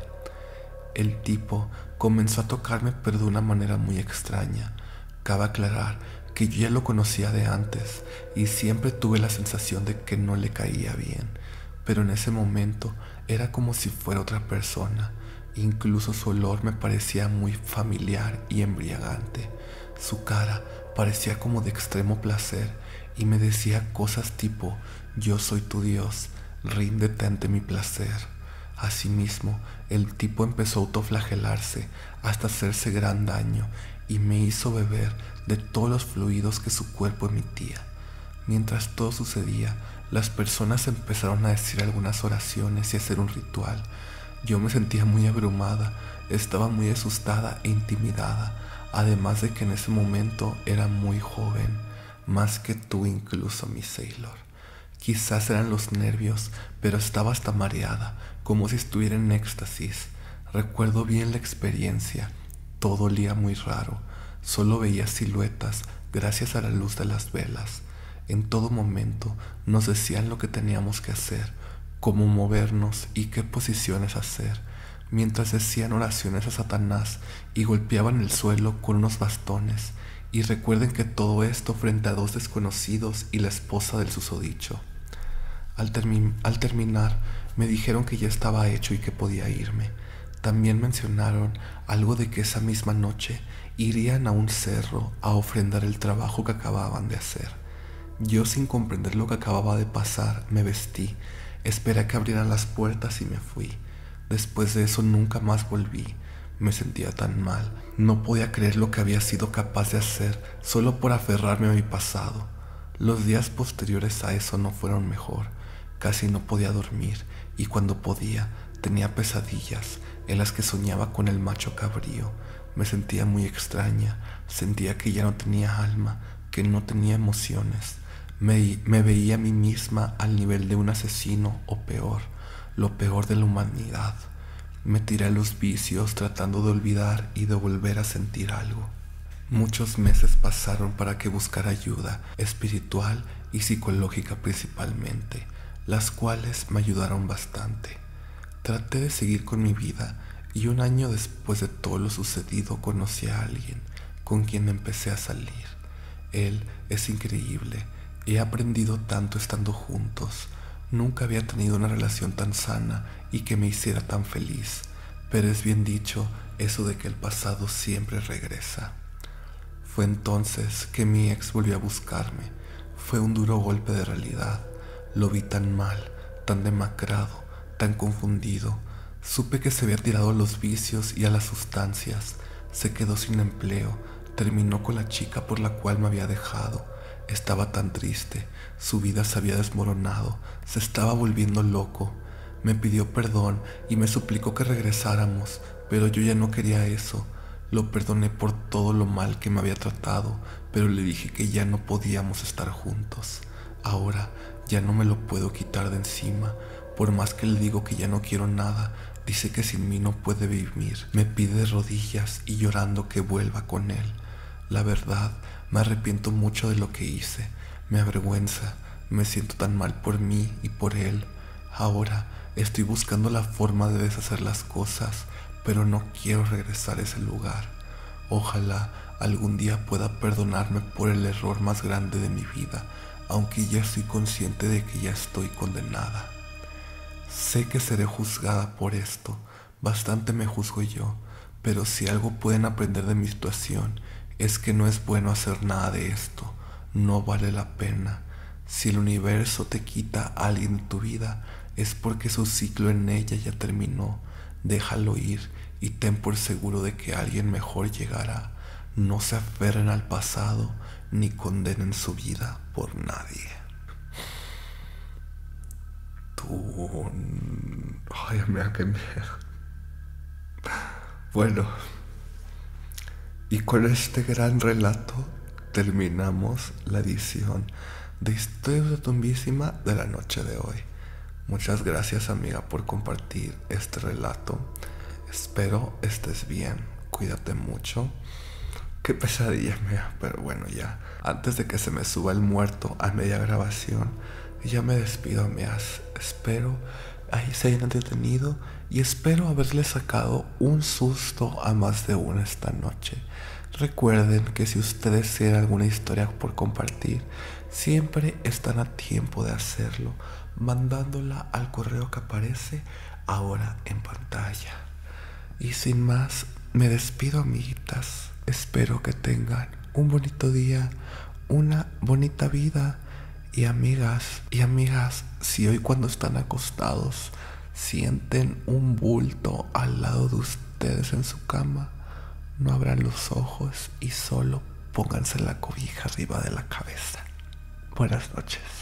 El tipo comenzó a tocarme, pero de una manera muy extraña. Cabe aclarar que yo ya lo conocía de antes y siempre tuve la sensación de que no le caía bien, pero en ese momento era como si fuera otra persona. Incluso su olor me parecía muy familiar y embriagante. Su cara parecía como de extremo placer y me decía cosas tipo: yo soy tu Dios, ríndete ante mi placer. Asimismo, el tipo empezó a autoflagelarse hasta hacerse gran daño y me hizo beber de todos los fluidos que su cuerpo emitía. Mientras todo sucedía, las personas empezaron a decir algunas oraciones y hacer un ritual. Yo me sentía muy abrumada, estaba muy asustada e intimidada, además de que en ese momento era muy joven, más que tú incluso, mi Sailor. Quizás eran los nervios, pero estaba hasta mareada, como si estuviera en éxtasis. Recuerdo bien la experiencia, todo olía muy raro, solo veía siluetas gracias a la luz de las velas. En todo momento nos decían lo que teníamos que hacer, cómo movernos y qué posiciones hacer, mientras decían oraciones a Satanás y golpeaban el suelo con unos bastones. Y recuerden que todo esto frente a dos desconocidos y la esposa del susodicho. Al, termi- al terminar, me dijeron que ya estaba hecho y que podía irme. También mencionaron algo de que esa misma noche irían a un cerro a ofrendar el trabajo que acababan de hacer. Yo, sin comprender lo que acababa de pasar, me vestí, esperé a que abrieran las puertas y me fui. Después de eso nunca más volví. Me sentía tan mal, no podía creer lo que había sido capaz de hacer solo por aferrarme a mi pasado. Los días posteriores a eso no fueron mejor. Casi no podía dormir y cuando podía tenía pesadillas en las que soñaba con el macho cabrío. Me sentía muy extraña, sentía que ya no tenía alma, que no tenía emociones. Me, me veía a mí misma al nivel de un asesino o peor, lo peor de la humanidad. Me tiré a los vicios tratando de olvidar y de volver a sentir algo. Muchos meses pasaron para que buscara ayuda espiritual y psicológica principalmente, las cuales me ayudaron bastante. Traté de seguir con mi vida y un año después de todo lo sucedido conocí a alguien con quien empecé a salir. Él es increíble, he aprendido tanto estando juntos. Nunca había tenido una relación tan sana y que me hiciera tan feliz, pero es bien dicho eso de que el pasado siempre regresa. Fue entonces que mi ex volvió a buscarme. Fue un duro golpe de realidad. Lo vi tan mal, tan demacrado, tan confundido. Supe que se había tirado a los vicios y a las sustancias. Se quedó sin empleo, terminó con la chica por la cual me había dejado. Estaba tan triste, su vida se había desmoronado, se estaba volviendo loco. Me pidió perdón y me suplicó que regresáramos, pero yo ya no quería eso. Lo perdoné por todo lo mal que me había tratado, pero le dije que ya no podíamos estar juntos. Ahora ya no me lo puedo quitar de encima. Por más que le digo que ya no quiero nada, dice que sin mí no puede vivir. Me pide de rodillas y llorando que vuelva con él. La verdad, me arrepiento mucho de lo que hice. Me avergüenza, me siento tan mal por mí y por él. Ahora estoy buscando la forma de deshacer las cosas, pero no quiero regresar a ese lugar. Ojalá algún día pueda perdonarme por el error más grande de mi vida, aunque ya estoy consciente de que ya estoy condenada. Sé que seré juzgada por esto, bastante me juzgo yo, pero si algo pueden aprender de mi situación es que no es bueno hacer nada de esto, no vale la pena. Si el universo te quita a alguien de tu vida, es porque su ciclo en ella ya terminó. Déjalo ir y ten por seguro de que alguien mejor llegará. No se aferren al pasado ni condenen su vida por nadie. Tú... Ay, mira qué miedo. Bueno, y con este gran relato terminamos la edición de Historias de Tumbísima de la noche de hoy. Muchas gracias, amiga, por compartir este relato. Espero estés bien, cuídate mucho. Qué pesadilla me da, pero bueno, ya. Antes de que se me suba el muerto a media grabación, ya me despido, amigas. Espero ahí se hayan entretenido y espero haberles sacado un susto a más de una esta noche. Recuerden que si ustedes tienen alguna historia por compartir, siempre están a tiempo de hacerlo, mandándola al correo que aparece ahora en pantalla. Y sin más, me despido, amiguitas. Espero que tengan un bonito día, una bonita vida. Y amigas, y amigas, si hoy cuando están acostados sienten un bulto al lado de ustedes en su cama, no abran los ojos y solo pónganse la cobija arriba de la cabeza. Buenas noches.